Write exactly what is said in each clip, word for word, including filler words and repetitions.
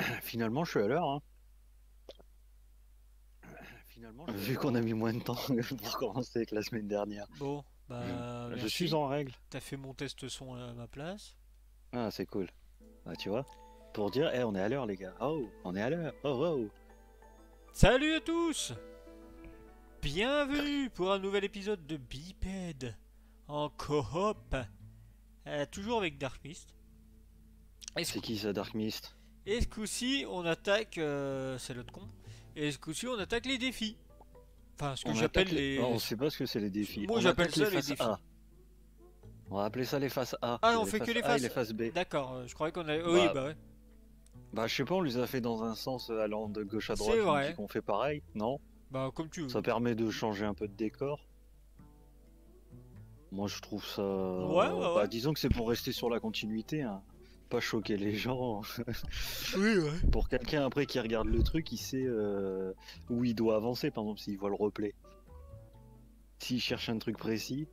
Finalement, je suis à l'heure. Hein. Finalement, je Vu qu'on a mis moins de temps pour commencer que la semaine dernière. Bon, bah Je suis merci. en règle. T'as fait mon test son à ma place. Ah, c'est cool. Ah, tu vois. Pour dire, eh, on est à l'heure, les gars. Oh, on est à l'heure. Oh, oh. Salut à tous. Bienvenue pour un nouvel épisode de Biped en coop. Euh, toujours avec Dark Mist. Et ce, C'est coup- qui ça, Dark Mist? et ce coup-ci, on attaque. Euh, c'est l'autre con. Et ce coup-ci, on attaque les défis. Enfin, ce que On j'appelle attaque les... Oh, les. on sait pas ce que c'est les défis. Moi, On j'appelle attaque les ça les faces défis. A. On va appeler ça les faces A. Ah, Il y a on les fait que faces les A et les phases. faces B. D'accord, euh, je croyais qu'on avait. Oui, Bah, bah ouais. bah, je sais pas, on les a fait dans un sens euh, allant de gauche à C'est droite. Je me dis vrai. qu'on fait pareil, non? Bah, comme tu Ça veux. permet de changer un peu de décor. Moi, je trouve ça. Ouais, ouais, Bah, ouais. disons que c'est pour rester sur la continuité, hein. Pas choquer les gens. Oui, ouais. Pour quelqu'un après qui regarde le truc, il sait euh, où il doit avancer, par exemple, s'il voit le replay. S'il cherche un truc précis,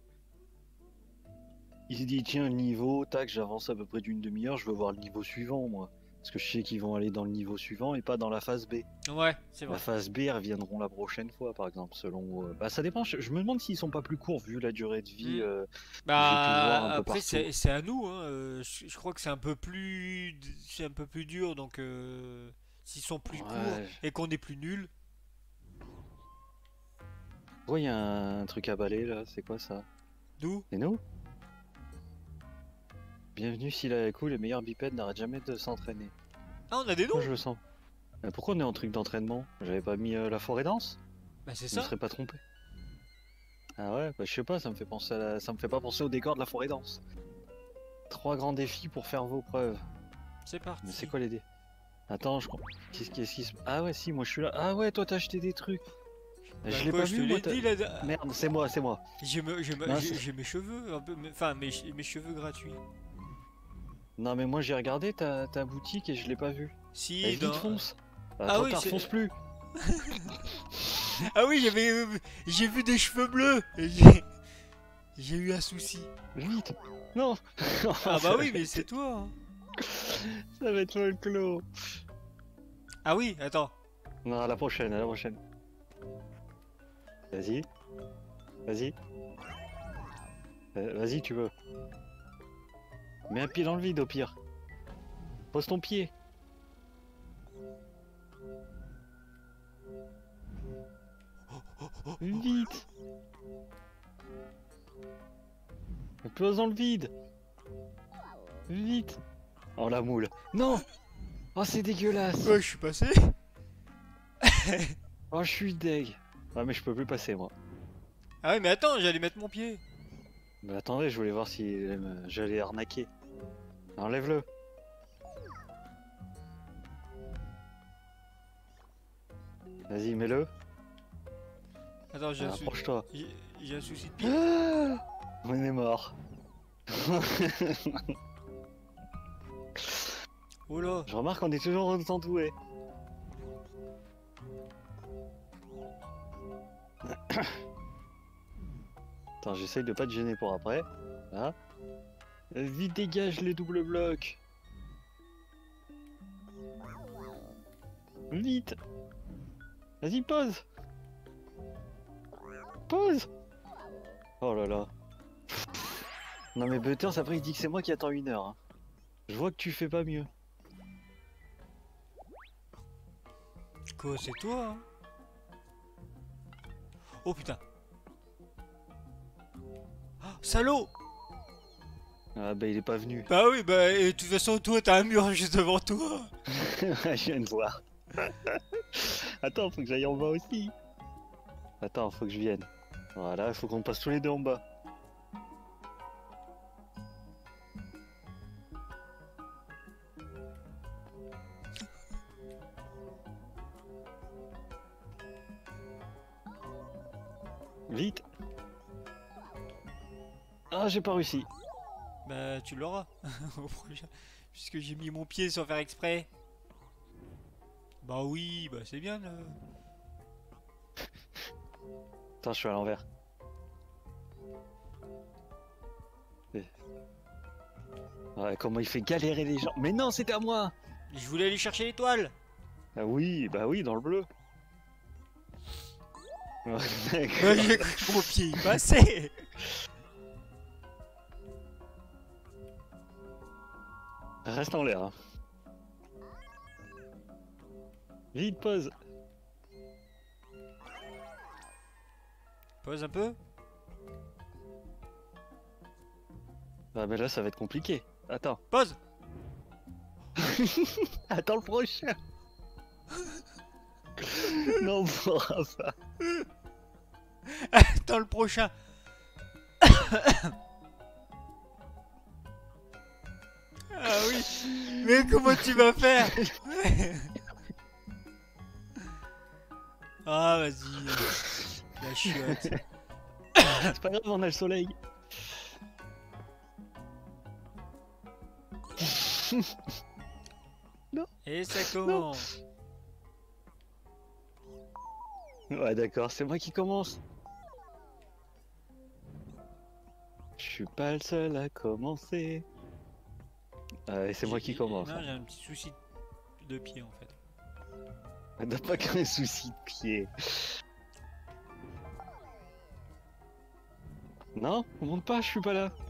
il se dit tiens, le niveau, tac, j'avance à peu près d'une demi-heure, je veux voir le niveau suivant, moi. Parce que je sais qu'ils vont aller dans le niveau suivant et pas dans la phase B. Ouais, c'est La vrai. phase B, ils reviendront la prochaine fois, par exemple, selon. euh, Bah, ça dépend, je, je me demande s'ils sont pas plus courts vu la durée de vie Hmm. euh, que j'ai pu voir un Bah peu après partout. c'est c'est à nous hein. euh, je, je crois que c'est un peu plus c'est un peu plus dur donc euh, s'ils sont plus courts Ouais. et qu'on est plus nul. Ouais, il y a un truc à balai là, c'est quoi ça? D'où? C'est nous? Bienvenue si la coup, les meilleurs bipèdes n'arrêtent jamais de s'entraîner. Ah on a des Pourquoi noms? je le sens? Euh, Pourquoi on est en truc d'entraînement? J'avais pas mis euh, la forêt dense? Bah c'est Je me ça. serais pas trompé. Ah ouais, bah je sais pas, ça me fait penser à la... ça me fait pas penser au décor de la forêt dense. Trois grands défis pour faire vos preuves. C'est Mais c'est parti. quoi les dé... Attends, je comprends. Qu'est-ce qu'est-ce qui se... Ah ouais, si, moi je suis là. Ah ouais, toi t'as acheté des trucs. Bah Je l'ai quoi pas je te vu, moi. l'ai t'as- dit là. Ah, Merde, c'est moi, c'est moi. j'ai me- j'ai me- j'ai- Mince. j'ai mes cheveux un peu mais- enfin mes, mes cheveux gratuits. Non mais moi j'ai regardé ta, ta boutique et je l'ai pas vu. Eh, Si vite, dans fonce. Ah, Ah trop oui tard, fonce c'est plus. Ah oui j'avais euh, j'ai vu des cheveux bleus et j'ai j'ai eu un souci. Vite. Non. Ah ça bah va oui mais être... c'est toi hein. ça va être folklore. Ah oui attends. Non, à la prochaine, à la prochaine. Vas-y. Vas-y. Euh, Vas-y, tu veux. Mets un pied dans le vide au pire. Pose ton pied. Vite. Pose dans le vide. Vite. Oh la moule. Non. Oh c'est dégueulasse. Ouais je suis passé. Oh je suis deg. Ah mais je peux plus passer moi. Ah oui, mais attends, j'allais mettre mon pied. Mais attendez, je voulais voir si euh, j'allais arnaquer. Enlève-le. Vas-y, mets-le. Attends, j'ai un, Ah, sou- approche-toi. j'ai- j'ai un souci de pied. Ah, on est mort. Oh là. Je remarque qu'on est toujours autant doué. Attends, j'essaye de pas te gêner pour après. Là. Vite, dégage les doubles blocs. Vite. Vas-y, pose. Pose. Oh là là. Non mais Butters, après il dit que c'est moi qui attends une heure. Hein. Je vois que tu fais pas mieux. Quoi, c'est toi hein. Oh putain. Ah, salaud. Ah bah il est pas venu. Bah oui, bah et de toute façon, toi, t'as un mur juste devant toi. Je viens de voir. Attends, faut que j'aille en bas aussi. Attends, faut que je vienne. Voilà, faut qu'on passe tous les deux en bas. Vite. Ah, j'ai pas réussi. Bah tu l'auras au prochain. Puisque j'ai mis mon pied sans faire exprès. Bah oui, bah c'est bien là. Attends, je suis à l'envers. Eh. Ouais, comment il fait galérer les gens. Mais non, c'était à moi. Je voulais aller chercher l'étoile. Ah oui, bah oui, dans le bleu. Ouais, Ouais, d'accord. j'ai cru que mon pied y passait. Reste en l'air. Hein. Vite, pause. Pose un peu. Ah bah là, ça va être compliqué. Attends. Pose. Attends le prochain. Non, on pourra pas. Attends le prochain. Ah oui. Mais comment tu vas faire? Ah vas-y. La chiotte. C'est pas grave, on a le soleil. Et ça commence. Ouais, d'accord, c'est moi qui commence. Je suis pas le seul à commencer. Ouais, c'est moi qui J'ai- commence. Non, Hein. j'ai un petit souci de pied en fait. T'as pas qu'un souci de pied. Non, on monte pas, je suis pas là.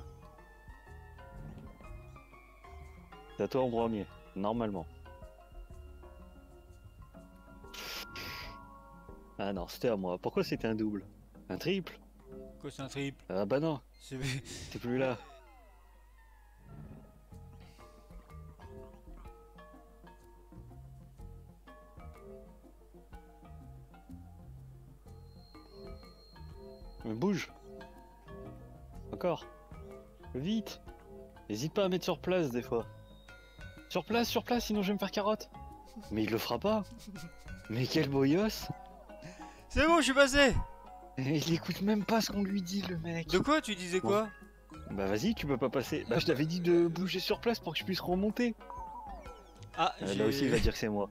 C'est à toi en premier, normalement. Ah non, c'était à moi. Pourquoi c'était un double? Un triple? Quoi, c'est un triple? Ah bah non, C'est- t'es plus là. Mais bouge. Encore. Vite. N'hésite pas à mettre sur place des fois. Sur place, sur place, sinon je vais me faire carotte. Mais il le fera pas. Mais quel boyos. C'est bon, je suis passé. Et il écoute même pas ce qu'on lui dit, le mec. De quoi tu disais quoi? Bah vas-y, tu peux pas passer. Bah je t'avais dit de bouger sur place pour que je puisse remonter. Ah, Euh, j'ai- là aussi, il va dire que c'est moi.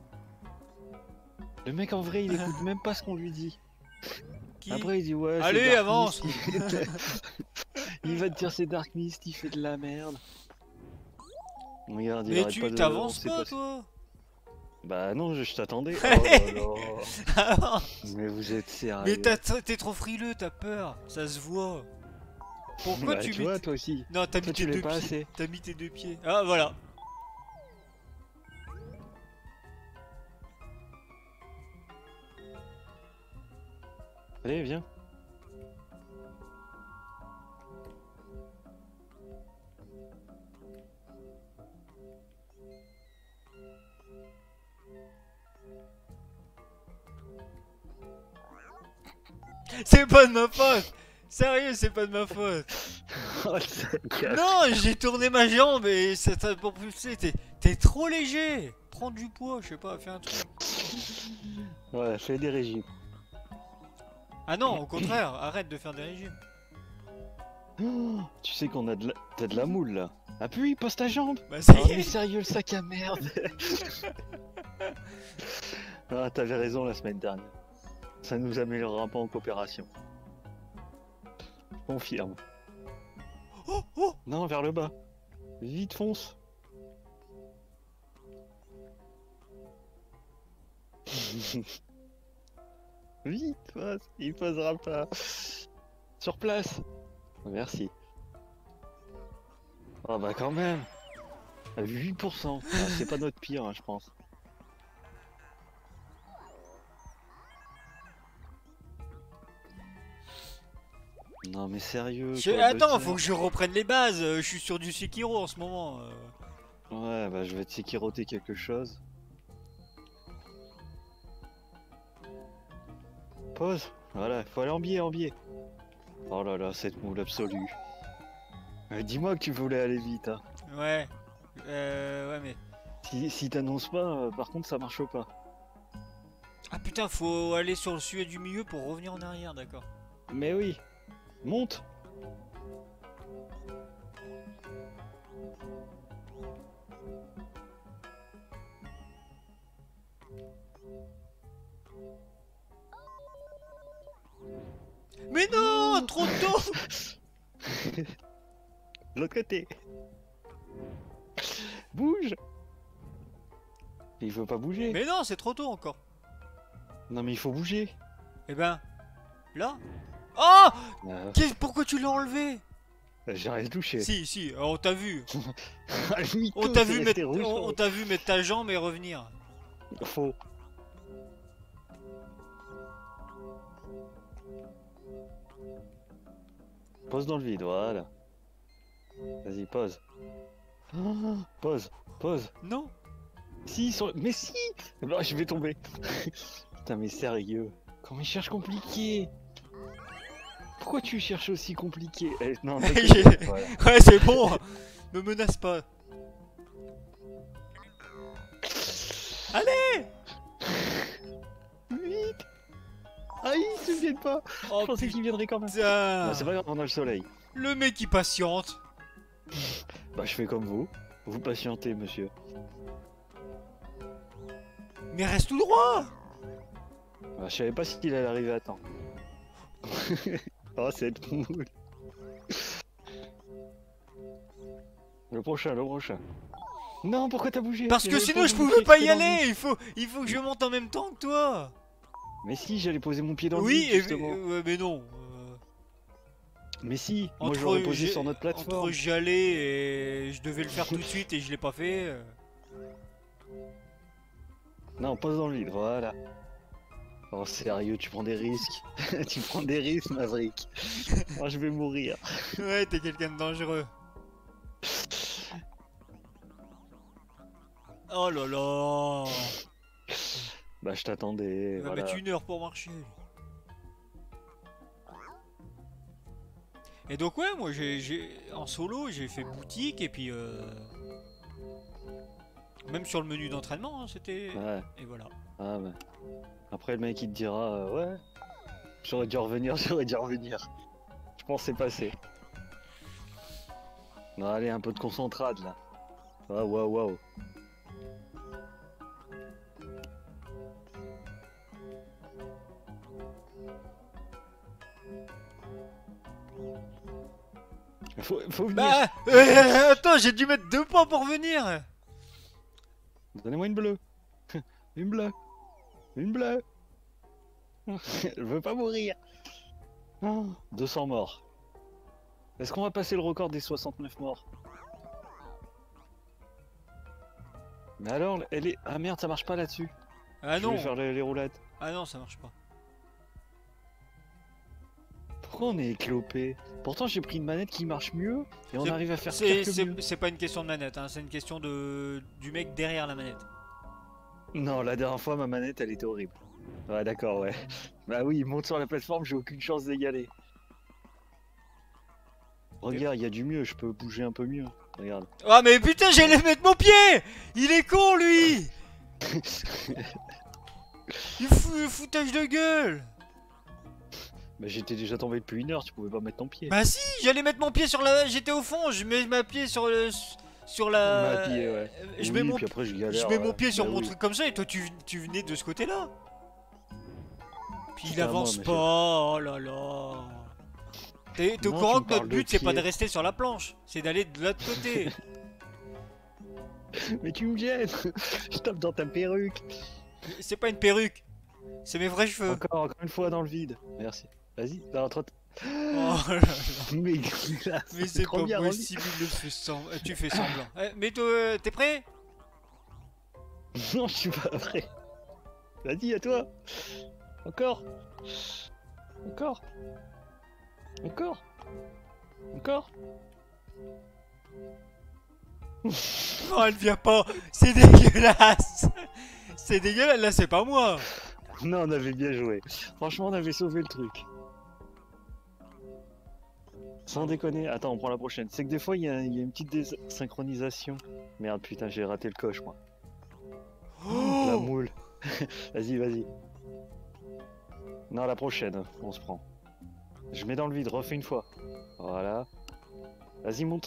Le mec en vrai, il écoute même pas ce qu'on lui dit. Qui? Après, il dit ouais. c'est Allez, Dark avance. Mist, il- Il va te dire c'est Dark Mist, il fait de la merde. Regarde, il Mais arrête pas tu de- t'avances on sait pas, pas- toi? Bah non, je, je t'attendais. Oh là là. Avance. Mais vous êtes sérieux. Mais t'as- t'es trop frileux, t'as peur, ça se voit. Pourquoi Bah, tu tu mets vois, t- toi aussi. Non, t'as Toi, mis tu tes l'es deux pas pieds. assez. T'as mis tes deux pieds. Ah, voilà. Allez, viens. C'est pas de ma faute. Sérieux, c'est pas de ma faute. Oh, le sac. Non, j'ai tourné ma jambe et ça t'a propulsé. T'es t'es trop léger. Prends du poids, je sais pas, fais un truc. Ouais, fais des régimes. Ah non, au contraire, arrête de faire des régimes. Oh, tu sais qu'on a de la... T'as de la moule là. Appuie, pose ta jambe. Bah ça Oh, y mais est. sérieux, le sac à merde. Ah, t'avais raison la semaine dernière. Ça nous améliorera pas en coopération. Je confirme. Oh, oh. Non, vers le bas. Vite, fonce. Vite, passe. Il posera pas. Sur place. Merci. Ah bah quand même. huit pour cent. Ah, c'est pas notre pire, hein, je pense. Non mais sérieux. Je- quoi, Attends, Butter. faut que je reprenne les bases. euh, Je suis sur du Sekiro en ce moment. euh. Ouais, bah je vais te sécuroter quelque chose. Pause. Voilà, faut aller en biais, en biais. Oh là là, cette moule absolue. Euh, Dis-moi que tu voulais aller vite. Hein. Ouais. Euh, ouais, mais. Si, si t'annonces pas, euh, par contre, ça marche pas. Ah putain, faut aller sur le sujet du milieu pour revenir en arrière, d'accord. Mais oui. Monte. Mais non, trop de dos. L'autre côté. Bouge. Il veut pas bouger. Mais non, c'est trop tôt encore. Non, mais il faut bouger. Eh ben, là. Oh, Euh, qu'est- pourquoi tu l'as enlevé? J'ai rien touché. Si, si, on t'a vu. Ah, le mytho, On t'a c'est vu resté mettre, rouge, on, on t'a vu mettre ta jambe et revenir. Faux. Pose dans le vide, voilà. Vas-y, pose. Ah, pose, pose. Non. Si, sur... mais si. Non, je vais tomber. Putain, mais sérieux. Comment il cherche compliqué? Pourquoi tu cherches aussi compliqué? Eh, non, t'inquiète, voilà. Ouais, c'est bon. Me menace pas. Allez. Vite. Ah, ils ne viennent pas. Oh Je pensais qu'ils viendraient quand même. putain. Non, c'est pas grave, on a le soleil. Le mec qui patiente. Bah, je fais comme vous. Vous patientez, monsieur. Mais reste tout droit. Bah, je savais pas s'il allait arriver à temps. Oh, cette moule. Le prochain, le prochain. Non, pourquoi t'as bougé? Parce que J'avais sinon posé je mon pouvais pied pas y dans le aller. vide. Il faut, il faut que je monte en même temps que toi. Mais si, j'allais poser mon pied dans le Oui, vide, et, justement. euh, mais non. euh, Mais si, moi entre j'aurais posé j'ai- sur notre plateforme. Entre j'allais et je devais le faire tout de suite et je l'ai pas fait. euh. Non, pose dans le vide, voilà. Oh, sérieux, tu prends des risques. Tu prends des risques, Maverick. Oh, je vais mourir. Ouais, t'es quelqu'un de dangereux. Oh là là. Bah, je t'attendais. Il va Voilà. mettre une heure pour marcher. Et donc ouais, moi j'ai, j'ai en solo j'ai fait boutique et puis euh, même sur le menu d'entraînement hein, c'était Ouais. et voilà. Ah, bah. Après, le mec il te dira euh, ouais, j'aurais dû revenir, j'aurais dû revenir. Je pense que c'est passé. Non, allez, un peu de concentrade là. Ah, waouh, waouh. Faut, faut venir. Bah euh, attends, j'ai dû mettre deux pas pour venir. Donnez-moi une bleue. Une bleue. Une bleue. Je veux pas mourir. Oh, deux cents morts. Est-ce qu'on va passer le record des soixante-neuf morts? Mais alors, elle est... Ah merde, ça marche pas là-dessus. Ah Je non. vais faire les, les roulettes. Ah non, ça marche pas. Pourquoi on est éclopé? Pourtant, j'ai pris une manette qui marche mieux et on C'est- arrive à faire C'est, pire que c'est, mieux. c'est pas une question de manette, hein, c'est une question de du mec derrière la manette. Non, la dernière fois, ma manette, elle était horrible. Ouais, d'accord, ouais. Bah oui, monte sur la plateforme, j'ai aucune chance d'égaler. Regarde, il y a du mieux, je peux bouger un peu mieux. Regarde. Ah mais putain, j'allais mettre mon pied. Il est con lui. Il fout foutage de gueule. Bah j'étais déjà tombé depuis une heure, tu pouvais pas mettre ton pied. Bah si, j'allais mettre mon pied sur la... J'étais au fond, je mets ma pied sur le... Sur la... Ma pied, ouais. Je Oui, mets mon, puis après, je galère, je mets mon ouais. pied sur Bah mon oui. truc comme ça et toi tu, tu venais de ce côté-là. Puis il C'était à moi, avance mais pas, oh là là. T'es t'es au Non, courant tu me que notre parles de but c'est pas de pied. rester sur la planche, c'est d'aller de l'autre côté. Mais tu me gênes. Je tape dans ta perruque. C'est pas une perruque, c'est mes vrais cheveux. Encore, encore une fois dans le vide. Merci. Vas-y, dans la Oh là là. Mais, là, Mais c'est trop pas bien, Rolly. possible, il le fait sem- euh, tu fais semblant. Eh, mais toi, euh, t'es prêt? Non, je suis pas prêt. Vas-y, à toi. Encore. Encore. Encore. Encore. Oh, elle vient pas, c'est dégueulasse. C'est dégueulasse, là c'est pas moi. Non, on avait bien joué. Franchement, on avait sauvé le truc. Sans déconner. Attends, on prend la prochaine. C'est que des fois, il y, a il y a une petite désynchronisation. Merde, putain, j'ai raté le coche, moi. La Oh, moule. Vas-y, vas-y. Non, la prochaine, on se prend. Je mets dans le vide, refais une fois. Voilà. Vas-y, monte.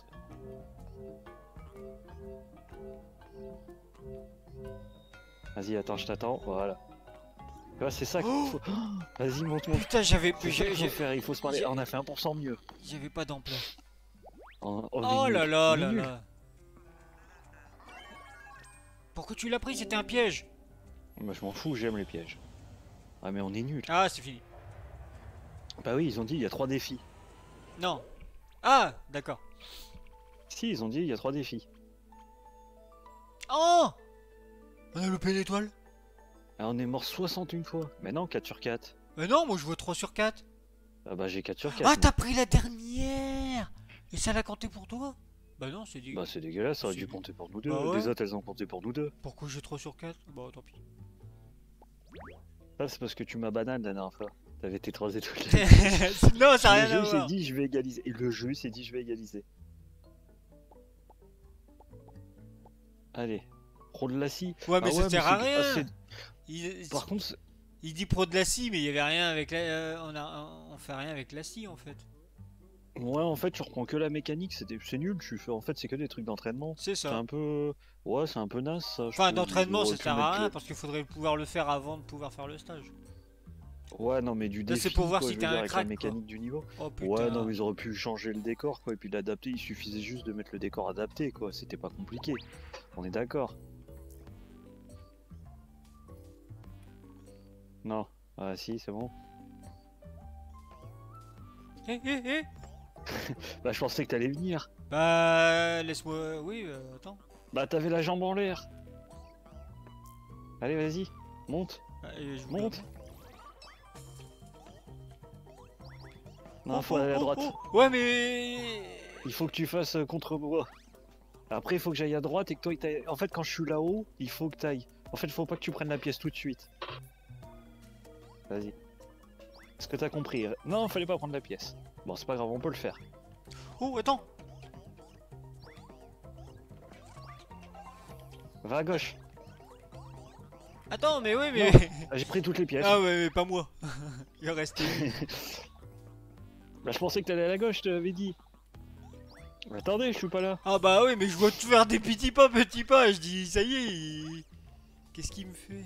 Vas-y, attends, je t'attends. Voilà. Tu vois, c'est ça qu'il faut. Oh, vas-y, monte, monte. putain, j'avais C'est ça j'ai- qu'il faut j'ai- faire, il faut se parler. j'ai- Ah, on a fait un pour cent mieux. j'avais pas d'ampleur. Oh, Oh là là là là. Pourquoi tu l'as pris? C'était un piège. Bah, je m'en fous, j'aime les pièges. Ah, mais on est nuls. Ah, c'est fini. Bah oui, ils ont dit il y a trois défis. Non. Ah, d'accord. Si, ils ont dit il y a trois défis. Oh! On a loupé l'étoile. Ah, on est mort soixante et une fois. Mais non, quatre sur quatre. Mais non, moi je vois trois sur quatre. Ah bah j'ai quatre sur quatre. Ah, t'as pris la dernière! Et ça l'a compté pour toi? Bah non, c'est Bah dégueu. c'est dégueulasse, ça aurait C'est- dû compter pour nous deux. Bah ouais. Les autres, elles ont compté pour nous deux. Pourquoi j'ai trois sur quatre? Bah tant pis. Ah, c'est parce que tu m'as banane la dernière fois. T'avais tes trois étoiles. Non, ça n'a Le rien à jeu s'est voir. dit je vais égaliser. Et le jeu s'est dit je vais égaliser. Allez. Pro de la scie. Ouais, mais Ah ça ouais, sert à c'est- rien. ah, c'est- Il, Par contre, c'est- il dit pro de la scie, mais il y avait rien avec la. euh, on, a, on fait rien avec la scie en fait. ouais, en fait, tu reprends que la mécanique, c'était- c'est nul. Tu fais, en fait, c'est que des trucs d'entraînement. C'est C'est ça. un peu, ouais, c'est un peu naze ça. je Enfin, trouve. d'entraînement, Ils ça auraient pu sert à mettre rien le- parce qu'il faudrait pouvoir le faire avant de pouvoir faire le stage. Ouais, non, mais du Là, défi. c'est pour voir quoi, si je veux t'es dire, un avec crack, la quoi. mécanique du niveau. Oh putain. Ouais, non, mais ils auraient pu changer le décor, quoi, et puis l'adapter. Il suffisait juste de mettre le décor adapté, quoi. C'était pas compliqué. On est d'accord. Non. Ah si, c'est bon. Eh, eh, eh. Bah, je pensais que t'allais venir. Bah, laisse-moi. Oui, euh, attends. Bah, t'avais la jambe en l'air. Allez, vas-y, monte, Ah, et je vous monte. garde. Non, Oh, faut oh, aller à oh, droite. oh. Ouais, mais. Il faut que tu fasses euh, contre moi. Après, il faut que j'aille à droite et que toi, il t'aille- en fait, quand je suis là-haut, il faut que t'ailles. En fait, il faut pas que tu prennes la pièce tout de suite. Vas-y. Est-ce que t'as compris? Non, fallait pas prendre la pièce. Bon, c'est pas grave, on peut le faire. Oh, attends. Va à gauche. Attends, mais oui, mais. Ah, j'ai pris toutes les pièces. Ah, ouais, mais pas moi. Il en restait une. Bah, je pensais que t'allais à la gauche, je te l'avais dit. Attendez, je suis pas là. Ah, bah oui, mais je vois tout faire des petits pas, petits pas. Je dis, ça y est. il- Qu'est-ce qu'il me fait?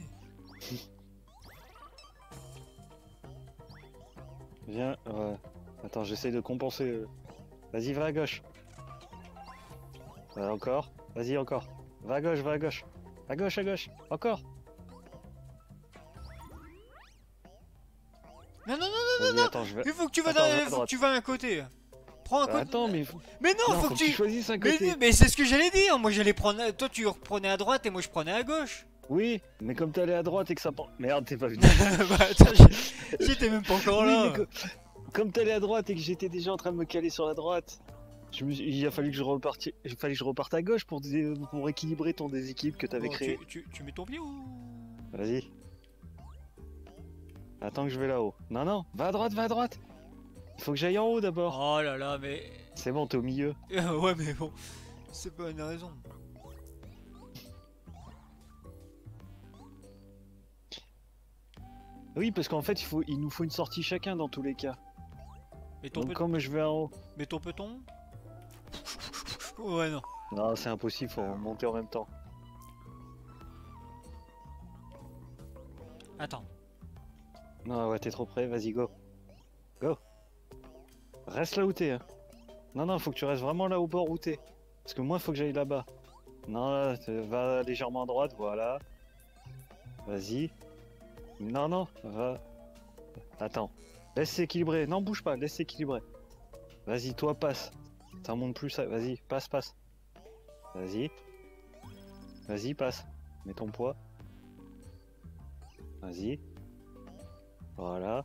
Viens, ouais. Attends, j'essaye de compenser. euh. Vas-y, va à gauche. Ouais, encore. Vas-y, encore. Va à gauche, va à gauche. À gauche, à gauche. Encore. Non, non, non, Vas-y, attends, je vais. il faut que tu vas Attends, dans... va à faut que droite. tu vas à un côté. Prends un côté. Attends, mais. faut- Mais non, Non, faut, que tu. choisisses un Mais, côté. mais c'est ce que j'allais dire. Moi, j'allais prendre. Toi, tu reprenais à droite et moi, je prenais à gauche. Oui, mais comme t'es allé à droite et que ça. pen- Merde, t'es pas venu. Bah, attends, j'ai- j'étais même pas encore Oui, là. mais co- Comme t'es allé à droite et que j'étais déjà en train de me caler sur la droite, je me suis- il a fallu que je reparte, il fallait que je reparte à gauche pour, dé- pour équilibrer ton déséquilibre que t'avais Bon, créé. tu, tu, tu mets ton pied ou. Vas-y. Attends que je vais là-haut. Non, non, va à droite, va à droite. Il faut que j'aille en haut d'abord. Oh là là, mais. C'est bon, t'es au milieu. Ouais, mais bon. C'est pas une raison. Oui, parce qu'en fait, il, faut, il nous faut une sortie chacun dans tous les cas. Mais ton, Donc pe... comme je vais en haut. mais ton peton. Ouais, non. Non, c'est impossible, faut monter en même temps. Attends. Non, ouais, t'es trop près, vas-y, go. Go. Reste là où t'es. Hein. Non, non, faut que tu restes vraiment là au bord où t'es. Parce que moi, faut que j'aille là-bas. Non, là, te- va légèrement à droite, voilà. Vas-y. Non, non, va. Attends. Laisse s'équilibrer. Non, bouge pas, laisse s'équilibrer. Vas-y, toi, passe. Ça monte plus, ça. Vas-y, passe, passe. Vas-y. Vas-y, passe. Mets ton poids. Vas-y. Voilà.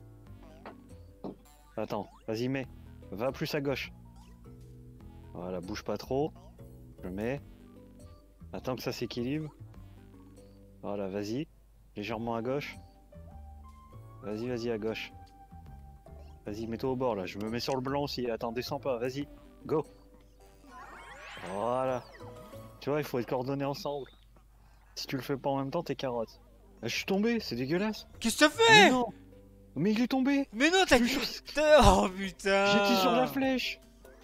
Attends, vas-y, mets. Va plus à gauche. Voilà, bouge pas trop. Je mets. Attends que ça s'équilibre. Voilà, vas-y. Légèrement à gauche. Vas-y, vas-y, à gauche. Vas-y, mets-toi au bord là. Je me mets sur le blanc aussi. Attends, descends pas. Vas-y. Go. Voilà. Tu vois, il faut être coordonnés ensemble. Si tu le fais pas en même temps, t'es carotte. Ah, je suis tombé, c'est dégueulasse. Qu'est-ce que t'as Mais fait? non. Mais il est tombé. Mais non, t'as. Je suis sur- T'as- Oh putain! J'étais sur la flèche.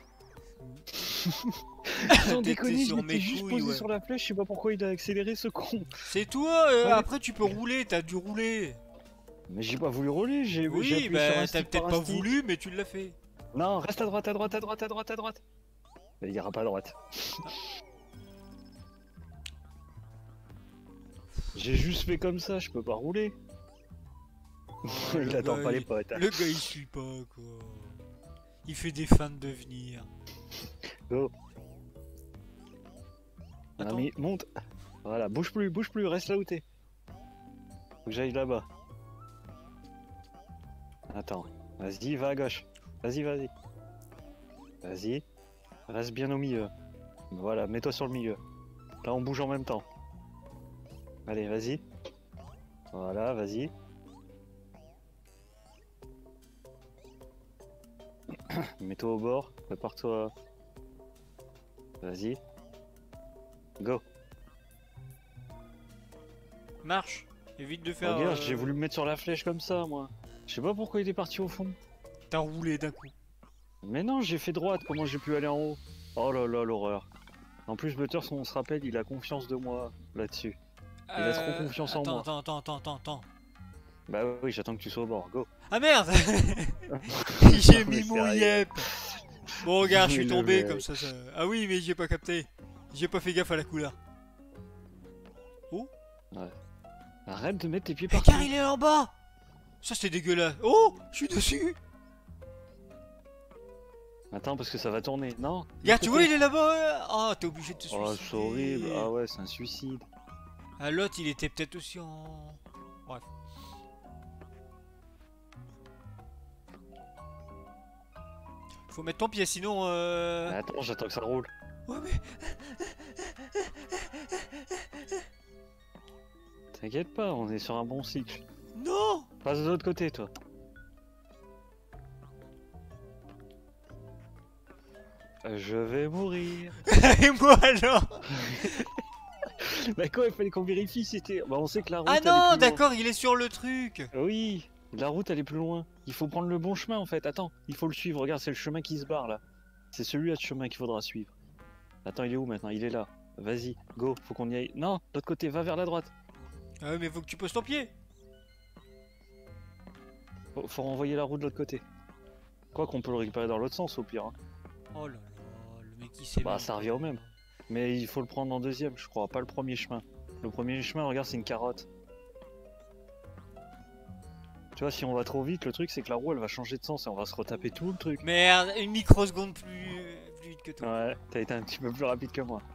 Sans T'étais déconner, sur je mes m'étais juste couilles, posé ouais. sur la flèche. Je sais pas pourquoi il a accéléré ce con. C'est toi, euh, Ouais. après tu peux rouler, t'as dû rouler. Mais j'ai pas voulu rouler, j'ai j'ai Oui, appuyé sur bah un t'as stick peut-être par pas un stick. voulu, mais tu l'as fait. Non, reste à droite, à droite, à droite, à droite, à droite. Il ira pas à droite. J'ai juste fait comme ça, je peux pas rouler. Oh, Il le attend gars, pas les il- potes. hein. Le gars il suit pas quoi. Il fait des fins de devenir. Go. Attends. Ami, monte. Voilà, bouge plus, bouge plus, reste là où t'es. Faut que j'aille là-bas. Attends, vas-y, va à gauche. Vas-y, vas-y. Vas-y. Reste bien au milieu. Voilà, mets-toi sur le milieu. Là, on bouge en même temps. Allez, vas-y. Voilà, vas-y. Mets-toi au bord, prépare-toi. Vas-y. Go. Marche. Évite de faire. Regarde, euh, j'ai voulu me mettre sur la flèche comme ça, moi. Je sais pas pourquoi il est parti au fond. T'as roulé d'un coup. Mais non, j'ai fait droite, comment j'ai pu aller en haut? Oh là là, l'horreur. En plus, Butters, on se rappelle, il a confiance de moi là-dessus. Il a trop confiance en attends, moi. Attends, attends, attends, attends, attends. Bah oui, j'attends que tu sois au bord, go. Ah merde. J'ai Mais mis mon sérieux. yep. Bon regarde, je suis Mais le tombé mec. comme ça, ça. Ah oui, mais j'ai pas capté. J'ai pas fait gaffe à la couleur. Arrête de mettre tes pieds Mais partout. car il est en bas. Ça c'est dégueulasse. Oh, je suis dessus. Attends, parce que ça va tourner. Non. Regarde, tu vois, il est là-bas. Oh, t'es obligé de te suicider. Oh, c'est horrible. Ah ouais, c'est un suicide. Ah, l'autre, il était peut-être aussi en... Bref. Faut mettre ton pied, sinon... Euh... Mais attends, j'attends que ça roule. Ouais, mais... T'inquiète pas, on est sur un bon cycle. Non. Passe de l'autre côté, toi. Je vais mourir. Et moi, alors? Bah quoi, il fallait qu'on vérifie si c'était... Bah on sait que la route Ah elle est non, plus loin. d'accord, il est sur le truc. Oui, la route elle est plus loin. Il faut prendre le bon chemin en fait. Attends, il faut le suivre. Regarde, c'est le chemin qui se barre là. C'est celui-là de chemin qu'il faudra suivre. Attends, il est où maintenant? Il est là. Vas-y, go, faut qu'on y aille. Non, de l'autre côté, va vers la droite. Ah mais faut que tu poses ton pied. Faut, faut renvoyer la route de l'autre côté. Quoi qu'on peut le récupérer dans l'autre sens au pire. hein. Oh là là, le mec il s'est... Bah ça revient au même. Mais il faut le prendre en deuxième, je crois, pas le premier chemin. Le premier chemin, regarde, c'est une carotte. Tu vois, si on va trop vite, le truc c'est que la roue elle va changer de sens et on va se retaper tout le truc. Merde, une microseconde plus... plus vite que toi. Ouais, t'as été un petit peu plus rapide que moi.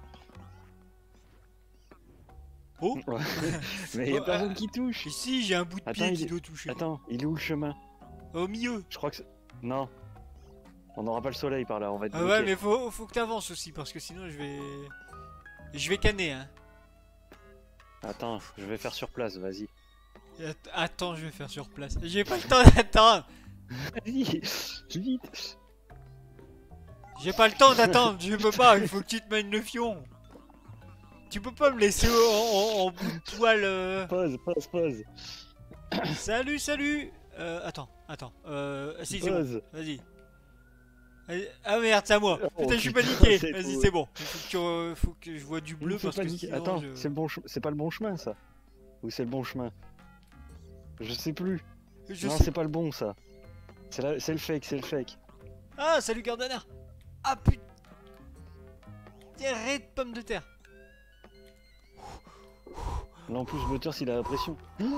Oh. Ouais. Mais y a Oh, personne euh, qui touche. Ici, j'ai un bout de Attends, pied il qui est- doit toucher. Attends, il est où le chemin? Au milieu. Je crois que c'est... Non. On n'aura pas le soleil par là, on va être Ah bloqué. ouais, mais faut, faut que t'avances aussi, parce que sinon je vais... Je vais canner, hein. Attends, je vais faire sur place, vas-y. Att- Attends, je vais faire sur place. J'ai pas le temps d'attendre. Vas-y, vite. J'ai pas le temps d'attendre, je peux pas, il faut que tu te mènes le fion. Tu peux pas me laisser en, en- en bout de poil. euh. Pause, pause, pause. Salut, salut. Euh, attends, attends. Euh, si, c'est bon, Pause. vas-y. Vas-y. Ah merde, c'est à moi. Oh, Putain, je suis putain, paniqué. c'est Vas-y, tout. c'est bon. Faut que, tu, euh, faut que je vois du bleu Il me fait parce que paniquer. sinon Attends, je... c'est le bon che- c'est pas le bon chemin ça. Ou c'est le bon chemin? Je sais plus. je non, sais- c'est pas le bon ça. C'est la- c'est le fake, c'est le fake. Ah, salut Gardner. Ah putain. Arrête de pommes de terre. Là en plus, Butters il a la pression.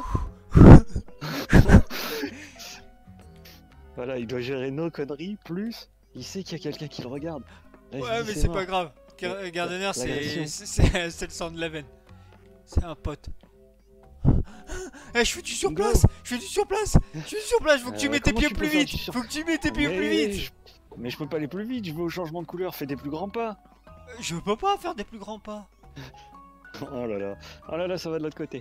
Voilà, il doit gérer nos conneries, plus il sait qu'il y a quelqu'un qui le regarde. Là, il se Ouais, dit, mais c'est mort. pas grave. Gar- La- Gardner, c'est l'agression. c'est- c'est- c'est le sang de la veine. C'est un pote. Eh, je fais du sur Go. place. Je fais du sur place. Je fais du sur place. Faut que tu Euh, mets tes comment pieds tu plus peux faire vite. du sur- Faut que tu mets tes pieds mais plus vite. Je... Mais je peux pas aller plus vite, je veux au changement de couleur, fais des plus grands pas. Je peux pas faire des plus grands pas. Oh là là, oh là là, ça va de l'autre côté.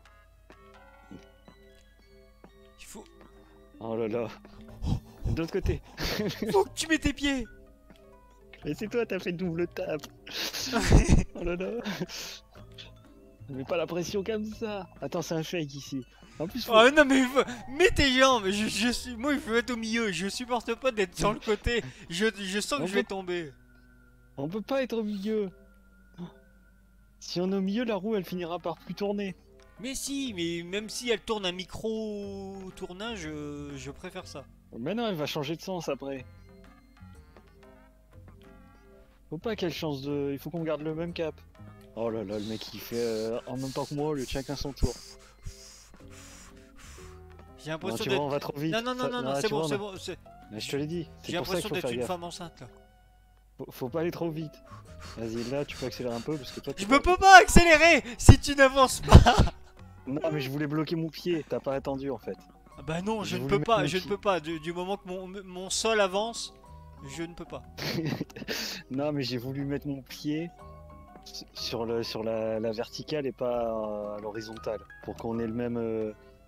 Il faut, Oh là là, de l'autre côté. faut que tu mets tes pieds. Et c'est toi, t'as fait double tape. Oh là là. Mets pas la pression comme ça. Attends, c'est un fake ici. En plus, faut- Oh non mais faut- mets tes jambes. Je, je suis, moi il faut être au milieu. Je supporte pas d'être sur le côté. Je, je sens que On je vais peut- tomber. on peut pas être au milieu. Si on est au milieu, la roue elle finira par plus tourner. Mais si, mais même si elle tourne un micro tournage, je, je préfère ça. Mais non, elle va changer de sens après. Faut pas qu'elle change de. Il faut qu'on garde le même cap. Oh là là, le mec il fait euh, en même temps que moi, le chacun son tour. J'ai Non, l'impression tu vois, d'être... on va trop vite. Non, non, non, Ça- non, non, là, c'est tu bon, vois, on c'est a- bon. c'est- Mais je te l'ai dit, J'ai c'est pour ça l'impression qu'il faut d'être faire une gaffe. femme enceinte là. Faut, faut pas aller trop vite. Vas-y, là tu peux accélérer un peu parce que toi Je t'es me pas- peux pas accélérer si tu n'avances pas. Non, mais je voulais bloquer mon pied, t'as pas attendu en fait. Ah bah non, je J'ai ne voulu peux mettre pas, mon je ne pied. peux pas. Du, du moment que mon, mon sol avance, je ne peux pas. Non, mais j'ai voulu mettre mon pied s- sur, le, sur la, la verticale et pas euh, à l'horizontale. Pour qu'on ait le même. euh,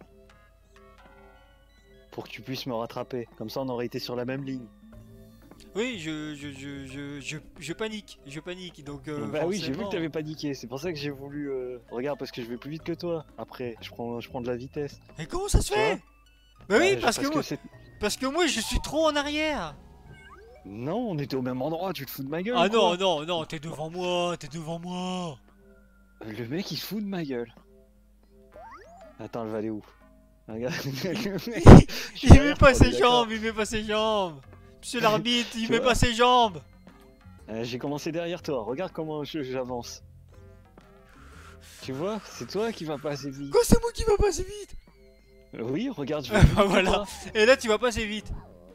Pour que tu puisses me rattraper. Comme ça, on aurait été sur la même ligne. Oui, je, je, je, je, je, je panique, je panique. Donc euh, Bah oui, j'ai vu que forcément- t'avais paniqué. C'est pour ça que j'ai voulu. euh, Regarde, parce que je vais plus vite que toi. Après, je prends, je prends de la vitesse. Et comment ça se Tu fait? vois Bah oui, Ouais, parce, que moi, c'est- parce que moi je suis trop en arrière. Non, on était au même endroit, tu te fous de ma gueule Ah ou quoi? non, non, non, t'es devant moi, t'es devant moi. Le mec il se fout de ma gueule. Attends, elle va aller où? Regarde, le mec, je suis Il met derrière pas toi, on est ses d'accord. jambes, il met pas ses jambes. Monsieur l'arbitre, il Tu met vois pas ses jambes. Euh, J'ai commencé derrière toi, regarde comment je- j'avance. Tu vois, c'est toi qui vas pas assez vite. Quoi, c'est moi qui va passer vite? Euh, Oui, regarde, je vais plus vite que Voilà. toi. Et là, tu vas passer vite.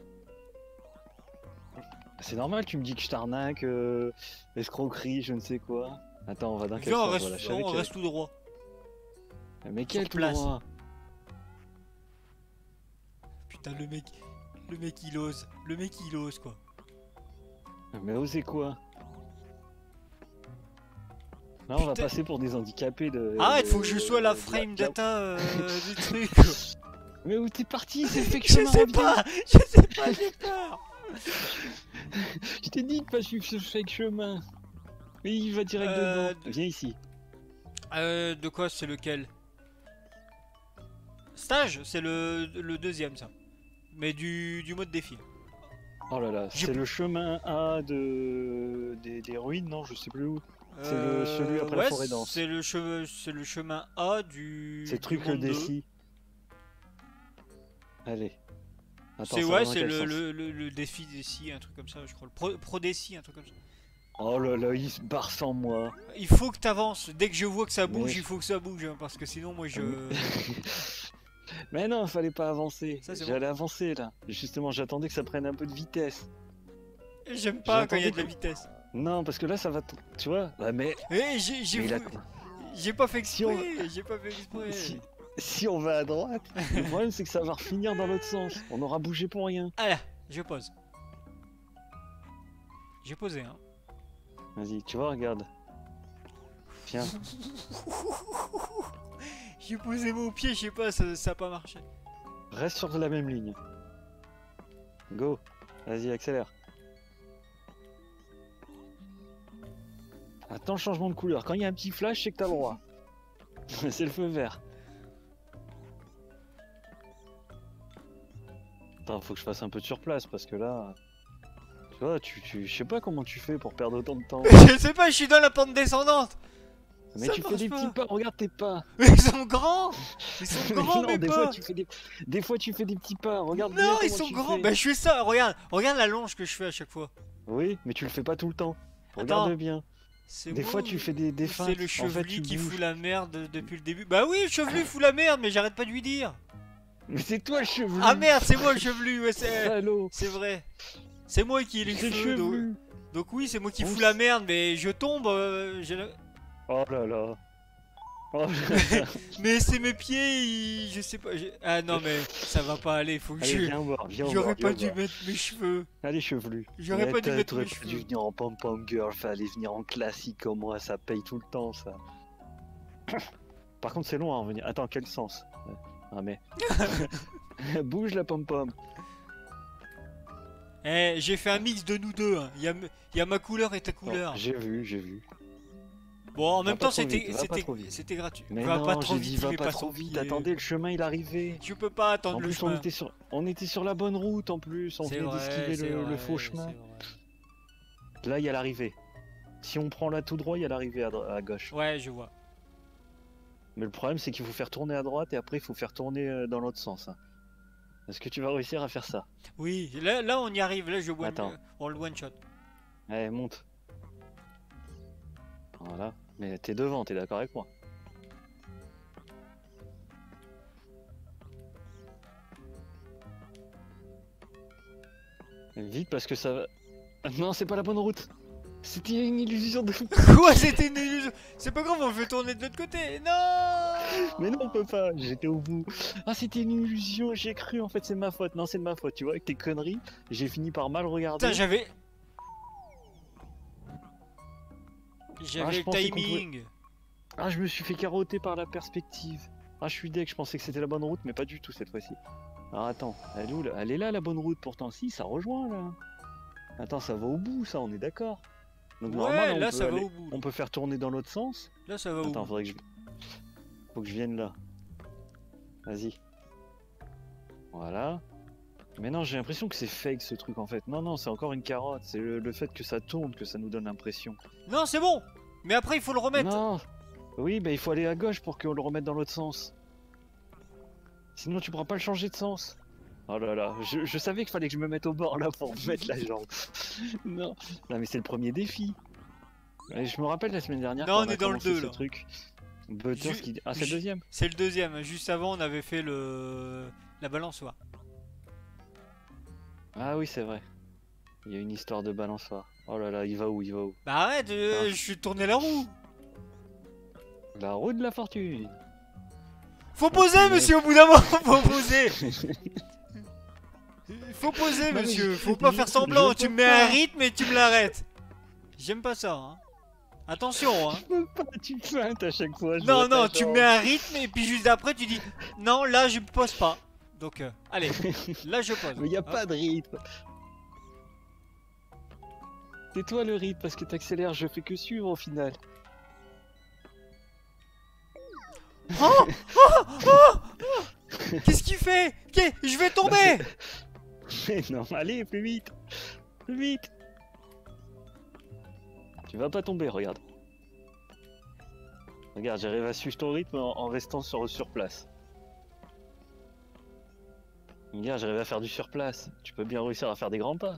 C'est normal, tu me dis que je t'arnaque, euh, escroquerie, je ne sais quoi. Attends, on va dans quel Viens, on sens? reste, Voilà, je savais on qu'il y reste tout droit. avait- Mais quel sur tout place. droit? Putain, le mec, le mec il ose, le mec il ose quoi. Mais osez quoi? Là, on va Putain. passer pour des handicapés de. Ah, il de- faut que je sois la de- frame de- data euh, du truc. Mais où t'es parti? C'est fait que Je chemin, sais reviens. pas, je sais pas, j'ai peur. Je t'ai dit de pas suivre ce fake chemin. Mais il va direct Euh, dedans. Viens ici. Euh, de quoi c'est lequel? Stage, c'est le, le deuxième ça. Mais du, du mode défi. Oh là là, J'ai- c'est le chemin A de des, des ruines, non? Je sais plus où. C'est le- Euh, celui après la ouais, forêt dense. C'est le, che- c'est le chemin A du. C'est le du truc monde deux. défi. Allez. Attends, C'est ça ouais, va dans c'est quel le, sens? le, le, le défi déci, un truc comme ça, je crois. Le pro, pro déci, un truc comme ça. Oh là là, il se barre sans moi. Il faut que t'avances. Dès que je vois que ça bouge, Mais- il faut que ça bouge, hein, parce que sinon moi je. Mais non, fallait pas avancer. Ça, c'est J'allais avancer là. Justement, j'attendais que ça prenne un peu de vitesse. J'aime pas quand il y a de la J'attendais vitesse. Non, parce que là, ça va. t- Tu vois? Ouais, mais Eh, j'ai j'ai Mais il a- voulu- j'ai pas fait Si on- exprès. J'ai pas fait exprès. si, si on va à droite, le problème c'est que ça va refinir dans l'autre sens. On aura bougé pour rien. Ah là, je pose. J'ai posé, hein. Vas-y, tu vois, regarde. Tiens. J'ai posé mon pied, je sais pas, ça, ça a pas marché. Reste sur la même ligne. Go. Vas-y, accélère. Attends le changement de couleur. Quand il y a un petit flash, c'est que t'as le droit. C'est le feu vert. Attends, faut que je fasse un peu de surplace parce que là... Tu vois, tu, tu, je sais pas comment tu fais pour perdre autant de temps. Je sais pas, je suis dans la pente descendante. Mais Ça tu fais marche des pas. petits pas, regarde tes pas. Mais ils sont grands. Ils sont Mais grands, non, mes des pas. fois, tu fais des... des fois tu fais des petits pas, regarde bien Non, ils comment sont tu grands. fais. Bah, je fais ça. Regarde, regarde la longe que je fais à chaque fois. Oui, mais tu le fais pas tout le temps. Attends. Regarde bien. C'est Des moi fois ou- tu fais des, des ou feintes. C'est le en fait, chevelu tu qui bouges. fout la merde depuis le début. Bah oui, le chevelu fout la merde, mais j'arrête pas de lui dire. Mais c'est toi le chevelu. Ah merde, c'est moi le chevelu. Ouais, c'est Salaud. c'est vrai. C'est moi qui ai les C'est le cheveux. Donc, chevelu. donc oui, c'est moi qui On fous s- la merde, mais je tombe. euh, j'ai le- Oh là là. Oh là là. Mais c'est mes pieds, ils- je sais pas. j'ai- Ah non, mais ça va pas aller. Faut que Allez, je. viens voir, viens voir. J'aurais viens pas dû voir. mettre mes cheveux. Allez, chevelu. J'aurais Mais pas dû t'as- mettre t'aurais mes pas cheveux. dû venir en pom-pom girl, fallait venir en classique comme moi, ça paye tout le temps ça. Par contre, c'est long à en venir. Attends, quel sens? Ah, mais. Bouge la pom-pom. Eh, j'ai fait un mix de nous deux. hein. Il y, a, m- il y a ma couleur et ta Oh, couleur. j'ai vu, j'ai vu. Bon, en Va même pas temps, trop c'était vite, va pas c'était trop vite. c'était gratuit. Mais va non, pas trop j'ai vite, dit il va fait pas pas trop son vite. pied. Attendez, le chemin il arrivait. Je peux pas attendre En le plus, on chemin. était, sur... on était sur la bonne route en plus, on C'est venait vrai, d'esquiver c'est le, le vrai, faux c'est chemin. vrai. Là, il y a l'arrivée. Si on prend là tout droit, il y a l'arrivée à, dro- à gauche. Ouais, je vois. Mais le problème, c'est qu'il faut faire tourner à droite et après, il faut faire tourner euh, dans l'autre sens. hein. Est-ce que tu vas réussir à faire ça? Oui, là, là on y arrive. Là, je one, Attends. on le one shot. Allez, monte. Voilà. Mais t'es devant, t'es d'accord avec moi? Vite parce que ça va... Ah non, c'est pas la bonne route. C'était une illusion de... Quoi, c'était une illusion? C'est pas grave, on le fait tourner de l'autre côté. Non. Mais non, on peut pas, j'étais au bout. Ah, c'était une illusion, j'ai cru, en fait, c'est ma faute. Non, c'est de ma faute, tu vois, avec tes conneries, j'ai fini par mal regarder. Putain, j'avais... Ah, J'avais je le pensais qu'on timing. Ah, je me suis fait carotter par la perspective. Ah, je suis deg, je pensais que c'était la bonne route, mais pas du tout cette fois-ci. Alors attends, elle est où, là? Elle est là, la bonne route, pourtant. Si, ça rejoint, là. Attends, ça va au bout, ça, on est d'accord. Donc, Ouais, normalement, là, on peut ça va aller- au bout. On peut faire tourner dans l'autre sens. Là, ça va au Attends, bout. faudrait que je... Faut que je vienne là. Vas-y. Voilà. Mais non, j'ai l'impression que c'est fake ce truc en fait. Non, non, c'est encore une carotte. C'est le, le fait que ça tourne que ça nous donne l'impression. Non, c'est bon. Mais après, il faut le remettre. Non. Oui, bah il faut aller à gauche pour qu'on le remette dans l'autre sens. Sinon, tu pourras pas le changer de sens. Oh là là, je, je savais qu'il fallait que je me mette au bord là pour mettre la jambe. Non. Non, mais c'est le premier défi. Et je me rappelle la semaine dernière. Non, quand on a est dans le commencé deux, ce là. truc. Butters Ju- qui... Ah, c'est le ju- deuxième. C'est le deuxième. Juste avant, on avait fait le la balançoire. Ah oui, c'est vrai. Il y a une histoire de balançoire. Oh là là, il va où, il va où? Bah arrête, euh, Ah. je suis tourné la roue. La roue de la fortune. Faut poser, mais- monsieur, au bout d'un moment, faut poser. Faut poser, Non, mais monsieur. je- Faut pas je- faire semblant. je Tu peux me mets un pas. rythme et tu me l'arrêtes. J'aime pas ça. Hein. Attention. Hein. Je peux pas, tu feintes à chaque fois. je Non, vois ta non, tu me jambe. mets un rythme et puis juste après, tu dis non, là, je pose pas. Donc, euh, allez, là, je pose. Mais y a Hop. pas de rythme. C'est toi le rythme parce que t'accélères, je fais que suivre au final. Oh, oh, oh, oh. Qu'est-ce qu'il fait? Qu'est- Je vais tomber. Mais non, allez, plus vite. Plus vite. Tu vas pas tomber, regarde. Regarde, j'arrive à suivre ton rythme en, en restant sur, sur place. Regarde, j'arrive à faire du surplace. Tu peux bien réussir à faire des grands pas.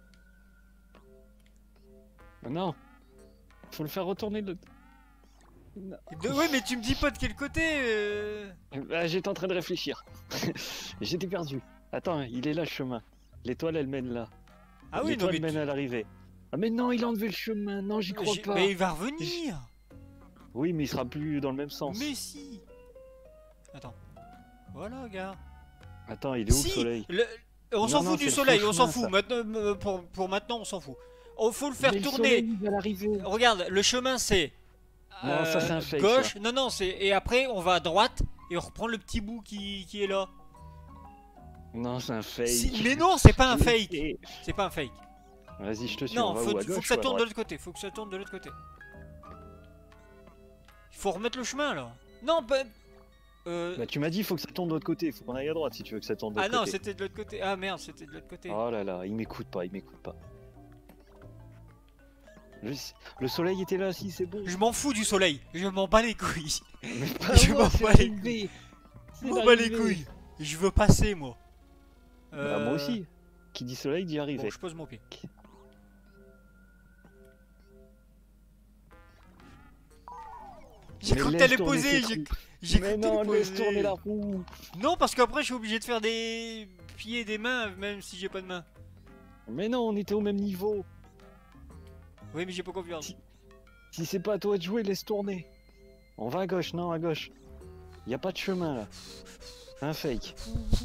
Mais non. Faut le faire retourner de... Non. De- ouais, mais tu me dis pas de quel côté. euh. Ah, j'étais en train de réfléchir. J'étais perdu. Attends, il est là le chemin. L'étoile, elle mène là. Ah oui, non, L'étoile mais. mène tu- à l'arrivée. Ah mais non, il a enlevé le chemin. Non, j'y crois j'ai- pas. Mais il va revenir. Oui, mais il sera plus dans le même sens. Mais si. Attends. Voilà, gars. Attends, il est où Si, le soleil? le- On Non, s'en non, fout c'est du le soleil, faux on s'en chemin, fout. ça. Maintenant, euh, pour, pour maintenant, on s'en fout. On faut le faire Mais le tourner. soleil, il va l'arrivée. Regarde, le chemin c'est. Non, ça, c'est un fake, Gauche. Non, non, c'est. Et après, on va à droite et on reprend le petit bout qui, qui est là. Non, c'est un fake. Si- Mais non, c'est pas un Je fake. sais. C'est pas un fake. Vas-y, je te suis. Non, on va faut, où, à faut gauche que ça ou à tourne de droite? l'autre côté. Faut que ça tourne de l'autre côté. Il faut remettre le chemin là. Non, bah. Euh... Bah, tu m'as dit, il faut que ça tourne de l'autre côté. Il faut qu'on aille à droite si tu veux que ça tourne de Ah l'autre non, côté. c'était de l'autre côté. Ah merde, c'était de l'autre côté. Oh là là, il m'écoute pas, il m'écoute pas. Le, le soleil était là, si, c'est bon. Je m'en fous du soleil. Je m'en bats les couilles. Mais pas Je moi, m'en c'est bats les l'arrivée. C'est Je m'en bats les l'arrivée. couilles. Je veux passer moi. Bah, Euh, moi aussi. Qui dit soleil dit arrivée. Bon, je pose mon pied. J'ai Mais cru que laisse t'allais tourner poser. tes J'ai trous. j'ai cru Mais que t'allais non, laisse poser. tourner la roue. Non, parce qu'après je suis obligé de faire des pieds et des mains, même si j'ai pas de main. Mais non, on était au même niveau. Oui, mais j'ai pas confiance. Si c'est pas à toi de jouer, laisse tourner. On va à gauche, non, à gauche. Y a pas de chemin là. C'est un fake.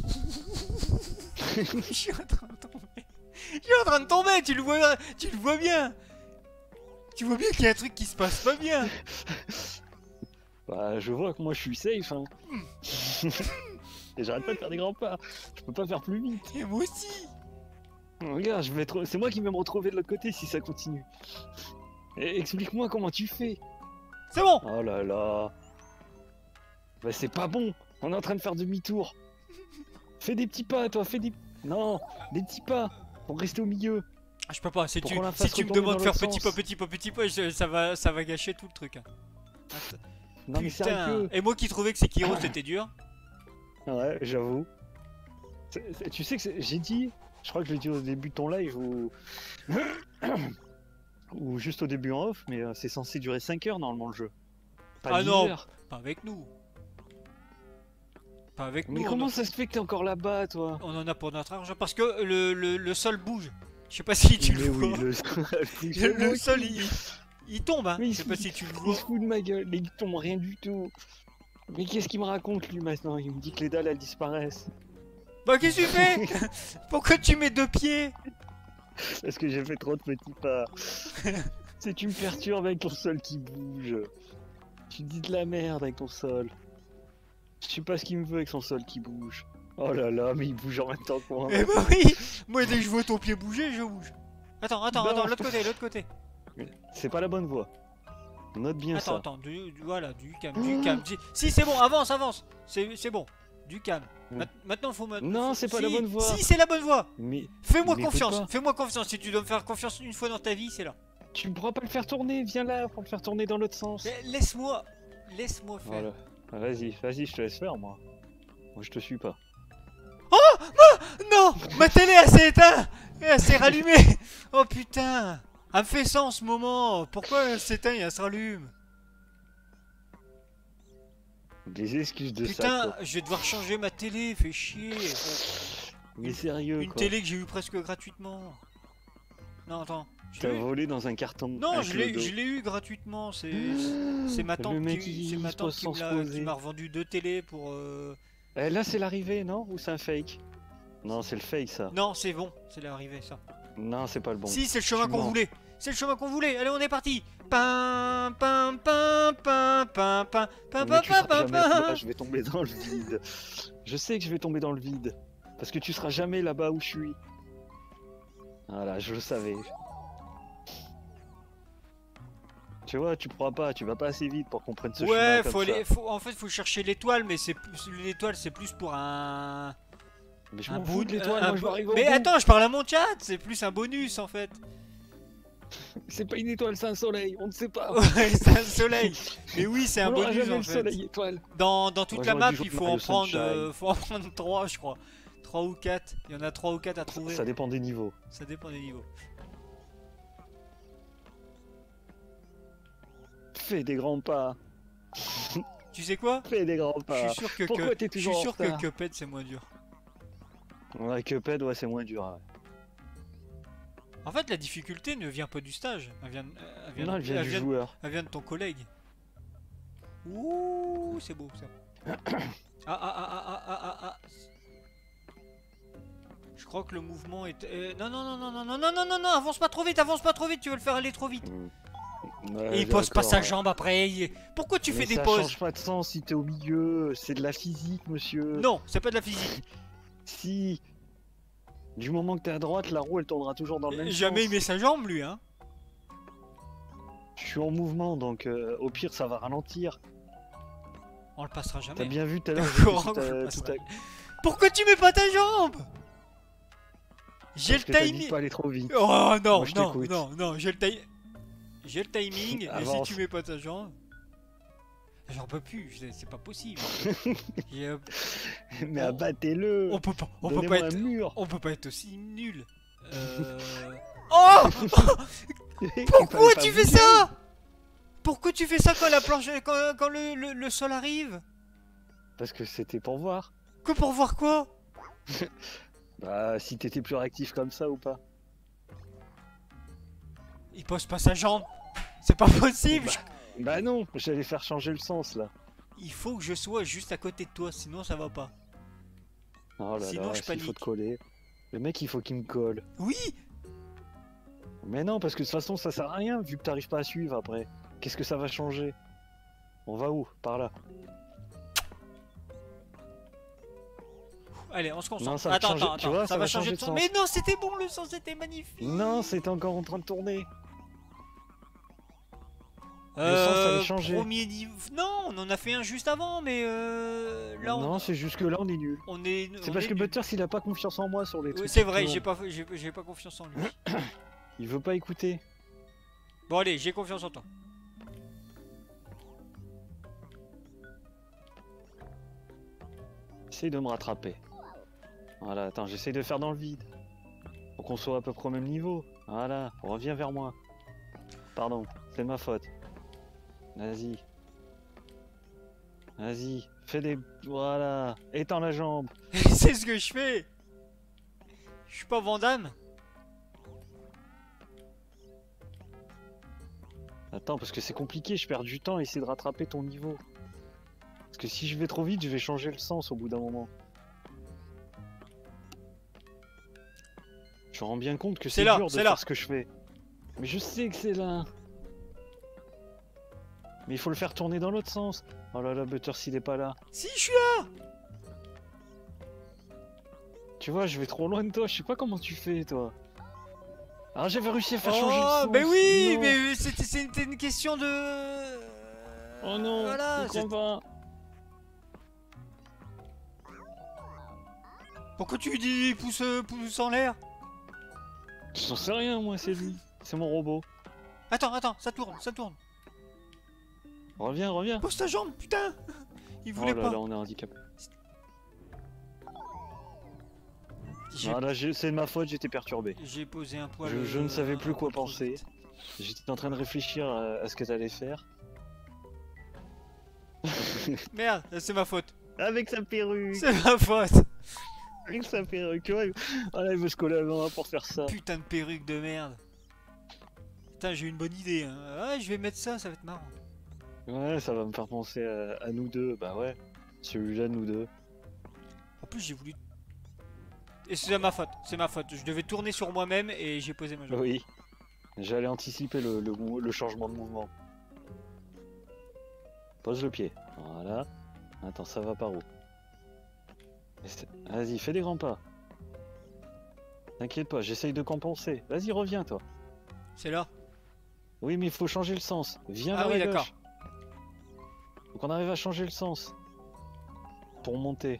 Je suis en train de tomber. Je suis en train de tomber, tu le vois, tu le vois bien. Tu vois bien qu'il y a un truc qui se passe pas bien. Bah, je vois que moi je suis safe, hein. Et j'arrête pas de faire des grands pas. Je peux pas faire plus vite. Et moi aussi. Regarde, je vais être... c'est moi qui vais me retrouver de l'autre côté si ça continue. Et explique-moi comment tu fais. C'est bon. Oh là là. Bah, c'est pas bon. On est en train de faire demi-tour. Fais des petits pas, toi. Fais des. Non, des petits pas pour rester au milieu. Ah, je peux pas. Si Pour tu, qu'on la si fasse tu me retourner demandes de dans faire l'autre petit sens. pas, petit pas, petit pas, je- ça va, ça va gâcher tout le truc. hein. Attends. Non mais Putain. sérieux. Et moi qui trouvais que Sekiro c'était dur. Ouais, j'avoue. C'est- c'est- Tu sais que c'est- j'ai dit, je crois que je l'ai dit au début de ton live où Ou juste au début en off, mais euh, c'est censé durer cinq heures normalement le jeu. Pas Ah dix non, heures. pas avec nous. Pas avec Mais nous. comment on, ça se fait que t'es encore là-bas, toi? on en a pour notre argent parce que le, le, le sol bouge. Je sais pas si tu Mais le oui, vois. le, Le, le sol il, il tombe, hein. Mais Je il sais se pas fout- si tu le il vois. se fout de ma gueule, mais il tombe rien du tout. Mais qu'est-ce qu'il me raconte lui maintenant? Il me dit que les dalles elles disparaissent. Bah qu'est-ce que tu fais? Pourquoi tu mets deux pieds? Parce que j'ai fait trop de petits pas. C'est tu me perturbes avec ton sol qui bouge. Tu dis de la merde avec ton sol. Je sais pas ce qu'il me veut avec son sol qui bouge. Oh là là, mais il bouge en même temps que moi. Eh bah oui. Moi dès que je vois ton pied bouger, je bouge. Attends, attends, Non. attends, l'autre côté, l'autre côté. C'est pas la bonne voie. Note bien Attends, ça. attends, du, du- voilà, du calme, du calme. Si- Si c'est bon, avance, avance. C'est c'est bon, du calme. Ouais. Mat- Maintenant faut ma- Non, faut- c'est pas si, la bonne voie. Si c'est la bonne voie. Mais Fais-moi Mais écoute confiance, pas. fais-moi confiance. Si tu dois me faire confiance une fois dans ta vie, c'est là. tu ne pourras pas le faire tourner. Viens là pour le faire tourner dans l'autre sens. Mais Laisse-moi, laisse-moi faire. Voilà. Ah, Vas-y, vas-y, je te laisse faire moi. Moi je te suis pas. Non, ma télé elle s'est éteinte, elle s'est rallumée. Oh putain, elle me fait ça en ce moment. Pourquoi elle s'éteint et elle se rallume? Des excuses de ça. Putain, quoi. je vais devoir changer ma télé, fait chier. Mais sérieux Une quoi. télé que j'ai eu presque gratuitement. Non, attends. je T'as l'ai eu. volé dans un carton. Non, un je l'ai clodo. je l'ai eu gratuitement. C'est c'est ma Le tante mec, qui, il c'est ma se tante pose qui sans me se l'a- qui poser. m'a revendu deux télés pour. euh, Eh, là c'est l'arrivée, non? Ou c'est un fake? Non, c'est le fake ça. Non, c'est bon, c'est l'arrivée ça. Non, c'est pas le bon. Si, c'est le chemin suis qu'on mort. voulait. C'est le chemin qu'on voulait. Allez, on est parti. Pam pam pam pam pam pam pam Mais tu pam seras pam jamais là, pam. je vais tomber dans le vide. Je sais que je vais tomber dans le vide. Parce que tu seras jamais là-bas où je suis. Voilà, je le savais. Tu vois, tu pourras pas, tu vas pas assez vite pour qu'on prenne ce chemin Ouais, comme faut ça. aller, faut, en fait, faut chercher l'étoile, mais c'est plus- l'étoile, c'est plus pour un. Mais je un m'en fous de bon- l'étoile, un moi je vais bon- arriver au Mais bout. attends, je parle à mon chat, c'est plus un bonus en fait. C'est pas une étoile, c'est un soleil, on ne sait pas. Ouais, c'est un soleil. Mais oui, c'est un On n'aura bonus jamais en le fait. soleil étoile. Dans, dans toute Moi, la j'aurais map, dû jouer il faut Mario en prendre, Sunshine. euh, faut en prendre trois, je crois. Trois ou quatre. Il y en a trois ou quatre à trouver. Ça dépend des niveaux. Ça dépend des niveaux. Fais des grands pas. Tu sais quoi? Fais des grands Je pas. suis sûr que, Pourquoi que- t'es je suis toujours en sûr que retard Cuphead c'est moins dur. Ouais, Cuphead, ouais, c'est moins dur. Ouais. En fait, la difficulté ne vient pas du stage. Elle vient, elle vient, Non, elle vient elle du vient- joueur. elle vient de ton collègue. Ouh, c'est beau ça. Ah ah ah ah ah ah ah ah. Je crois que le mouvement est. euh, non non non non non non non non non non avance pas trop vite, avance pas trop vite, tu veux le faire aller trop vite. Ouais, Et il pose pas d'accord, sa ouais. jambe après. il- Pourquoi tu Mais fais des ça pauses? change pas de sens si t'es au milieu. C'est de la physique, monsieur. Non, c'est pas de la physique. Si. Du moment que t'es à droite, la roue elle tournera toujours dans le même Jamais il sens. met sa jambe lui hein. Je suis en mouvement donc euh, au pire ça va ralentir. On le passera jamais. T'as bien vu tout à l'heure. D'accord, j'ai fait tout on le à- passera. tout à- Pourquoi tu mets pas ta jambe? J'ai le Parce que t'as dit de timing. pas aller trop vite. Oh non, Moi, je non, t'écoute. non, non, j'ai le timing. J'ai le timing, et si Avance. tu mets pas ta jambe. J'en peux plus, c'est c'est pas possible. J'ai, euh, Mais on- abattez-le. on peut pas, on peut Donnez-moi pas un être, mur. on peut pas être aussi nul. Euh... Oh Pourquoi tu fais ça? Pourquoi tu fais ça quand la planche, quand, quand le, le, le sol arrive? Parce que c'était pour voir. Que pour voir quoi? Bah si t'étais plus réactif comme ça ou pas. Il pose pas sa jambe. C'est pas possible. Bah non, j'allais faire changer le sens là. Il faut que je sois juste à côté de toi, sinon ça va pas. Oh là Sinon, là, je est-ce qu'il faut panique. te coller. Le mec il faut qu'il me colle. Oui. Mais non, parce que de toute façon ça sert à rien vu que t'arrives pas à suivre après. Qu'est-ce que ça va changer? On va où? Par là. Allez, on se concentre. Non, ça va attends, changer- attends, tu attends, vois, ça, va changer de de sens. sens. Mais non, c'était bon, le sens était magnifique. Non, c'est encore en train de tourner. Euh, sens allait changer. Premier niveau. Non, on en a fait un juste avant, mais euh, là, on, Non, c'est juste que là on est nul. on est. C'est on parce est que nul. Butters il a pas confiance en moi sur les Ouais, trucs. c'est qui vrai, tournent. j'ai pas, j'ai j'ai pas confiance en lui. Il veut pas écouter. Bon, allez, j'ai confiance en toi. Essaye de me rattraper. Voilà, attends, j'essaye de faire dans le vide. Pour qu'on soit à peu près au même niveau. Voilà, reviens vers moi. Pardon, c'est ma faute. Vas-y. Vas-y, fais des... Voilà, étends la jambe. C'est ce que je fais. Je suis pas Van Damme. Attends, parce que c'est compliqué, je perds du temps à essayer de rattraper ton niveau. Parce que si je vais trop vite, je vais changer le sens au bout d'un moment. Je me rends bien compte que C'est c'est là, dur de c'est là. faire ce que je fais. Mais je sais que c'est là. Mais il faut le faire tourner dans l'autre sens. Oh là là, Butters, il est pas là. Si, je suis là. Tu vois, je vais trop loin de toi, je sais pas comment tu fais, toi. Ah, j'avais réussi à faire changer le Oh, sens. mais oui, Non. mais c'était c'était une question de... Oh non, Voilà, je comprends pas. Pourquoi tu dis pouce, pouce en l'air? J'en sais rien, moi, c'est lui. C'est mon robot. Attends, attends, ça tourne, ça tourne. Reviens, reviens. Pose ta jambe, putain. Il voulait Oh là pas. là, on est handicapé. J'ai Ah là, j'ai- c'est de ma faute, j'étais perturbé. j'ai posé un poil... Je, je ne savais plus un quoi peu trop penser. vite. J'étais en train de réfléchir à, à ce que t'allais faire. Merde, c'est ma faute. Avec sa perruque. C'est ma faute. Avec sa perruque. Tu vois, il- ah là, il veut se coller à moi pour faire ça. Putain de perruque de merde. Putain, j'ai une bonne idée. Hein. Ah, je vais mettre ça, ça va être marrant. Ouais, ça va me faire penser à, à nous deux. Bah ouais, celui-là, nous deux. En plus, j'ai voulu... Et c'est ma faute, c'est ma faute. Je devais tourner sur moi-même et j'ai posé ma jambe. Oui. J'allais anticiper le, le, mou- le changement de mouvement. Pose le pied. Voilà. Attends, ça va par où? Vas-y, fais des grands pas. T'inquiète pas, j'essaye de compenser. Vas-y, reviens, toi. C'est là. Oui, mais il faut changer le sens. Viens Ah vers oui, la d'accord. gauche. Faut qu'on arrive à changer le sens. Pour monter.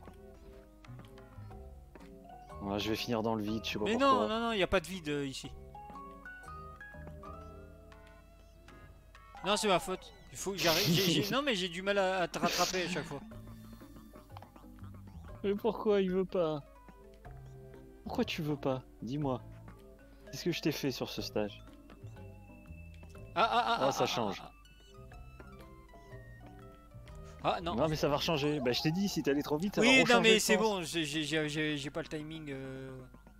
Ouais, je vais finir dans le vide, je sais pas Mais pourquoi. non, non, non, il n'y a pas de vide euh, ici. Non, c'est ma faute. Il faut que j'arrive. j'ai- j'ai- Non, mais j'ai du mal à, à te rattraper à chaque fois. Mais pourquoi il veut pas? Pourquoi tu veux pas? Dis-moi. Qu'est-ce que je t'ai fait sur ce stage? Ah, ah, ah, Oh, ah, ça ah, change. Ah, ah. Ah, non. Non mais ça va rechanger. Bah je t'ai dit, si t'allais trop vite, ça va Oui, rechanger non, mais le c'est sens. bon. j'ai- j'ai- J'ai j'ai- j'ai pas le timing. euh.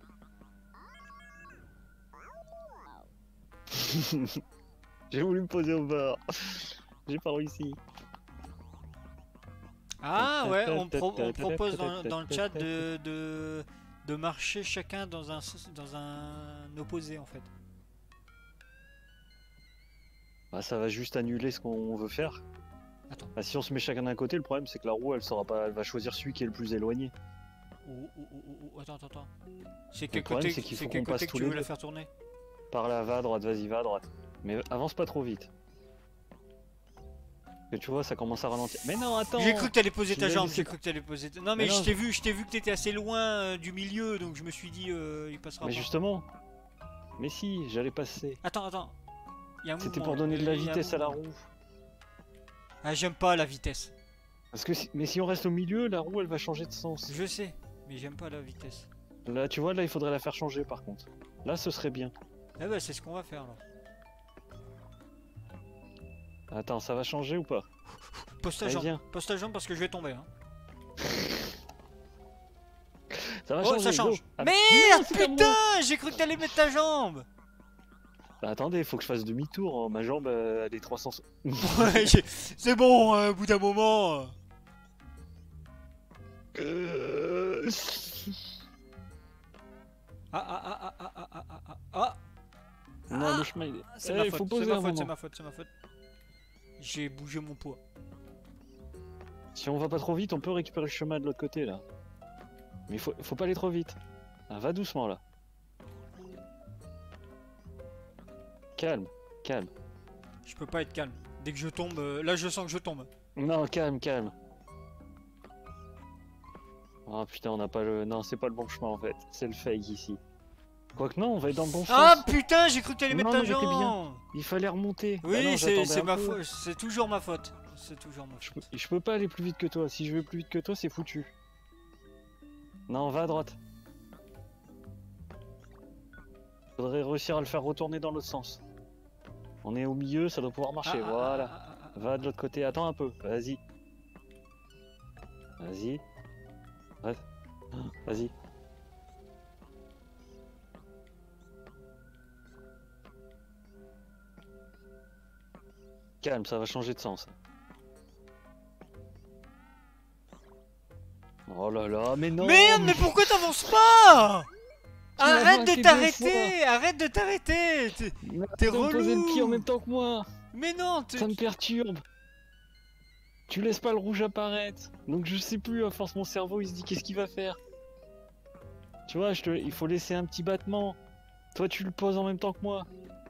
J'ai voulu me poser au bord. J'ai pas réussi. Ah ouais, on, pro- on propose dans, dans le chat de, de, de marcher chacun dans un, s- dans un opposé en fait. Bah ça va juste annuler ce qu'on veut faire. Attends. Bah, si on se met chacun d'un côté, le problème c'est que la roue elle saura pas, elle va choisir celui qui est le plus éloigné. Oh, oh, oh, oh, oh, attends, attends, attends. C'est Le quel problème, côté, c'est qu'il c'est faut quel qu'on côté passe que tous tu les veux la deux. faire tourner? Par là, va à droite, vas-y, va à droite. Mais avance pas trop vite. Que tu vois, ça commence à ralentir. Mais non, attends. J'ai cru que t'allais poser Je ta l'ai jambe, laissé- j'ai cru que t'allais poser ta... Non mais, Mais je non, t'ai vu, je t'ai vu que t'étais assez loin euh, du milieu, donc je me suis dit, euh, il passera Mais pas. justement. Mais si, j'allais passer. Attends, attends. Il y a un C'était mouvement, pour donner là. de la Il y a un vitesse à la mouvement. roue. Ah, j'aime pas la vitesse. Parce que si... Mais si on reste au milieu, la roue elle va changer de sens. Je sais, mais j'aime pas la vitesse. Là, tu vois, là il faudrait la faire changer par contre. Là, ce serait bien. Eh ben, c'est ce qu'on va faire là. Attends, ça va changer ou pas? Pose ta Allez, jambe, viens. pose ta jambe parce que je vais tomber. Hein. Ça va Oh, changer. ça change. go. Ah, Merde, non, c'est pas moi. putain, j'ai cru que t'allais mettre ta jambe. Bah, attendez, faut que je fasse demi-tour. hein. Ma jambe, euh, elle est trois cents. Ouais, j'ai- c'est bon, hein, au bout d'un moment. Euh, Ah, ah, ah, ah, ah, ah, ah, ah, ah. Non, Ah, le chemin il est. C'est Eh, ma il faut faute, poser c'est un ma faute, c'est moment. ma faute, c'est ma faute. J'ai bougé mon poids. Si on va pas trop vite, on peut récupérer le chemin de l'autre côté là. Mais il faut, faut pas aller trop vite. Ah, va doucement là. Calme, calme. Je peux pas être calme. Dès que je tombe, euh, là je sens que je tombe. Non, calme, calme. Ah putain, on n'a pas le. Non, c'est pas le bon chemin en fait. C'est le fake ici. Quoique non, on va être dans le bon Ah sens. putain, j'ai cru que t'allais mettre Non, ta non, j'étais bien. jambe. Il fallait remonter. Bah Oui, non, c'est j'attendais c'est un ma peu. faute. C'est toujours ma faute. C'est toujours ma Je faute. peux, je peux pas aller plus vite que toi. Si je vais plus vite que toi, c'est foutu. Non, va à droite. Faudrait réussir à le faire retourner dans l'autre sens. On est au milieu, ça doit pouvoir marcher, Ah, ah, voilà. ah, ah, ah. Va de l'autre côté, attends un peu, vas-y. Vas-y. Reste. Vas-y. Calme, ça va changer de sens. Oh là là, mais non! Merde, mais pourquoi t'avances pas? Tu m'as Arrête braqué de deux t'arrêter! Arrête de t'arrêter! T'es- Mais T'es arrête de me poser le pied en relou. même temps que moi! Mais non, t'es- Ça me perturbe! Tu laisses pas le rouge apparaître! Donc je sais plus, à force mon cerveau il se dit qu'est-ce qu'il va faire? Tu vois, je te... il faut laisser un petit battement. Toi tu le poses en même temps que moi.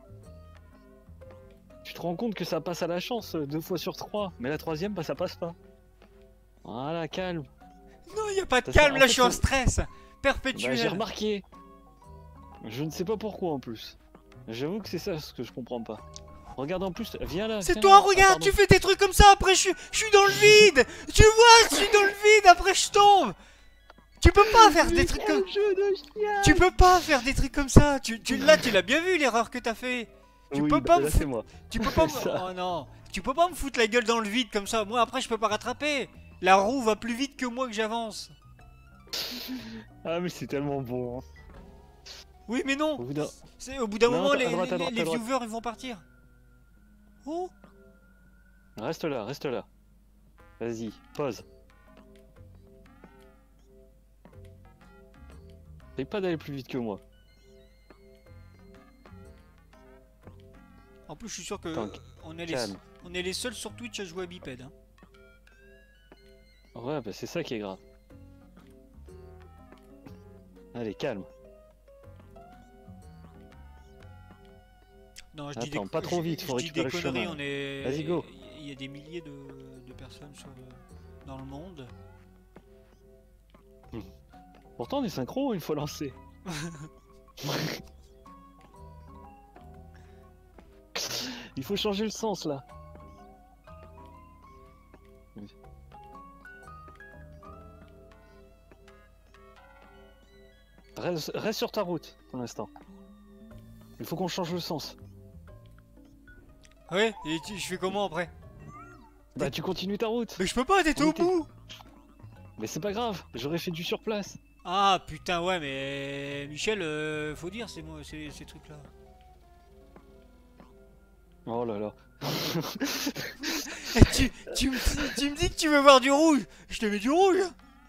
Tu te rends compte que ça passe à la chance euh, deux fois sur trois, mais la troisième, bah ça passe pas. Voilà, calme. non, y a pas de Ça, ça, calme, en là fait, je suis en faut- stress Bah, perpétuel. j'ai remarqué. Je ne sais pas pourquoi en plus. J'avoue que c'est ça ce que je comprends pas. Regarde en plus, viens là. C'est viens toi, là. Ah, regarde, pardon. tu fais des trucs comme ça, après je suis, je suis dans le vide. Tu vois, je suis dans le vide, après je tombe. Tu peux pas faire des trucs comme... Jeu de chien. Tu peux pas faire des trucs comme ça. Tu, tu, là, tu l'as bien vu l'erreur que t'as fait. Tu Oui, peux bah, pas me là, foutre... c'est moi. Tu peux pas me... Ça. Oh non. Tu peux pas me foutre la gueule dans le vide comme ça. Moi, après, je peux pas rattraper. La roue va plus vite que moi que j'avance. Ah mais c'est tellement bon. Hein. Oui, mais non. Au bout d'un- C'est au bout d'un Non, moment, à les, droite, à les- droite, les à droite. viewers, ils vont partir. Oh. Reste là, reste là. Vas-y, pause. Essaye pas d'aller plus vite que moi. En plus, je suis sûr que Attends, euh, on est les, calme. on est les seuls sur Twitch à jouer à bipède. Hein. Ouais, bah c'est ça qui est grave. Allez, calme. Non, je dis des, Attends, pas trop je- vite, je faut dis des récupérer le conneries. chemin. On est. Vas-y, go. Il y a des milliers de, de personnes sur le- dans le monde. Pourtant on est synchro une fois lancé. Il faut changer le sens là. Reste, reste sur ta route pour l'instant. Il faut qu'on change le sens. Ouais. Et tu- je fais comment après? Bah tu continues ta route. Mais je peux pas. T'es On au était- bout. Mais c'est pas grave, j'aurais fait du surplace. Ah putain ouais mais Michel, euh, faut dire ces, mots- ces, ces trucs là. Oh là là. tu, tu, me, tu me dis que tu veux voir du rouge. Je te mets du rouge.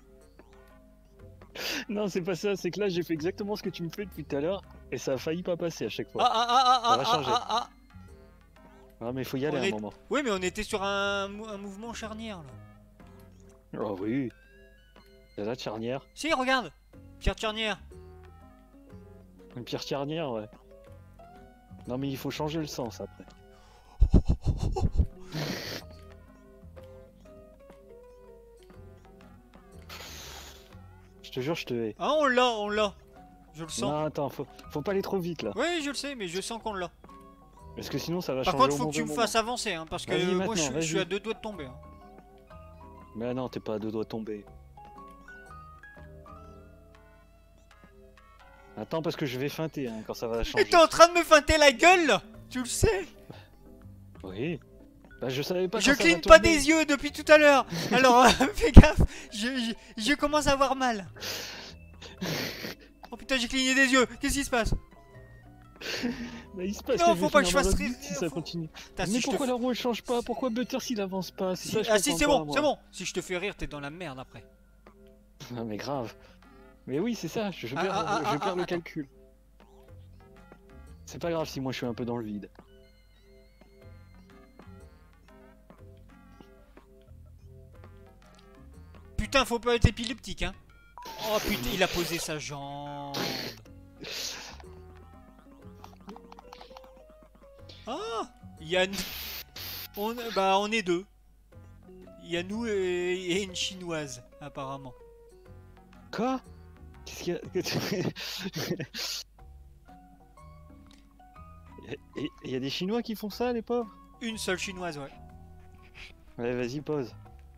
Non, c'est pas ça, c'est que là j'ai fait exactement ce que tu me fais depuis tout à l'heure et ça a failli pas passer à chaque Ah fois. ah ah Ça ah va ah changer. ah ah. Ah, mais il faut y aller On à est- un moment. Oui mais on était sur un, mou- un mouvement charnière là. Oh oui. C'est la charnière. Si regarde, Pierre Charnière. Une pierre charnière, ouais. Non, mais il faut changer le sens après. Je te jure, je te hais. Ah on l'a, on l'a. Je le sens. Non, attends, faut, faut pas aller trop vite là. Oui je le sais mais je sens qu'on l'a. Parce que sinon ça va Par changer contre au faut que mauvais tu me moment. fasses avancer hein, parce que Vas-y, euh, moi je, maintenant, suis- je suis vas-y. à deux doigts de tomber. Hein. Mais non, t'es pas à deux doigts de tomber. Attends, parce que je vais feinter hein, quand ça va Et changer. t'es en train de me feinter la gueule là. Tu le sais. Oui. Bah je savais pas Je quand ça va cligne pas tomber. des yeux depuis tout à l'heure. Alors euh, fais gaffe, je, je, je commence à avoir mal. Oh putain j'ai cligné des yeux, qu'est-ce qui se passe? Bah, il se passe Non, que faut je pas vais que je finir fasse dans le rire, vide si ça faut- continue. Putain, Mais si je te pourquoi fais- la roue elle change pas? Pourquoi Butters il avance pas? C'est si- ça, je Ah si c'est comprends bon, pas, c'est moi. bon. Si je te fais rire t'es dans la merde après. Non mais grave. Mais oui, c'est ça, je, je Ah, perds, ah, ah, je ah, perds ah, le attends. calcul. C'est pas grave si moi je suis un peu dans le vide. Putain faut pas être épileptique hein. Oh putain il a posé sa jambe. Ah Yann. On, bah on est deux. Il y a nous et, et une chinoise apparemment. Quoi? Qu'est-ce qu'il y a? Et il y a des Chinois qui font ça, les pauvres? Une seule chinoise ouais. Allez, vas-y, pause.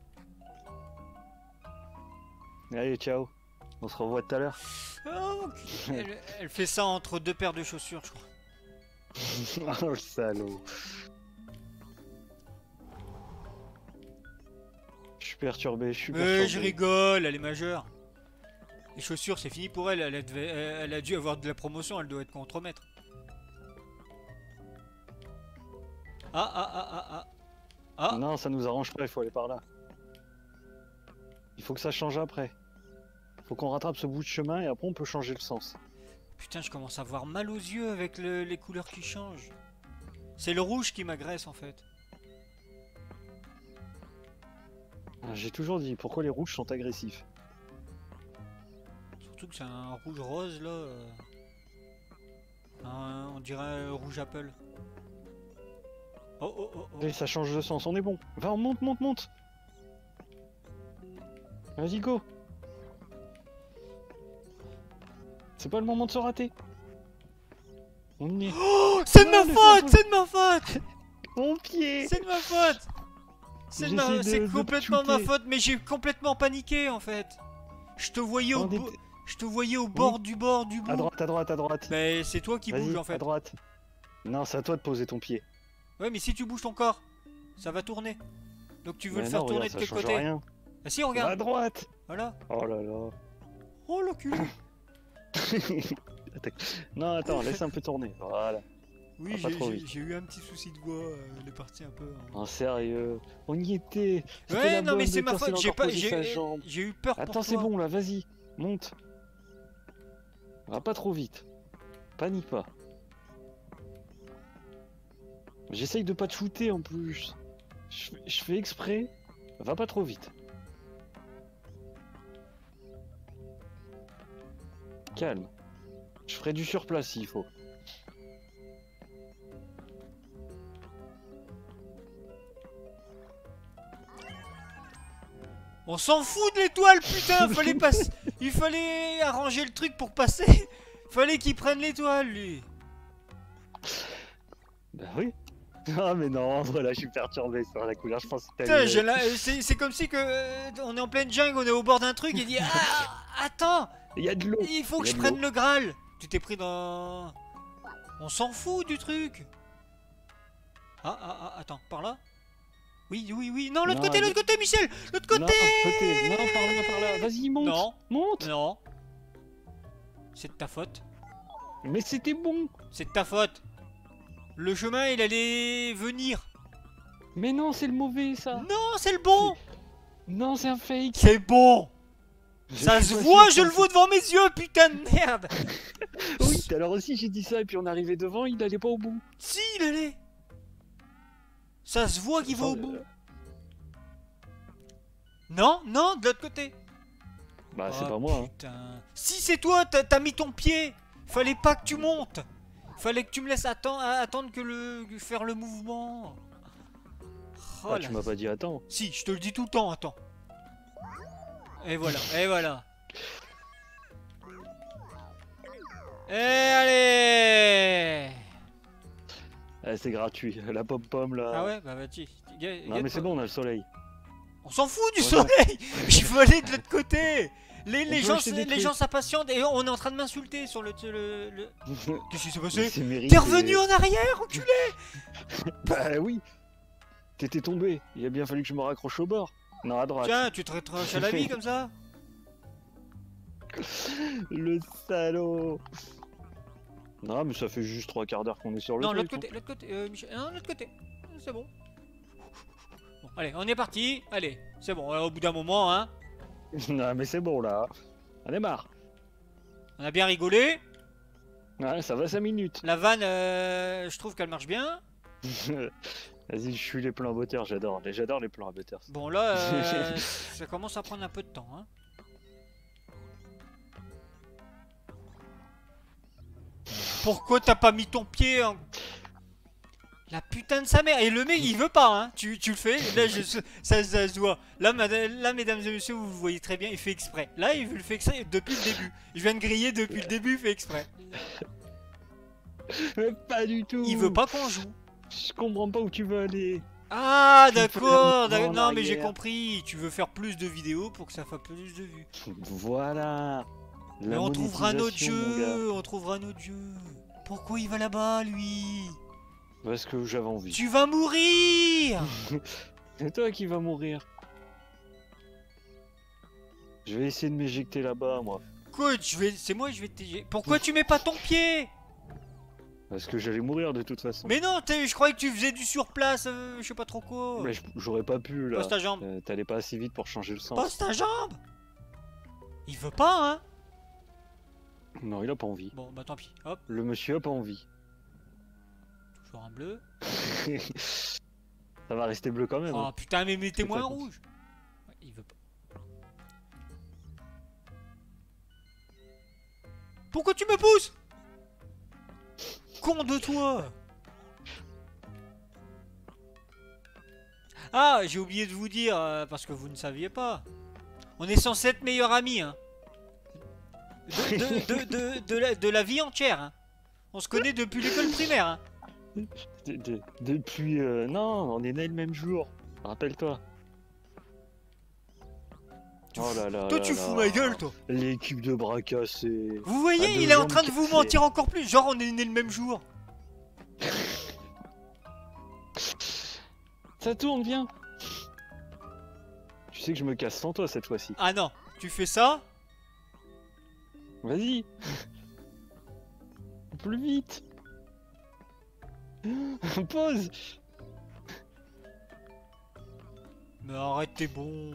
Allez, ciao. On se revoit tout à l'heure. Oh, elle, elle fait ça entre deux paires de chaussures je crois. Oh le salaud. Je suis perturbé, je suis perturbé. Mais je rigole, elle est majeure. Les chaussures, c'est fini pour elle. Elle a, devait- elle a dû avoir de la promotion, elle doit être contremaître. Ah, ah, ah, ah, ah. Ah, Non, ça nous arrange pas, il faut aller par là. Il faut que ça change après. Faut qu'on rattrape ce bout de chemin et après on peut changer le sens. putain, je commence à avoir mal aux yeux avec le- les couleurs qui changent. C'est le rouge qui m'agresse en fait. Ah, j'ai toujours dit, pourquoi les rouges sont agressifs? Surtout que c'est un rouge rose là. euh. Un- on dirait un rouge apple. Oh oh oh oh. Et ça change de sens, on est bon. Va, on monte, monte, monte. Vas-y, go. C'est pas le moment de se rater. On y est. Oh, c'est de ma Oh, le faute, fantôme. c'est de ma faute, Mon pied. c'est de ma faute. C'est de ma- J'essaie de- c'est de te complètement ma shooter. faute, mais j'ai complètement paniqué en fait. Je te voyais au, On est- bo- je te voyais au bord du bord du bout. À droite, à droite, à droite. Mais c'est toi qui bouge Vas-y, en fait. à droite. Non, c'est à toi de poser ton pied. Ouais, mais si tu bouges ton corps, ça va tourner. Donc tu veux Mais le faire non, tourner regarde, de ça quel change côté? rien. Ah si, Va à regarde. droite. Voilà. Oh là là. Oh le cul. Non, attends, laisse un peu tourner. Voilà. Oui, Ah, pas j'ai trop j'ai- vite. j'ai eu un petit souci de voix. euh, Elle est partie un peu. en- En sérieux. On y était. C'était Ouais, la non, mais bonne, c'est le ma pire, faute. c'est J'ai d'encore pas, poser sa j'ai jambe. j'ai eu peur pour Attends, c'est toi. bon là, vas-y. Monte. Va pas trop vite. Panique pas. J'essaye de pas te shooter en plus. Je, fais- je fais exprès. Va pas trop vite. Calme. Je ferai du surplace s'il faut. On s'en fout de l'étoile, putain. Fallait passer. Il fallait arranger le truc pour passer. Fallait qu'il prenne l'étoile, lui. Bah oui. Ah mais non, voilà, je suis perturbé sur la couleur. Je pense que Putain, t'as j'ai la- c'est c'est comme si que euh, on est en pleine jungle, on est au bord d'un truc et dit ah attends, Il y a de l'eau. il faut que Il y je a de prenne l'eau. le Graal. Tu t'es pris dans. On s'en fout du truc. Ah ah ah attends, par là. Oui oui oui, non l'autre Non, côté, mais- l'autre côté, Michel, l'autre Non, côté. côté. Non, par là, par là. Vas-y, monte. Non Monte. non. C'est de ta faute. Mais c'était bon. C'est de ta faute. Le chemin il allait venir. Mais non, c'est le mauvais ça. Non c'est le bon. Non, c'est un fake. C'est bon. Je Ça suis se pas voit, sûr je que le vois devant mes yeux, putain de merde. Oui, tout à l'heure aussi j'ai dit ça et puis on arrivait devant, il allait pas au bout. Si, il allait. Ça se voit qu'il va au Enfin, bout. euh, Non, non, de l'autre côté. Bah c'est Oh, pas moi. Hein. Putain. Si c'est toi, t'as t'as mis ton pied. Fallait pas que tu montes. Fallait que tu me laisses atten- attendre que le que faire le mouvement. Oh Ah, là. tu m'as pas dit attends. Si, je te le dis tout le temps, attends. Et voilà, et voilà. Et allez. Ah, c'est gratuit, la pom pom là. Ah ouais, bah bah tu. Non mais c'est bon, on a le soleil. On s'en fout du Ouais, soleil. Je veux aller de l'autre côté. Les, les peut gens, acheter des les trucs. gens s'impatientent et on est en train de m'insulter sur le. le, le- Qu'est-ce qui s'est passé? C'est mérité. T'es revenu en arrière, enculé. Bah oui. T'étais tombé, il a bien fallu que je me raccroche au bord. Non, à droite. Tiens, tu te retranches à la vie comme ça? Le salaud. Non mais ça fait juste trois quarts d'heure qu'on est sur le Non, l'autre truc, côté, l'autre côté, euh, Michel. Non, l'autre côté. C'est bon. Bon, allez, on est parti. Allez, c'est bon. Au bout d'un moment, hein. hein. Non mais c'est bon là. On est marre. On a bien rigolé. Ouais, ça va cinq minutes. La vanne, euh, je trouve qu'elle marche bien. Vas-y, je suis les plans à butter, j'adore. J'adore les plans à butter. Bon, là, euh, ça commence à prendre un peu de temps, hein. Pourquoi t'as pas mis ton pied en... La putain de sa mère. Et le mec il veut pas hein. Tu, tu le fais. Là je, ça, ça se voit. Là, madame, là mesdames et messieurs vous le voyez très bien. Il fait exprès. Là il le fait exprès depuis le début. Je viens de griller depuis le début. Il fait exprès. Mais pas du tout. Il veut pas qu'on joue. Je comprends pas où tu veux aller. Ah Tu fais d'accord. un d'ac- mouvement en Non mais j'ai arrière. compris. Tu veux faire plus de vidéos pour que ça fasse plus de vues. Voilà. Mais La on trouvera notre monétisation, mon gars. jeu. On trouvera notre jeu. Pourquoi il va là-bas, lui? Parce que j'avais envie. Tu vas mourir! C'est toi qui vas mourir. Je vais essayer de m'éjecter là-bas, moi. Écoute, je vais... c'est moi, je vais t'éjecter. Pourquoi tu mets pas ton pied? Parce que j'allais mourir de toute façon. Mais non, je croyais que tu faisais du surplace, euh, je sais pas trop quoi. Mais j'aurais pas pu, là. Pose ta jambe. Euh, T'allais pas assez vite pour changer le sens. Pose ta jambe. Il veut pas, hein? Non, il a pas envie. Bon, bah tant pis. Hop, Le monsieur a pas envie. toujours un bleu. Ça va rester bleu quand même. Oh hein. putain, mais mettez-moi un pas con. rouge. Ouais, il veut pas. Pourquoi tu me pousses? Con de toi! Ah, j'ai oublié de vous dire, euh, parce que vous ne saviez pas. On est censé être meilleurs amis, hein. De, de, de, de, de la, de la vie entière, hein. On se connaît depuis l'école primaire, hein. De- de- depuis... euh, Non, on est né le même jour. Rappelle-toi. Oh là là Toi, là tu là. fous ma gueule, toi. L'équipe de bras cassés. Vous voyez, À deux il est en jambes train de vous cassées. mentir encore plus. Genre, on est né le même jour. Ça tourne, viens. Tu sais que je me casse sans toi cette fois-ci. Ah non, tu fais ça? Vas-y. Plus vite. Pause. Mais arrête, t'es bon.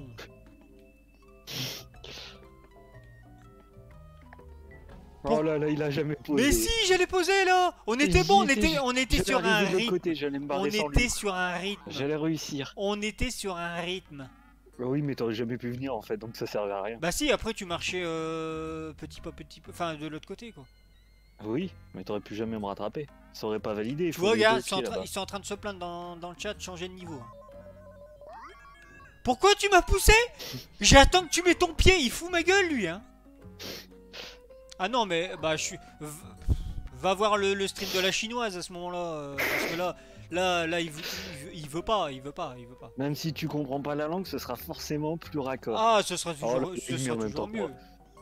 Oh là là, il a jamais posé. Mais si, j'allais poser là. On était J'y bon, on étais, était, j'y- on était j'allais sur un arriver de l'autre rythme. côté, j'allais me On barrer sans était lui. sur un rythme. J'allais réussir. On était sur un rythme. Bah oui, mais t'aurais jamais pu venir en fait, donc ça servait à rien. Bah si, après tu marchais euh, petit pas petit peu, enfin de l'autre côté quoi. Oui, mais t'aurais pu jamais me rattraper. Ça aurait pas validé. il Tu faut vois, les deux regarde, ils sont, en pieds, train- là-bas. ils sont en train de se plaindre dans, dans le chat, changer de niveau. Pourquoi tu m'as poussé? J'attends que tu mets ton pied, il fout ma gueule lui hein. Ah non mais bah je suis... v- Va voir le, le stream de la chinoise à ce moment-là, euh, parce que là, là, là il, veut, il, veut, il veut pas, il veut pas, il veut pas. Même si tu comprends pas la langue, ce sera forcément plus raccord. Ah, ce sera toujours, là, ce il met sera en même toujours temps que mieux. moi.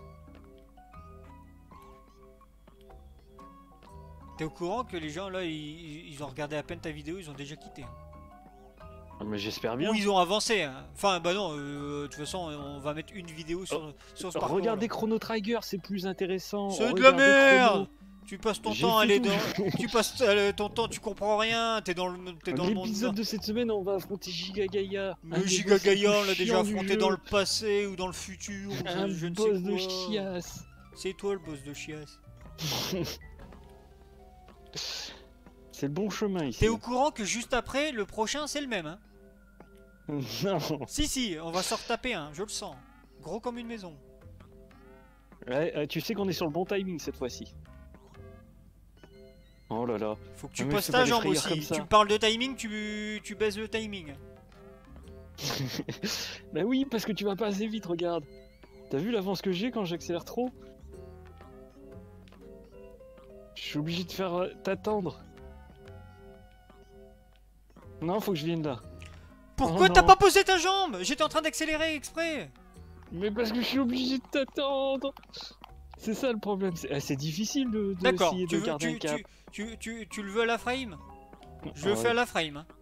T'es au courant que les gens là, ils, ils ont regardé à peine ta vidéo, ils ont déjà quitté. Ah, mais j'espère bien. Ou ils ont avancé. Hein. Enfin, bah non, euh, de toute façon, on va mettre une vidéo sur, sur ce parcours. Regardez Chrono Trigger, c'est plus intéressant. C'est de la Regardez merde. Chrono. Tu passes ton J'ai temps à fait aller tout. dans. Tu passes euh, ton temps, tu comprends rien. T'es dans le, t'es dans le monde. L'épisode de cette semaine, on va affronter Giga Gaia. Un Le des Giga boss les Gaia, on plus l'a déjà chiants du affronté jeu. dans le passé ou dans le futur. Ou Un je, je ne boss sais de quoi. chiasse. C'est toi le boss de chiasse. C'est le bon chemin ici. T'es au courant que juste après, le prochain c'est le même. Hein. Non. Si, si, on va s'en retaper un, je le sens. Gros comme une maison. Ouais, euh, tu sais qu'on est sur le bon timing cette fois-ci. Oh là là. Faut que tu Ah, mais poses fais ta pas des jambe frayeurs aussi. comme ça. Tu me parles de timing, tu, tu baises le timing. Bah oui, parce que tu vas pas assez vite, regarde. T'as vu l'avance que j'ai quand j'accélère trop? Je suis obligé de faire euh, t'attendre. Non, faut que je vienne là. Pourquoi Oh t'as non. pas posé ta jambe? J'étais en train d'accélérer exprès. Mais parce que je suis obligé de t'attendre. C'est ça le problème. C'est ah, c'est difficile de, de D'accord, essayer tu, de veux- garder tu, un cap. tu, tu, tu, tu le veux à la frame? Je Ah le ouais. fais à la frame. Hein.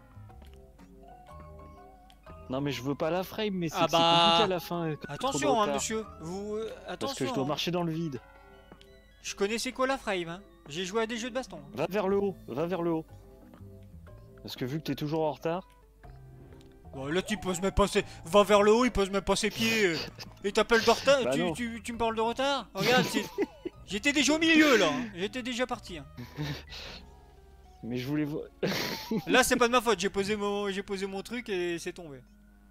Non mais je veux pas la frame, mais c'est Ah que c'est bah. compliqué à la fin. euh, trop de Attention, hein, retard. monsieur. Vous, euh, Parce attention. que je dois hein. marcher dans le vide. Je connais c'est quoi la frame. Hein. J'ai joué à des jeux de baston. Va vers le haut, va vers le haut. Parce que vu que t'es toujours en retard. Bon, là, tu poses même pas ses... Va vers le haut, il pose même pas ses pieds. euh. Et t'appelles de retard. Bah tu, non. tu, tu me parles de retard? Regarde, c'est- j'étais déjà au milieu là. hein. J'étais déjà parti. hein. Mais je voulais voir. Là, c'est pas de ma faute. J'ai posé mon, j'ai posé mon truc et c'est tombé.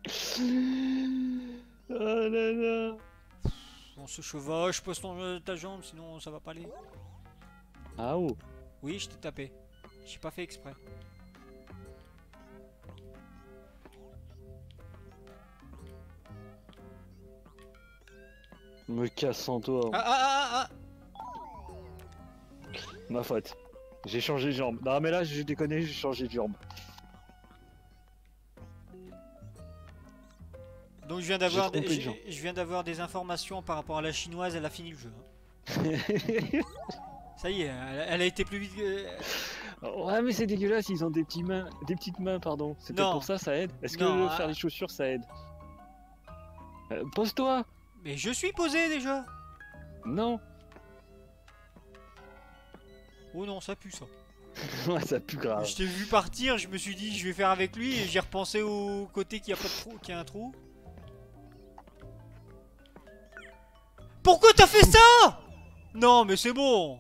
Oh là là. On se chevauche, pose ton, euh, ta jambe, sinon ça va pas aller. Ah oh. Oui, je t'ai tapé. J'ai pas fait exprès. Me casse sans toi. Ah ah ah ah Ma faute. J'ai changé de jambe. Non mais là je déconne, j'ai changé de jambe. Donc je viens d'avoir J'ai des, trompé de je, gens. je viens d'avoir des informations par rapport à la chinoise, elle a fini le jeu. hein. Ça y est, elle, elle a été plus vite que... Ouais, mais c'est dégueulasse, ils ont des petits mains, des petites mains, pardon. C'est peut-être Non. pour ça, ça aide. Est-ce que Non, faire ah. les chaussures, ça aide? Euh, Pose-toi. Mais je suis posé déjà. Non. Oh non, ça pue ça. Ouais, ça pue grave. Je t'ai vu partir, je me suis dit je vais faire avec lui et j'ai repensé au côté qui a pas de trou, qui a un trou. Pourquoi t'as fait ça? Non mais c'est bon.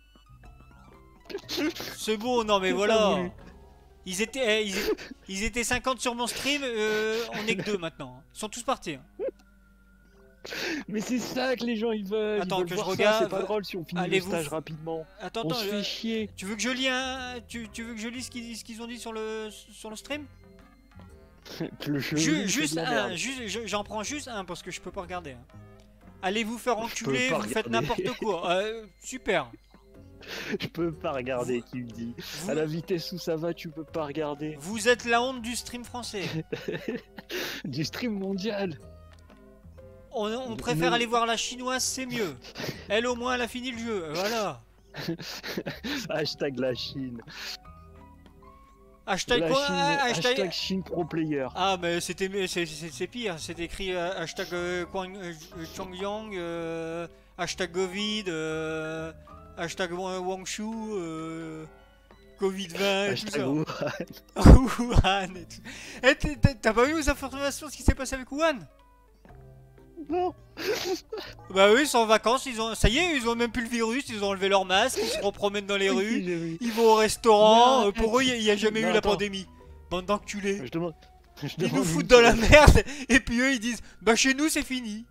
C'est bon, non mais J'ai pas voilà. voulu. Ils étaient, eh, ils, étaient ils étaient cinquante sur mon stream, euh, on est que deux maintenant. Ils sont tous partis. hein. Mais c'est ça que les gens ils veulent. Attends, ils veulent que voir je ça, regarde. C'est pas drôle si on finit Allez, le vous stage f- rapidement. Attends, On attends, se je- fait chier. tu veux que je lis un, tu, tu veux que je lis ce qu'ils ce qu'ils ont dit sur le sur le stream? Le jeu, Ju- il fait Juste de la un, merde. juste, je- j'en prends juste un parce que je peux pas regarder. hein. Allez vous faire Je enculer, peux vous pas faites regarder. n'importe quoi. Euh, super. Je peux pas regarder, qui me dit. Vous, À la vitesse où ça va, tu peux pas regarder. vous êtes la honte du stream français. Du stream mondial. On, on préfère Ne- aller voir la chinoise, c'est mieux. Elle au moins elle a fini le jeu. euh, Voilà. Hashtag la Chine. Hashtag La quoi? Chine. Ah, Hashtag... hashtag- Chine Pro Player. Ah mais c'était mais c'est c'est- c'est pire. C'est écrit euh, hashtag euh, Kwang- euh, Chongyang, euh, hashtag Covid, euh, hashtag Wang- Wangshu, euh, Covid vingt et tout Hashtag ça. Wuhan. Wuhan et tout. Eh, t'es- t'as t'as pas vu aux informations ce qui s'est passé avec Wuhan? Non. Bah oui, ils sont en vacances, ils ont. Ça y est, ils ont même plus le virus, ils ont enlevé leur masque, ils se repromènent dans les Oui, rues, j'ai vu. ils vont au restaurant. Non, euh, Pour eux, il n'y a jamais non, eu la attends. pandémie. Bande d'enculés. Je demande. je Ils nous demande foutent une dans la chose. merde, et puis eux ils disent bah chez nous c'est fini.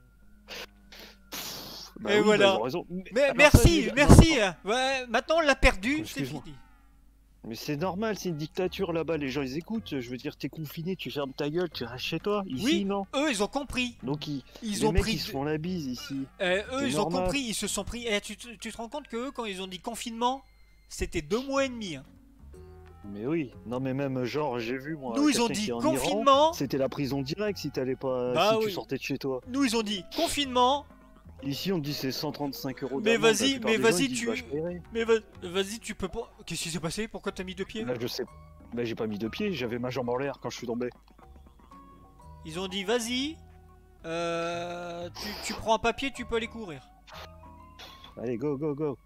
Bah Et oui, bah, voilà. ils ont raison. Mais, Mais alors ça, merci, les- merci. non, hein. Ouais, maintenant on l'a perdu, c'est Excuse-moi. fini. Mais c'est normal, c'est une dictature là-bas. Les gens ils écoutent. Je veux dire, t'es confiné, tu fermes ta gueule, tu restes chez toi. Ici, Oui. non. Eux ils ont compris. Donc ils, Ils les ont mecs pris. ils se font la bise ici. Euh, eux c'est ils ont normal. compris, ils se sont pris. Eh, tu, te- tu te rends compte que eux quand ils ont dit confinement, c'était deux mois et demi. hein. Mais oui, non mais même genre j'ai vu moi. Nous ils ont quelqu'un qui dit est en confinement. Iran, c'était la prison directe si t'allais pas, Bah si tu oui. sortais de chez toi. Nous ils ont dit confinement. Ici on dit c'est cent trente-cinq euros. Mais d'amende, vas-y, la plupart mais des gens, vas-y, ils disent, tu- bah, je paierai. Mais va- vas-y tu peux pas. Qu'est-ce qui s'est passé? Pourquoi t'as mis deux pieds? Là je sais. Bah j'ai pas mis de pied, j'avais ma jambe en l'air quand je suis tombé. Ils ont dit vas-y. Euh, tu, tu prends un papier, tu peux aller courir. Allez go go go.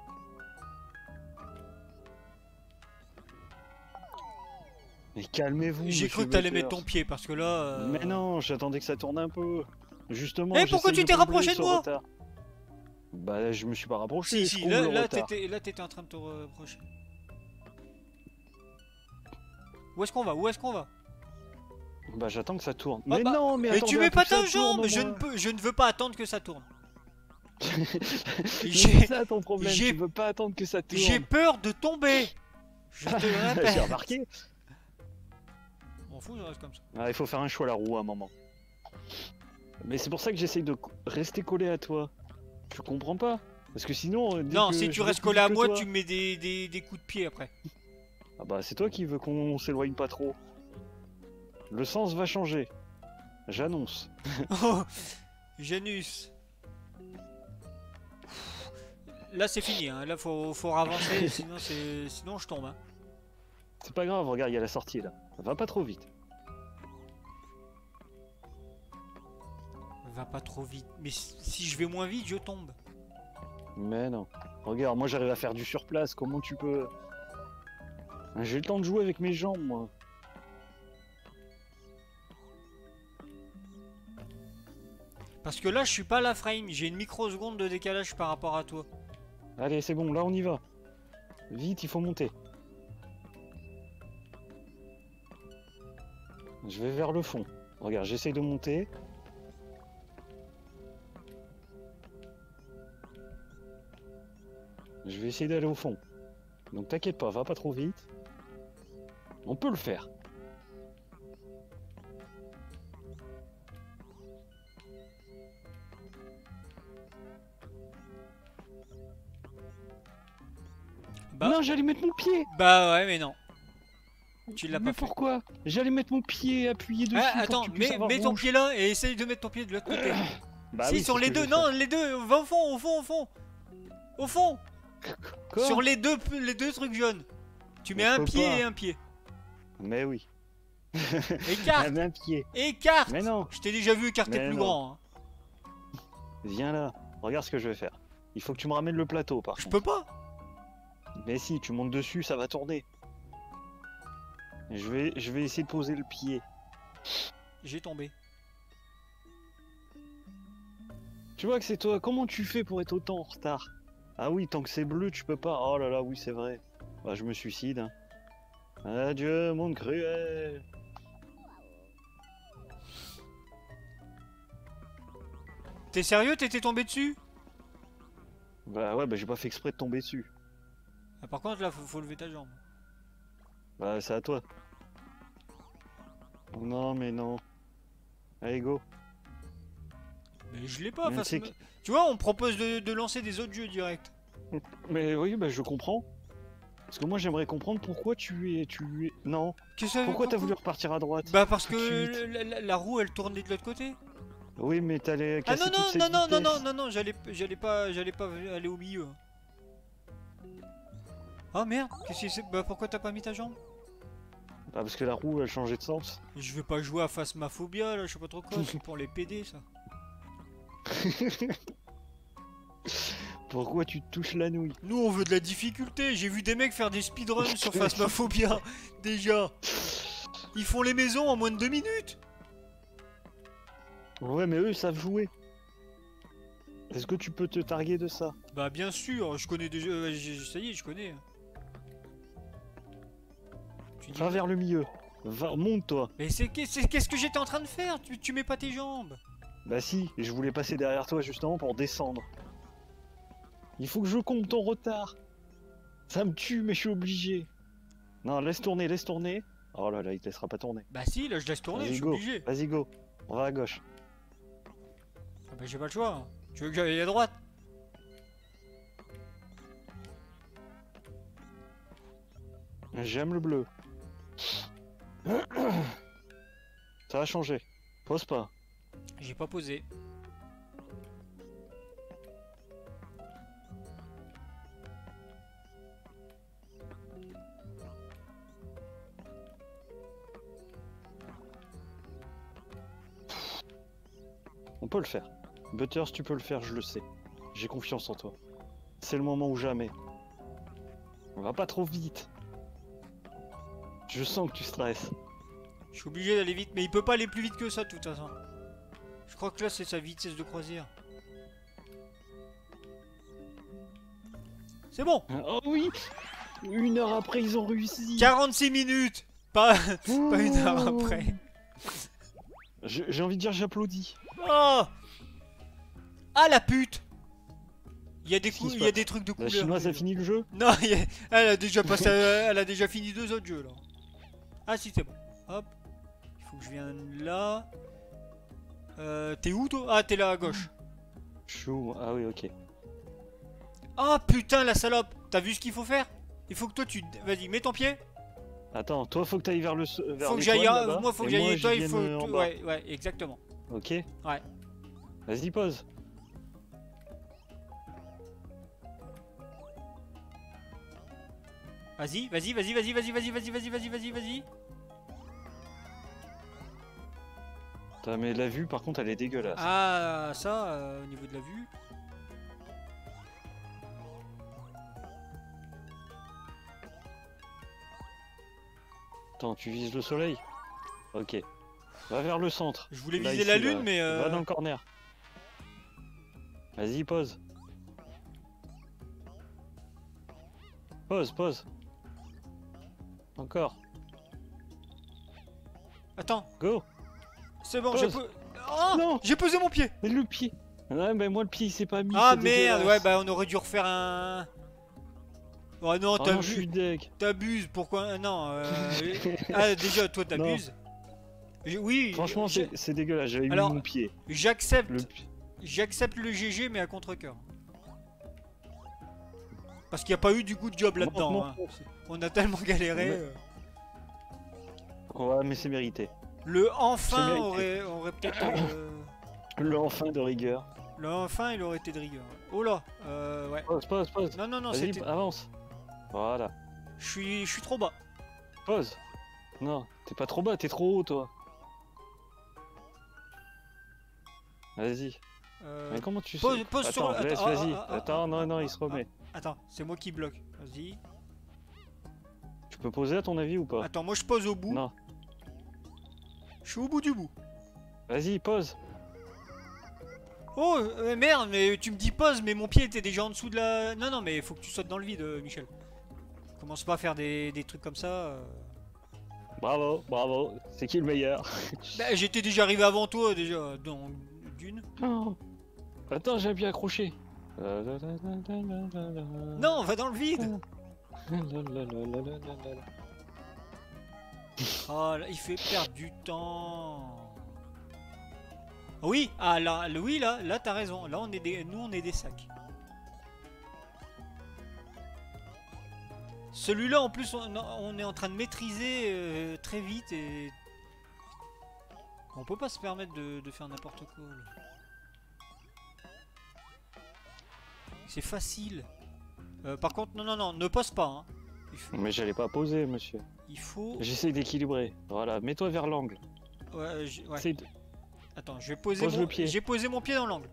Mais calmez-vous. J'ai monsieur cru que t'allais Butters. mettre ton pied parce que là. euh, Mais non, j'attendais que ça tourne un peu. Justement. Eh, pourquoi j'essaye tu t'es combler rapproché de ce moi retard. Bah je me suis pas rapproché. Si, je si, comble là, le là retard. t'étais là, t'étais en train de te reprocher. Où est-ce qu'on va? Où est-ce qu'on va? Bah j'attends que ça tourne. Ah mais bah, non, mais Mais attendez tu un mets peu pas que ça ta tourne, jambe! Je moi. ne, peux, je ne veux pas attendre que ça tourne. Mais J'ai- c'est ça ton problème, j'ai- tu veux pas attendre que ça tourne. J'ai peur de tomber! Je te le J'ai répète. remarqué. M'en fous, je reste comme ça. Ah, il faut faire un choix à la roue à un moment. Mais c'est pour ça que j'essaye de co- rester collé à toi. Tu comprends pas? Parce que sinon. euh, dès Non, que si je tu vais restes plus collé à vite que moi, toi- tu me mets des, des, des coups de pied après. Ah bah c'est toi qui veux qu'on s'éloigne pas trop. Le sens va changer. J'annonce. Oh, Janus. Là c'est fini, hein. Là faut, faut avancer, sinon, c'est- sinon je tombe. Hein. C'est pas grave, regarde, il y a la sortie là. Va pas trop vite. Va pas trop vite. Mais si si je vais moins vite, je tombe. Mais non. Regarde, moi j'arrive à faire du surplace, comment tu peux... J'ai le temps de jouer avec mes jambes, moi. Parce que là je suis pas à la frame, j'ai une microseconde de décalage par rapport à toi. Allez, c'est bon, là on y va. Vite, il faut monter. Je vais vers le fond. Regarde, j'essaye de monter. Je vais essayer d'aller au fond. Donc t'inquiète pas, va pas trop vite. On peut le faire. Bah, Non, j'allais mettre mon pied. bah ouais, mais non. Tu l'as Mais pas fait. pourquoi? J'allais mettre mon pied appuyé dessus. Ah, pour attends, que tu puisses mets, avoir mets ton rouge. pied là et essaye de mettre ton pied de l'autre côté. Bah si, oui, sur c'est les ce que deux, je vais non, les deux, va au fond, au fond, au fond. Au fond. Quoi? Sur les deux, les deux trucs jaunes. Tu mets Je un peux pied pas. et un pied. Mais oui. Écarte. Un pied. Écarte. Mais non. Je t'ai déjà vu écarter Mais plus non. grand. Hein. Viens là. Regarde ce que je vais faire. Il faut que tu me ramènes le plateau par Je contre. peux pas. Mais si, tu montes dessus, ça va tourner. Je vais, je vais essayer de poser le pied. J'ai tombé. Tu vois que c'est toi. Comment tu fais pour être autant en retard? Ah oui, tant que c'est bleu, tu peux pas. Oh là là, oui, c'est vrai. Bah, je me suicide. Hein. Adieu, monde cruel. T'es sérieux? T'étais tombé dessus? Bah ouais, bah j'ai pas fait exprès de tomber dessus. Ah, par contre, là, faut, faut lever ta jambe. Bah c'est à toi. Non mais non. Allez go. Mais je l'ai pas. Mais Face... c'est que- Tu vois, on me propose de, de lancer des autres jeux direct. Mais oui, bah je comprends. Parce que moi j'aimerais comprendre pourquoi tu es... Tu es... Non. Qu'est-ce que ça- Pourquoi t'as voulu repartir à droite? Bah parce tout de que suite la, la- la roue elle tournait de l'autre côté. Oui mais t'allais Ah casser non toute non cette non non non vitesse. non non non j'allais j'allais pas j'allais pas aller au milieu. Ah merde, qu'est-ce que c'est? Bah pourquoi t'as pas mis ta jambe? Bah parce que la roue elle changeait de sens. Je vais pas jouer à Phasmophobia là, je sais pas trop quoi, c'est pour les P D ça. Pourquoi tu te touches la nouille? Nous on veut de la difficulté, j'ai vu des mecs faire des speedruns sur Phasmophobia déjà. Ils font les maisons en moins de deux minutes. Ouais mais eux ils savent jouer. Est-ce que tu peux te targuer de ça? Bah bien sûr, je connais déjà, euh, j'ai- ça y est je connais. Tu dis... Va vers le milieu. Va, monte-toi. Mais c'est c'est- qu'est-ce que j'étais en train de faire? Tu, tu mets pas tes jambes. Bah si, je voulais passer derrière toi justement pour descendre. Il faut que je compte ton retard. Ça me tue mais je suis obligé. Non, laisse tourner, laisse tourner. Oh là là, il te laissera pas tourner. Bah si, là je laisse tourner, je Vas-y suis go, obligé. vas-y go. On va à gauche. Ah bah j'ai pas le choix. Hein. Tu veux que j'aille à droite? J'aime le bleu. Ça a changé. Pose pas. J'ai pas posé. On peut le faire. Butters, tu peux le faire, je le sais. J'ai confiance en toi. C'est le moment ou jamais. On va pas trop vite. Je sens que tu stresses. Je suis obligé d'aller vite, mais il peut pas aller plus vite que ça de toute façon. Je crois que là c'est sa vitesse de croisière. C'est bon. Oh oui. Une heure après, ils ont réussi. quarante-six minutes. Pas, pas une heure après. Je- J'ai envie de dire j'applaudis. Oh. Ah la pute. Il y a des Qu'est-ce qui coups, se il y a passe des trucs de La couleur. chinoise a fini le jeu? Non, il y a- elle a déjà passé, elle a déjà fini deux autres jeux là. Ah si c'est bon. Hop. Il faut que je vienne là. Euh, t'es où toi? Ah t'es là à gauche. Chou. Ah oui, ok. Ah putain la salope. T'as vu ce qu'il faut faire? Il faut que toi tu... Vas-y, mets ton pied. Attends, toi faut que t'ailles vers le s- vers Faut que l'étoile, j'aille... là-bas, Moi faut que et j'aille... je Toi il vienne, faut... euh, en bas. Ouais, ouais, exactement. Ok. Ouais. Vas-y, pose. Vas-y, vas-y, vas-y, vas-y, vas-y, vas-y, vas-y, vas-y, vas-y, vas-y, vas-y. Putain, mais la vue, par contre, elle est dégueulasse. Ah, ça, euh, au niveau de la vue. Attends, tu vises le soleil? Ok. Va vers le centre. Je voulais Là, viser ici, la là. lune, mais... euh, Va dans le corner. Vas-y, pose. Pose, pose. Encore. Attends, Go. c'est bon, j'ai... Pose. po- Oh, Non. j'ai posé mon pied. Et le pied. Ouais, mais moi, le pied, il s'est pas mis. Ah c'est merde, dégueulasse. ouais, bah on aurait dû refaire un... Oh non, Oh t'as non, je vu... suis deg. T'abuses, pourquoi... Non, euh... Ah déjà, toi t'abuses. J'ai- Oui, Franchement, j'ai- c'est c'est dégueulasse. J'avais mis Alors, mon pied. j'accepte... Le pi- J'accepte le G G, mais à contre-cœur. Parce qu'il n'y a pas eu du coup de job là-dedans. Montre, hein. montre. On a tellement galéré. Mais- euh. Ouais, mais c'est mérité. Le enfin mérité. aurait, aurait peut-être... euh, Le enfin de rigueur. Là, enfin, il aurait été de rigueur. Oh là, euh, ouais. Pause, pause, pause. Non, non, non, Vas-y, c'était... avance. Voilà. Je suis, je suis trop bas. Pause. Non, t'es pas trop bas, t'es trop haut, toi. Vas-y. Euh, Mais comment tu pose, sais pose sur Attends, le... laisse, attends, vas-y. ah, ah, ah, Attends, ah, non, ah, non, ah, il se ah, remet. Attends, c'est moi qui bloque. Vas-y. Tu peux poser à ton avis ou pas? Attends, moi je pose au bout. Non. Je suis au bout du bout. Vas-y, pose. Oh, euh, merde, mais tu me dis pause, mais mon pied était déjà en dessous de la... Non, non, mais faut que tu sautes dans le vide, euh, Michel. Commence pas à faire des, des trucs comme ça. euh. Bravo, bravo. C'est qui le meilleur? Bah, j'étais déjà arrivé avant toi, déjà, dans d'une. Oh. Attends, j'ai bien accroché. Non, va dans le vide. Oh, là, il fait perdre du temps. Oui, ah là, le- oui, là, là, t'as raison. Là, on est des, nous, on est des sacs. Celui-là, en plus, on, on est en train de maîtriser euh, très vite et on peut pas se permettre de, de faire n'importe quoi. là. C'est facile. Euh, par contre, non, non, non, ne pose pas. Hein. Il faut. Mais j'allais pas poser, monsieur. Il faut... J'essaie d'équilibrer. Voilà, mets-toi vers l'angle. Ouais, j'- ouais. Essaye de- Attends, je vais poser Pose mon... le pied. J'ai posé mon pied dans l'angle.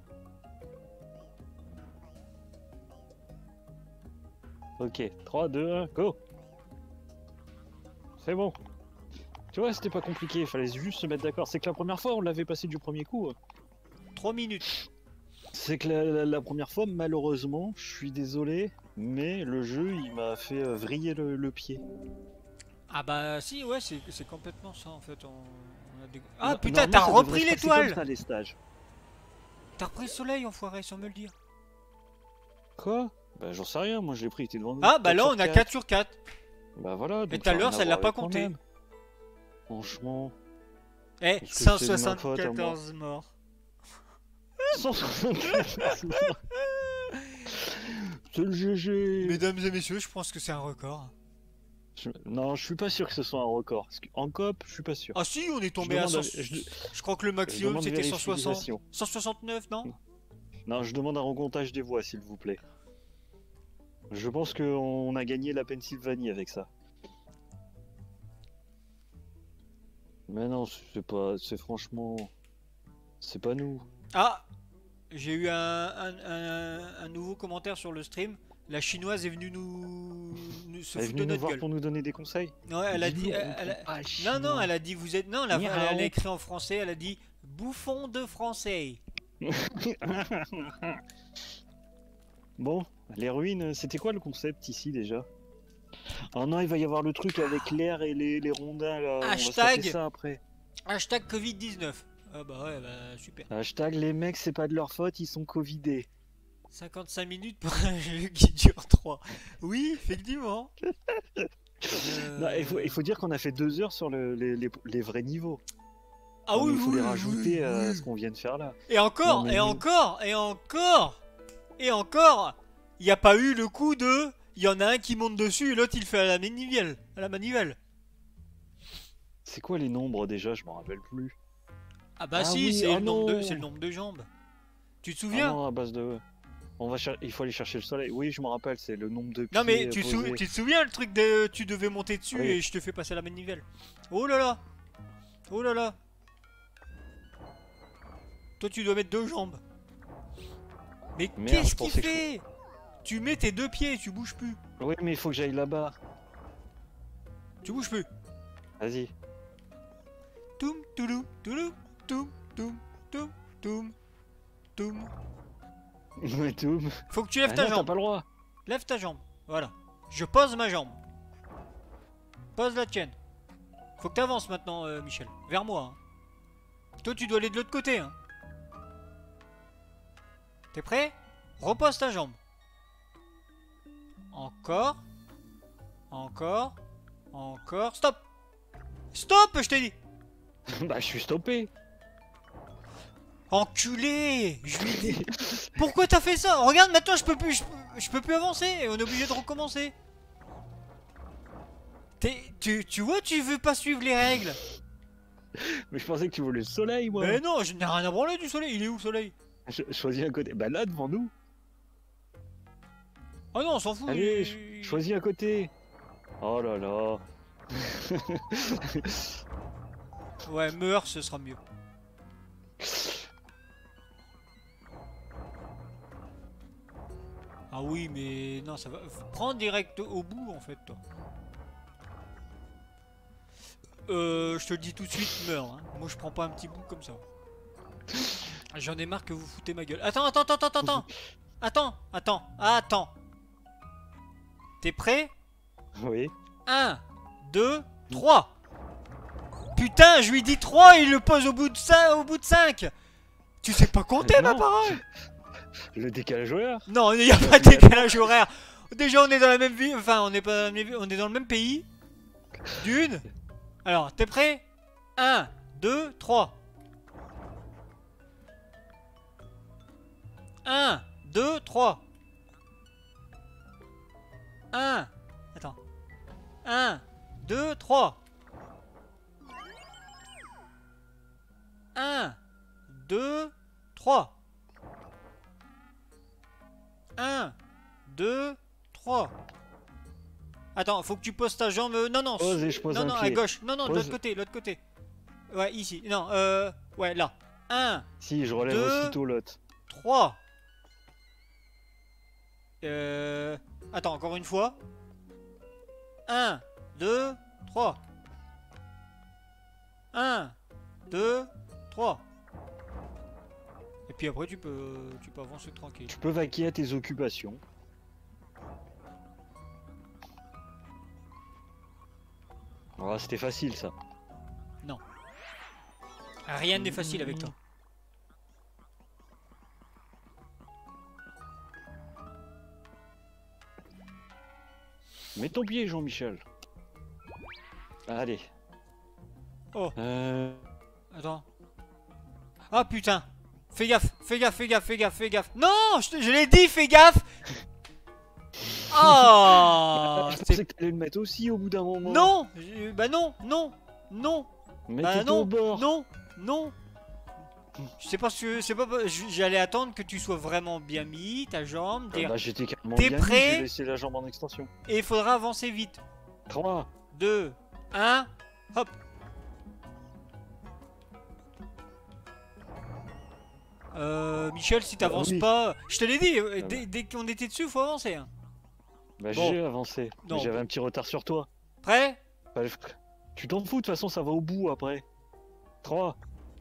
Ok, trois, deux, un, go. C'est bon. Tu vois, c'était pas compliqué, il fallait juste se mettre d'accord. C'est que la première fois, on l'avait passé du premier coup. hein. trois minutes. C'est que la, la- la première fois, malheureusement, je suis désolé, mais le jeu, il m'a fait euh, vriller le, le pied. Ah bah si, ouais, c'est c'est complètement ça en fait. On, on a des... Ah No- putain, normalement, t'as ça devrait repris se passer l'étoile. comme ça, les stages. T'as repris le soleil, enfoiré, sans me le dire. Quoi? Bah j'en sais rien, moi je l'ai pris, il était devant nous. Ah bah quatre là, sur on a quatre. quatre sur quatre. Bah voilà. Et donc tout à ça a l'heure, rien ça à l'a voir pas avec compté. moi-même. Franchement. Eh, Est-ce que c'est de ma cent faute à moi soixante-quatorze morts. cent soixante-quatorze. C'est le G G. Mesdames et messieurs, je pense que c'est un record. Je- Non, je suis pas sûr que ce soit un record. Parce qu'en coop, je suis pas sûr. Ah si, on est Je tombé à demande cent... à- je- Je crois que le maximum demande c'était cent soixante. vérification. cent soixante-neuf, non? Non, je demande un recomptage des voix, s'il vous plaît. Je pense qu'on a gagné la Pennsylvanie avec ça. Mais non, c'est pas... C'est franchement... C'est pas nous. Ah, j'ai eu un, un, un- un nouveau commentaire sur le stream. La chinoise est venue nous, nous se Elle est foutre de venue nous notre voir gueule. pour nous donner des conseils. Ouais, elle a dit. Dis-nous, on elle- elle comprend a- pas le Non, non, chinois. elle a dit vous êtes. Non, la- Ni elle, elle a hao. écrit en français. Elle a dit bouffon de français. Bon, les ruines, c'était quoi le concept ici déjà? Oh non, il va y avoir le truc avec l'air et les, les rondins là. On va se Hashtag. taper ça après. Hashtag Covid dix-neuf. Ah bah ouais, bah super. Hashtag les mecs, c'est pas de leur faute, ils sont covidés. cinquante-cinq minutes pour un jeu qui dure trois. Oui, effectivement. Euh, Non, il, faut, il faut dire qu'on a fait deux heures sur le- les, les- les vrais niveaux. Ah Non, mais oui, il faut oui, les oui, rajouter oui, à oui. ce qu'on vient de faire là. Et encore, Non, mais et nous- encore, et encore, et encore, il n'y a pas eu le coup de. Il y en a un qui monte dessus et l'autre il fait à la manivelle. À la manivelle. C'est quoi les nombres déjà? Je m'en rappelle plus. Ah bah Ah si, oui, c'est oh le, nombre de- non. c'est le nombre de jambes. Tu te Ah souviens? non, à base de. On va cher- Il faut aller chercher le soleil. Oui, je me rappelle, c'est le nombre de pieds. Non mais tu, posés. sou- tu te souviens le truc de tu devais monter dessus Oui. et je te fais passer la manivelle. Oh là là. Oh là là. Toi tu dois mettre deux jambes. Mais Merde, qu'est-ce je qu'il pensais que je- fait? Tu mets tes deux pieds, tu bouges plus. Oui, mais il faut que j'aille là-bas. Tu bouges plus. Vas-y. Toum touloum touloum toum toum toum toum toum. Ouais, tout. Faut que tu lèves Ah ta non, t'as jambe. pas le droit. Lève ta jambe. Voilà. Je pose ma jambe. Pose la tienne. Faut que t'avances maintenant, euh, Michel. Vers moi. hein. Toi, tu dois aller de l'autre côté. Hein. T'es prêt? Repose ta jambe. Encore. Encore. Encore. Stop. Stop, je t'ai dit. Bah, je suis stoppé. Enculé. Je lui ai dit. Pourquoi t'as fait ça? Regarde, maintenant, je peux plus, je, peux- je peux plus avancer. Et on est obligé de recommencer. T'es- tu, tu vois, tu veux pas suivre les règles. Mais je pensais que tu voulais le soleil, moi. Mais non, je n'ai rien à branler du soleil. Il est où le soleil? Ch- choisis un côté. Bah là, devant nous. Oh non, on s'en fout. Allez, il- ch- choisis un côté. Oh là là. Ouais, meurs, ce sera mieux. Ah oui, mais non, ça va. Prends direct au bout en fait, toi. Euh, je te le dis tout de suite, meurs. Hein. Moi, je prends pas un petit bout comme ça. J'en ai marre que vous foutez ma gueule. Attends, attends, attends, attends, attends. Attends, attends, attends. T'es prêt? Oui. un, deux, trois. Putain, je lui dis trois et il le pose au bout de cinq, au bout de cinq. Tu sais pas compter, ma Non. parole? Le décalage horaire. Non, il n'y a pas de décalage horaire. Déjà, on est dans la même ville. Enfin, on est pas, dans la même- on est dans le même pays. D'une. Alors, t'es prêt? un, deux, trois. un, deux, trois. un. Attends. un, deux, trois. un, deux, trois. un, deux, trois. Attends, faut que tu poses ta jambe. Non, non. Pose et je pose non, un non, pied. à gauche. Non, non, de Pose. l'autre côté, de l'autre côté. Ouais, ici. Non, euh. Ouais, là. un, Si, je relève Deux. aussitôt l'autre. trois. Euh. Attends, encore une fois. un, deux, trois. un, deux, trois. Et puis après, tu peux, tu peux avancer tranquille. Tu peux vaquer à tes occupations. Oh, c'était facile ça. Rien n'est facile avec toi. Mets ton pied, Jean-Michel. Allez. Oh. Euh... Attends. Ah putain. Fais gaffe, fais gaffe, fais gaffe, fais gaffe, fais gaffe. Non, je, te- je l'ai dit, fais gaffe. Oh, je c'est- pensais que t'allais le mettre aussi au bout d'un moment. non, je- bah non, non, non, Mais bah t'étais non, au bord. non, non. Je sais pas ce que, c'est pas, je- j'allais attendre que tu sois vraiment bien mis, ta jambe, Ah dire- bah, j'étais carrément T'es bien mis, prêt j'ai laissé la jambe en extension. et il faudra avancer vite. trois. deux, un, hop. Euh, Michel, si t'avances oui. pas, je te l'ai dit, euh, Ah dès, bah. dès qu'on était dessus, faut avancer. Hein. Bah Bon. j'ai avancé. Non. Mais j'avais un petit retard sur toi. Prêt? Bah, je- Tu t'en fous, de toute façon ça va au bout après. trois.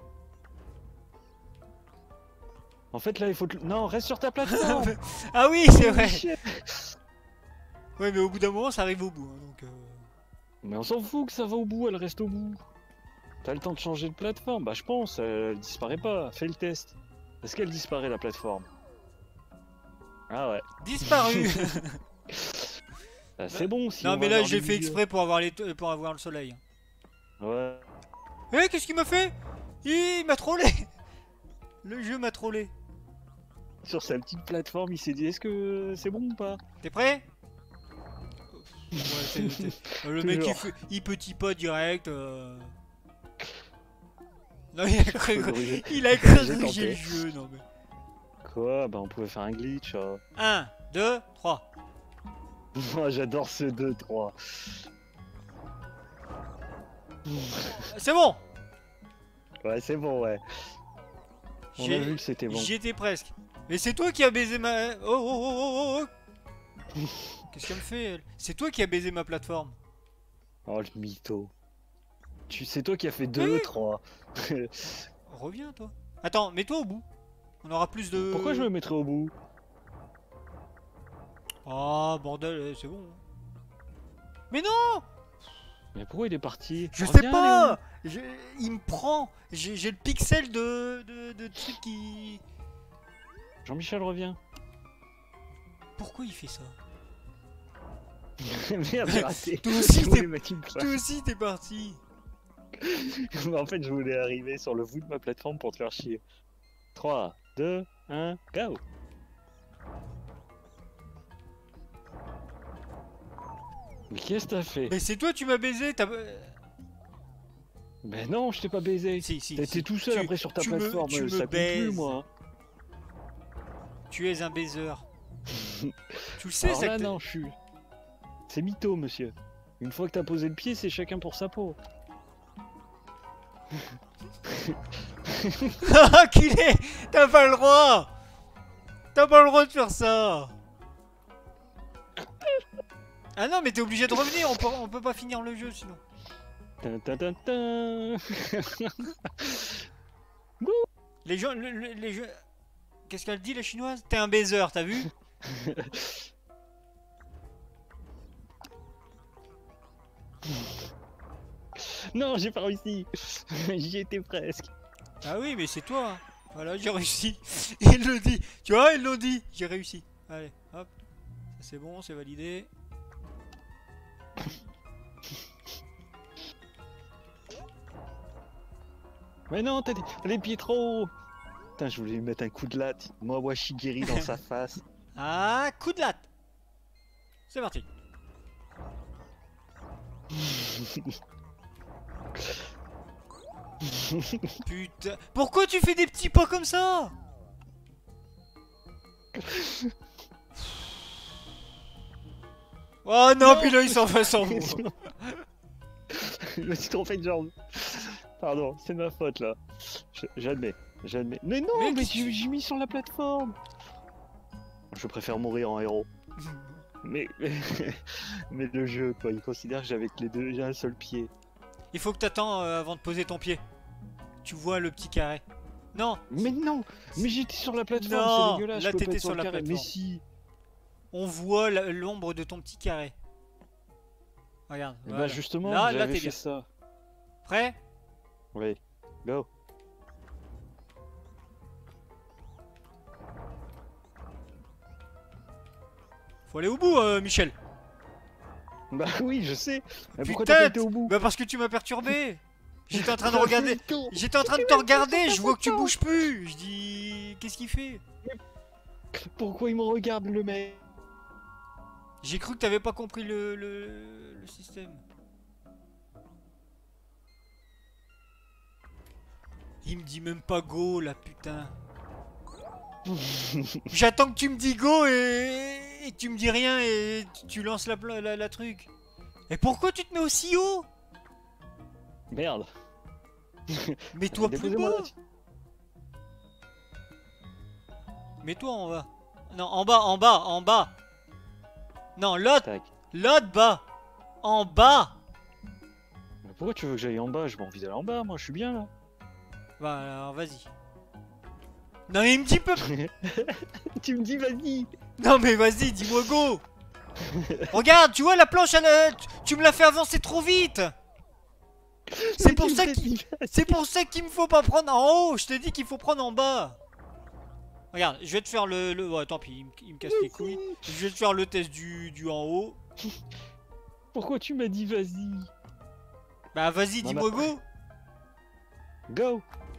En fait là il faut... te- Non, reste sur ta plateforme. Ah oui, c'est vrai. Michel. Ouais, mais au bout d'un moment, ça arrive au bout. hein, donc, euh, Mais on s'en fout que ça va au bout, elle reste au bout. T'as le temps de changer de plateforme? Bah je pense, elle disparaît pas. Fais le test. Est-ce qu'elle disparaît la plateforme? Ah ouais. Disparu. Ah, c'est bon si Non, on mais va là, vers j'ai le fait milieu. exprès pour avoir, les t- pour avoir le soleil. Ouais. Eh, qu'est-ce qu'il m'a fait? Il m'a trollé. Le jeu m'a trollé. Sur sa petite plateforme, il s'est dit est-ce que c'est bon ou pas? T'es prêt? Ouais, t'es- t'es- le mec, il, Toujours. fait, il petit pas direct. euh. Non, il a cru, J'ai il a cru J'ai que j'ai tenté. le jeu. Non, mais. Quoi? Bah on pouvait faire un glitch. hein. un, deux, trois. Moi j'adore ce deux trois. C'est bon. Ouais c'est bon ouais. On a J'ai- vu que c'était bon. J'y étais presque. Mais c'est toi qui as baisé ma. Oh oh oh oh oh oh. Qu'est-ce qu'elle me fait elle? C'est toi qui as baisé ma plateforme. Oh le mytho. Tu... C'est toi qui as fait deux trois. Reviens toi. Attends, mets-toi au bout. On aura plus de. Pourquoi je me mettrais au bout? Oh bordel, euh, c'est bon. Mais non, Mais pourquoi il est parti? je sais Reviens, pas. Je- Il me prend. J'ai j'ai le pixel de, de, de truc qui. Léon. Jean-Michel revient. Pourquoi il fait ça? Merde j'ai raté. Toi aussi, Je voulais t'es- mettre une Toi aussi t'es parti. Mais en fait, je voulais arriver sur le bout de ma plateforme pour te faire chier. trois, deux, un, go! Mais qu'est-ce que t'as fait? Mais c'est toi tu m'as baisé. T'as. Mais non, je t'ai pas baisé. Si si. T'étais si. tout seul Tu- après sur ta tu me- plateforme, tu me ça compte plus baises. moi. Tu es un baiser. Tu le sais, Alors ça là, que t'es- non, je suis... C'est mytho, monsieur. Une fois que t'as posé le pied, c'est chacun pour sa peau. Ah, qu'il est. T'as pas le droit. T'as pas le droit de faire ça. Ah non, mais t'es obligé de revenir, on peut, on peut pas finir le jeu sinon. Tin, tin, tin, tin. Les gens, le- le- les jeux... Qu'est-ce qu'elle dit la chinoise? T'es un baiser, t'as vu? Non, j'ai pas réussi. J'y étais presque. Ah oui, mais c'est toi. Hein. Voilà, j'ai réussi. Il le dit. Tu vois, ils l'ont dit. J'ai réussi. Allez, hop. Ça c'est bon, c'est validé. Mais non, t'as des- les pieds trop hauts. Putain, je voulais lui mettre un coup de latte. Moi, Washigiri dans sa face. Ah, coup de latte. C'est parti. Putain. Pourquoi tu fais des petits pas comme ça? Oh non, Non. puis là il s'en fait sans vous. Je me suis trompé de jambe. Pardon, c'est ma faute là. Je- J'admets, j'admets. Mais non, Mais mais, qu'est-ce que j'ai tu- j'ai mis sur la plateforme. Je préfère mourir en héros. Mais, mais le jeu, quoi, il considère que j'avais que les deux, j'ai un seul pied. Il faut que t'attends euh, avant de poser ton pied. Tu vois le petit carré. Non, Mais non, mais j'étais sur la plateforme, Non, c'est dégueulasse. là, je peux pas t'étais être sur le la carré. plateforme. Mais si. on voit la- l'ombre de ton petit carré. Regarde. Eh voilà. Bah justement, Là, là, j'avais t'es fait bien. ça. Prêt? Oui, go. Faut aller au bout, euh, Michel. Bah oui, je sais. Mais pourquoi Putain, t'as pas été au bout? Bah parce que tu m'as perturbé. J'étais en train de regarder. Con. J'étais en train de te regarder. Je vois que tu bouges plus. Je dis, qu'est-ce qu'il fait? Pourquoi il me regarde le mec? J'ai cru que t'avais pas compris le, le, le système. Il me dit même pas go, la putain. J'attends que tu me dis go et, et tu me dis rien et tu, tu lances la, pla- la, la truc. Et pourquoi tu te mets aussi haut? Merde. Mets-toi plus Déposez-moi bas. là. Mets-toi en bas. Non, en bas, en bas, en bas. Non, l'autre, Tac. l'autre bas. En bas. Mais pourquoi tu veux que j'aille en bas? J'ai pas envie d'aller en bas, moi je suis bien là. Bah alors vas-y. Non mais il me dit peu. Tu me dis vas-y. Non mais vas-y, dis-moi go. Regarde, tu vois la planche, elle, euh, tu, tu me l'as fait avancer trop vite. C'est pour ça qu'il, c'est pour ça qu'il me faut pas prendre en haut. Je te dis qu'il faut prendre en bas. Regarde, je vais te faire le, le... ouais, tant pis, il me, il me casse les couilles. Je vais te faire le test du, du en haut. Pourquoi tu m'as dit vas-y? Bah vas-y, Non, dis-moi bah- go. Go.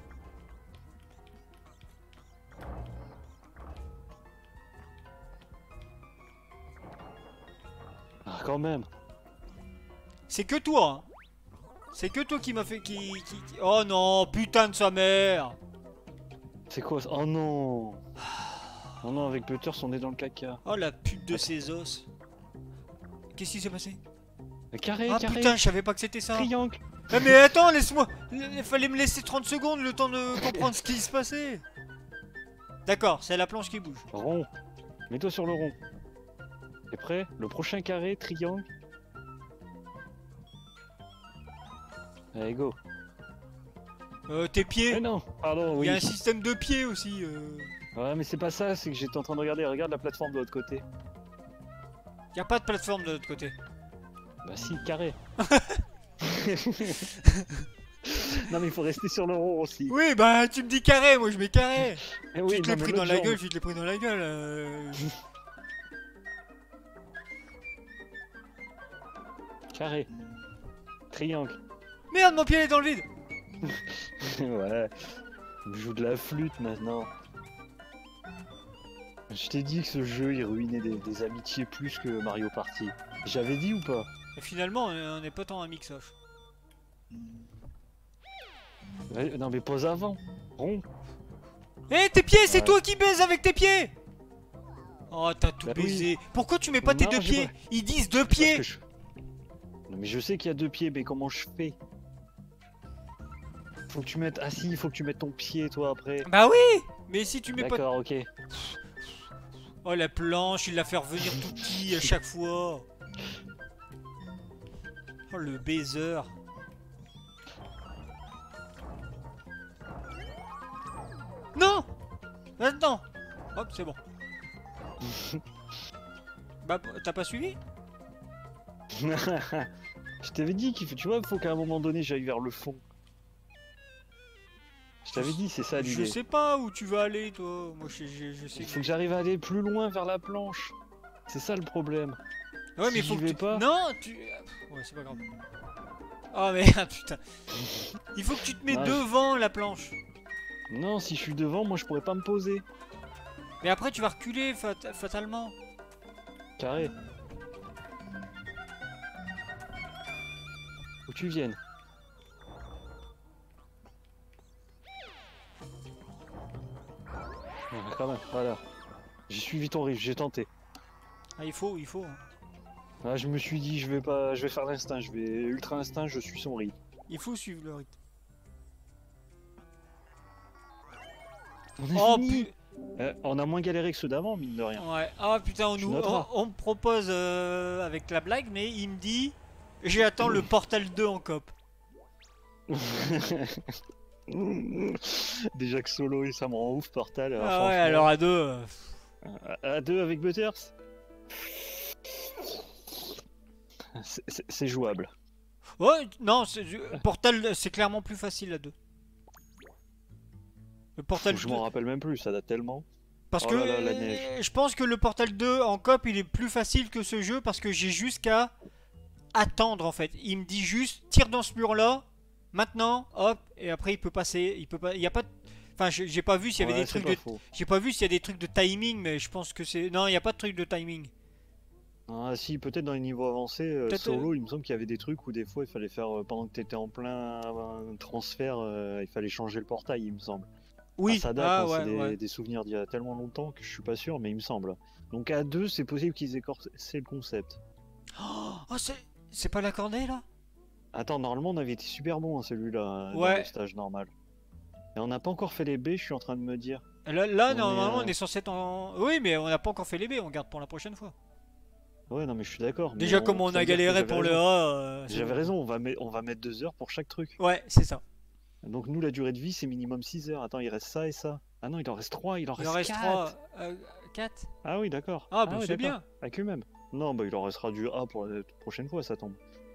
Ah quand même. C'est que toi. Hein. C'est que toi qui m'a fait qui, qui, qui- Oh non, putain de sa mère. C'est quoi ça? Oh non. Oh non, avec Butters on est dans le caca. Oh la pute de ses os. Qu'est-ce qui s'est passé? Carré, Ah carré. putain, je savais pas que c'était ça. Triangle. Ah mais attends, laisse-moi. Il fallait me laisser trente secondes le temps de comprendre ce qui se passait. D'accord, c'est la planche qui bouge. Rond. Mets-toi sur le rond. T'es prêt? Le prochain carré, triangle. Allez, go. Euh, tes Eh pieds. non, pardon, Il oui. y a un système de pieds aussi. euh. Ouais, mais c'est pas ça, c'est que j'étais en train de regarder. Regarde la plateforme de l'autre côté. Y a pas de plateforme de l'autre côté. Bah si, carré. Non mais il faut rester sur le rond aussi. Oui, bah tu me dis carré, moi je mets carré. Eh oui, tu te non, l'as mais pris dans l'autre la jambe. gueule, tu te l'as pris dans la gueule. euh. Carré. Triangle. Merde, mon pied est dans le vide. Ouais. Je joue de la flûte maintenant. Je t'ai dit que ce jeu il ruinait des, des amitiés plus que Mario Party. J'avais dit ou pas? Et finalement, on n'est pas tant un mix-off. Ouais, non mais pose avant. Rond. Eh, tes pieds, c'est Ouais. toi qui baises avec tes pieds. Oh, t'as tout Bah oui. baisé. Pourquoi tu mets pas tes Non, deux j'ai pieds? pas- Ils disent deux Parce pieds. que je... Non mais je sais qu'il y a deux pieds, mais comment je fais? Faut que tu mettes... Ah si, il faut que tu mettes ton pied toi après. Bah oui. Mais si tu mets pas... D'accord, ok. Oh, la planche, il l'a fait revenir tout petit à chaque fois. Oh, le baiser. Non. Maintenant. Hop, c'est bon. Bah, t'as pas suivi? Je t'avais dit qu'il faut... Tu vois, il faut qu'à un moment donné j'aille vers le fond. Je t'avais dit, c'est ça Je l'idée. sais pas où tu vas aller, toi. Moi, je, je, je sais Il faut que j'arrive à aller plus loin vers la planche. C'est ça le problème. Ouais, Si mais faut j'y que vais tu... pas- Non, tu... Ouais, c'est pas grave. Oh, mais... ah, putain. Il faut que tu te mets Ouais, je- devant la planche. Non, si je suis devant, moi je pourrais pas me poser. Mais après, tu vas reculer fat- fatalement. Carré. Où tu viennes. Ouais, quand même, voilà. J'ai suivi ton riff, j'ai tenté. Ah, il faut, il faut. hein. Ah, je me suis dit, je vais pas, je vais faire l'instinct, je vais ultra instinct, je suis son rythme. Il faut suivre le rythme. On est Oh, fini. pu... Euh, on a moins galéré que ceux d'avant, mine de rien. Ouais. Ah, putain, on, Tu nous... on, noteras. on me propose euh, avec la blague, mais il me dit... J'attends le Portal deux en coop. Déjà que solo, ça me rend ouf, Portal. alors Ah ouais, franchement. alors à deux... euh, À, à deux avec Butters. C'est- C'est c'est jouable. Ouais, non, c'est- Portal, c'est clairement plus facile à deux. Le Portal Je deux... m'en rappelle même plus, ça date tellement. Parce Oh que là là, la euh, neige. je pense que le Portal deux en coop il est plus facile que ce jeu parce que j'ai juste qu'à attendre en fait. Il me dit juste tire dans ce mur là, maintenant, hop, et après il peut passer. Il peut pas. Il y a pas. de- Enfin, j'ai j'ai pas vu s'il y avait Ouais, des c'est trucs pas de. faux. J'ai pas vu s'il y a des trucs de timing, mais je pense que c'est. Non, il y a pas de truc de timing. Ah si, peut-être dans les niveaux avancés, euh, Peut-être, solo, il me semble qu'il y avait des trucs où des fois il fallait faire, euh, pendant que t'étais en plein euh, transfert, euh, il fallait changer le portail, il me semble. Oui. Ah, ça date, Ah hein, ouais, c'est des, ouais. des souvenirs d'il y a tellement longtemps que je suis pas sûr, mais il me semble. Donc à deux, c'est possible qu'ils aient corsé le concept. Oh, c'est c'est pas la corneille là? Attends, normalement on avait été super bon celui-là, dans Ouais. le stage normal. Et on n'a pas encore fait les B, je suis en train de me dire. Là, là On est, normalement, euh, on est censé être en. Oui, mais on n'a pas encore fait les B. On garde pour la prochaine fois. Ouais, non mais je suis d'accord. mais Déjà, comme on ça a veut dire que galéré j'avais pour le raison. A. euh, c'est J'avais bon. raison, on va, met- on va mettre deux heures pour chaque truc. Ouais, c'est ça. Donc nous, la durée de vie, c'est minimum six heures. Attends, il reste ça et ça. Ah non, il en reste trois, il en Il reste en reste quatre. trois. quatre. Ah oui, d'accord. Ah, bah ouais, c'est d'accord. bien. Avec eux-mêmes. Non, bah il en restera du A pour la prochaine fois, ça tombe.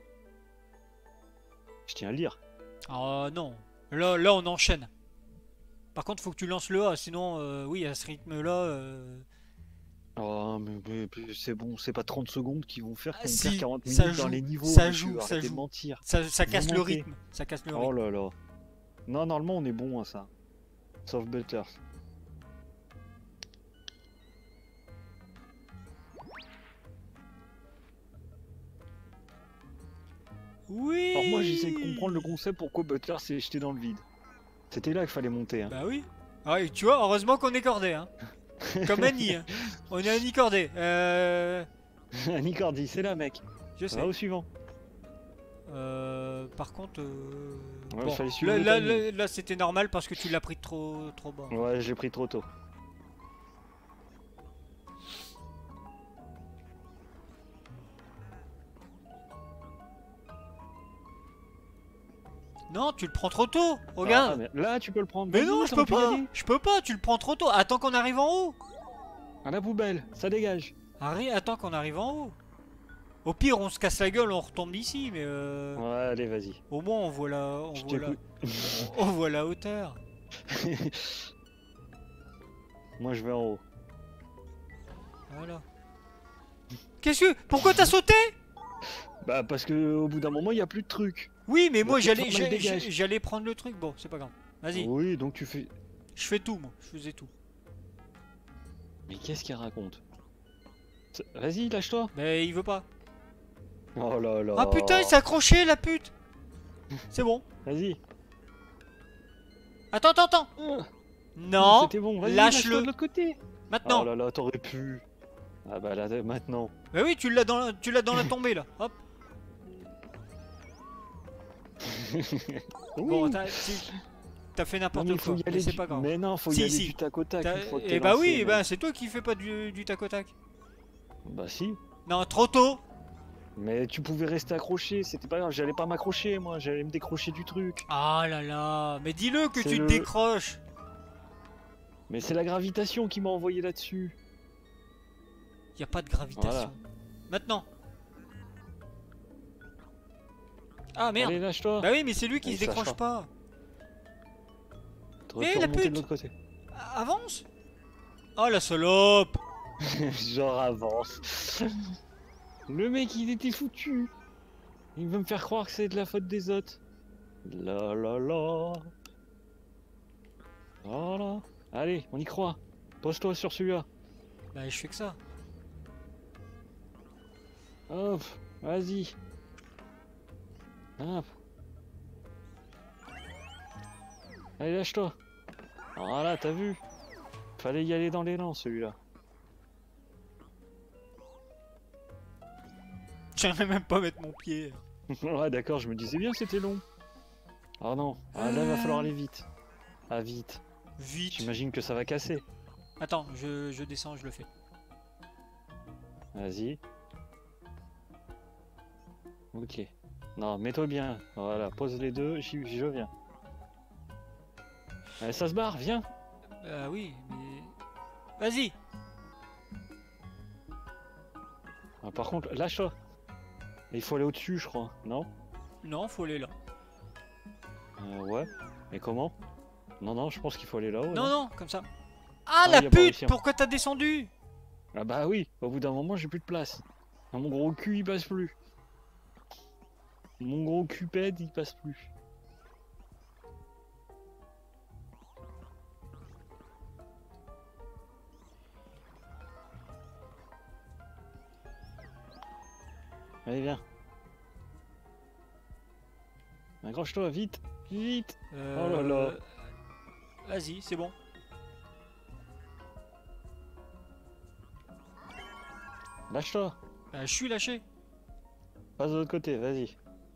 Je tiens à le dire. Ah non. Là, là, on enchaîne. Par contre, faut que tu lances le A, sinon, euh, oui, à ce rythme-là. euh, Oh, mais, mais- mais c'est bon, c'est pas trente secondes qui vont faire Ah, qu'on si, perd quarante ça minutes dans joue, les niveaux. ça monsieur, joue, ça arrêtez de joue. mentir. Ça, ça Vous casse le mentez. rythme. Ça casse le Oh rythme. là là. Non, normalement, on est bon à ça. Sauf Butters. Oui. Alors moi, j'essaie de comprendre le concept pourquoi Butters s'est jeté dans le vide. C'était là qu'il fallait monter. Hein. Bah oui. Ah, et tu vois, heureusement qu'on est cordé. Hein. Comme Annie. Hein. On est Annie cordé. Euh... Nicordi, c'est là, mec. Je Ça va sais. au suivant. Euh, par contre, euh, Ouais, bon, fallait suivre là, le là, timing. là, là, c'était normal parce que tu l'as pris trop, trop bas. Ouais, j'ai pris trop tôt. Non, tu le prends trop tôt. Regarde. Ah, mais là, tu peux le prendre. mais Vas-y, non, je t'aurais peux pu y pas. aller. Je peux pas. Tu le prends trop tôt. Attends qu'on arrive en haut. À la poubelle, ça dégage. Harry, attends qu'on arrive en haut. Au pire, on se casse la gueule, on retombe d'ici, mais euh, Ouais, allez, vas-y. au moins on voit la, on Je voit la, t'écoute. on voit la hauteur. Moi, je vais en haut. Voilà. Qu'est-ce que, pourquoi t'as sauté? Bah, parce que au bout d'un moment, il y a plus de trucs. Oui, mais La moi j'allais, plateforme, elle j'ai- dégage. j'ai- j'allais prendre le truc. Bon, c'est pas grave. Vas-y, Oui, donc tu fais. je fais tout, moi. Je faisais tout. Mais qu'est-ce qu'il raconte? C'est- Vas-y, lâche-toi. Mais il veut pas. Oh là là. Ah putain, il s'est accroché, la pute. C'est bon. Vas-y. Attends, attends, attends. Ah, Non. C'était bon. Vas-y, lâche-le. lâche-toi de l'autre côté. Maintenant. Oh là là, t'aurais pu. Ah bah là, maintenant. Bah oui, tu l'as dans, la- tu l'as dans la tombée là. Hop. Bon, Oui. t'as tu- t'as fait Non, mais n'importe il faut quoi, y mais aller c'est du... pas grave. Mais non, faut y Si, aller si. du tac au tac T'as- une fois que Eh t'es bah lancé, oui, mec. bah c'est toi qui fais pas du, du tac au tac. Bah si. Non, trop tôt. Mais tu pouvais rester accroché, c'était pas grave, j'allais pas m'accrocher moi, j'allais me décrocher du truc. Ah là là, mais dis-le que C'est tu te le- décroches. Mais c'est la gravitation qui m'a envoyé là-dessus. Y a pas de gravitation. Maintenant. Ah merde. Allez, lâche-toi. Bah oui, mais c'est lui qui Il se décroche sachera. pas. T'aurais Eh, pu la remonter pute. de l'autre côté. A- Avance. Oh la salope. Genre avance. Le mec il était foutu. Il veut me faire croire que c'est de la faute des autres. La la la. Voilà. Allez, on y croit. Pose-toi sur celui-là. Bah je fais que ça. Hop, vas-y. Hop. Allez, lâche-toi. Voilà, t'as vu. Fallait y aller dans l'élan, celui-là. J'aimerais même pas mettre mon pied. Ouais, d'accord, je me disais bien que c'était long. Ah non, ah, là, il va falloir aller vite. Ah, vite. Vite. J'imagine que ça va casser. Attends, je, je descends, je le fais. Vas-y. Ok. Non, mets-toi bien. Voilà, pose les deux, j'y je viens. Allez, ça se barre, viens. Ah oui, mais... Vas-y. Ah, par contre, lâche-toi. Il faut aller au-dessus, je crois, non? Non, faut aller là. Euh, ouais. Mais comment? Non, non, je pense qu'il faut aller là-haut. Non, non non, comme ça. Ah, Ah, la y a pas pute. réussi. Pourquoi t'as descendu? Ah bah oui, au bout d'un moment, j'ai plus de place. Mon gros cul, il passe plus. Mon gros cul pède, il passe plus. Allez, viens. Accroche-toi, vite, vite. Euh, Oh là là. Vas-y, c'est bon. Lâche-toi. Bah, je suis lâché. Passe de l'autre côté, vas-y.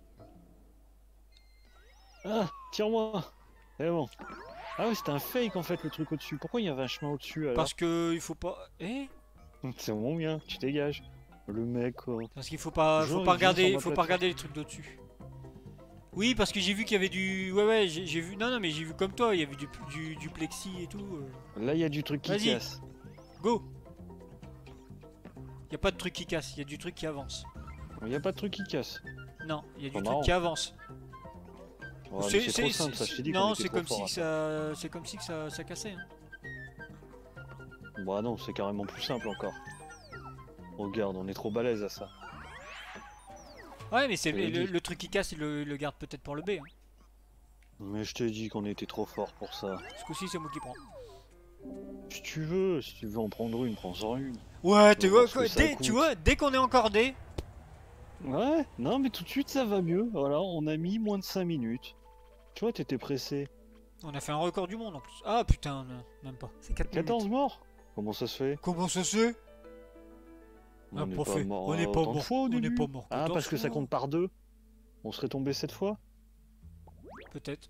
Ah, tire-moi. C'est bon. Ah ouais, c'était un fake en fait le truc au-dessus. Pourquoi il y avait un chemin au-dessus alors? Parce que il faut pas... Eh? C'est mon bien, tu dégages. Le mec, quoi. Parce qu'il faut pas, Genre, faut il pas vient regarder, sur ma faut pas plateforme. regarder les trucs d'au-dessus. Oui, parce que j'ai vu qu'il y avait du... Ouais, ouais, j'ai j'ai vu... Non, non, mais j'ai vu comme toi, il y avait du, du, du plexi et tout. euh. Là, il y a du truc qui Vas-y. casse. Go. Y a pas de truc qui casse, y a du truc qui avance. Il n'y a pas de truc qui casse. Non, y a du Pas truc marrant. qui avance. Ouais, mais c'est trop simple, ça. Je t'ai dit qu'on Non, était c'est trop comme fort si à ça, c'est comme si que ça, ça cassait. Hein. ça. Bah non, c'est carrément plus simple encore. Regarde, on est trop balèze à ça. Ouais, mais c'est Je l'ai le, dit. le truc qui casse, il le, il le garde peut-être pour le B. Hein. Mais je t'ai dit qu'on était trop fort pour ça. Ce coup-ci, c'est moi qui prends. Si tu veux, si tu veux en prendre une, prends-en une. Ouais, tu On va vois, voir ce que ça dès, coûte. tu vois, dès qu'on est encore D, Ouais, non mais tout de suite ça va mieux. Voilà, on a mis moins de cinq minutes. Tu vois, t'étais pressé. on a fait un record du monde en plus. Ah putain, non, même pas. C'est quatre minutes. quatorze morts? Comment ça se fait? Comment ça se fait? On n'est pas pas fait. mort On n'est pas autant de mort. fois au On n'est début. pas mort. Ah, quatorze parce que ça fois. compte par deux. On serait tombé cette fois? Peut-être.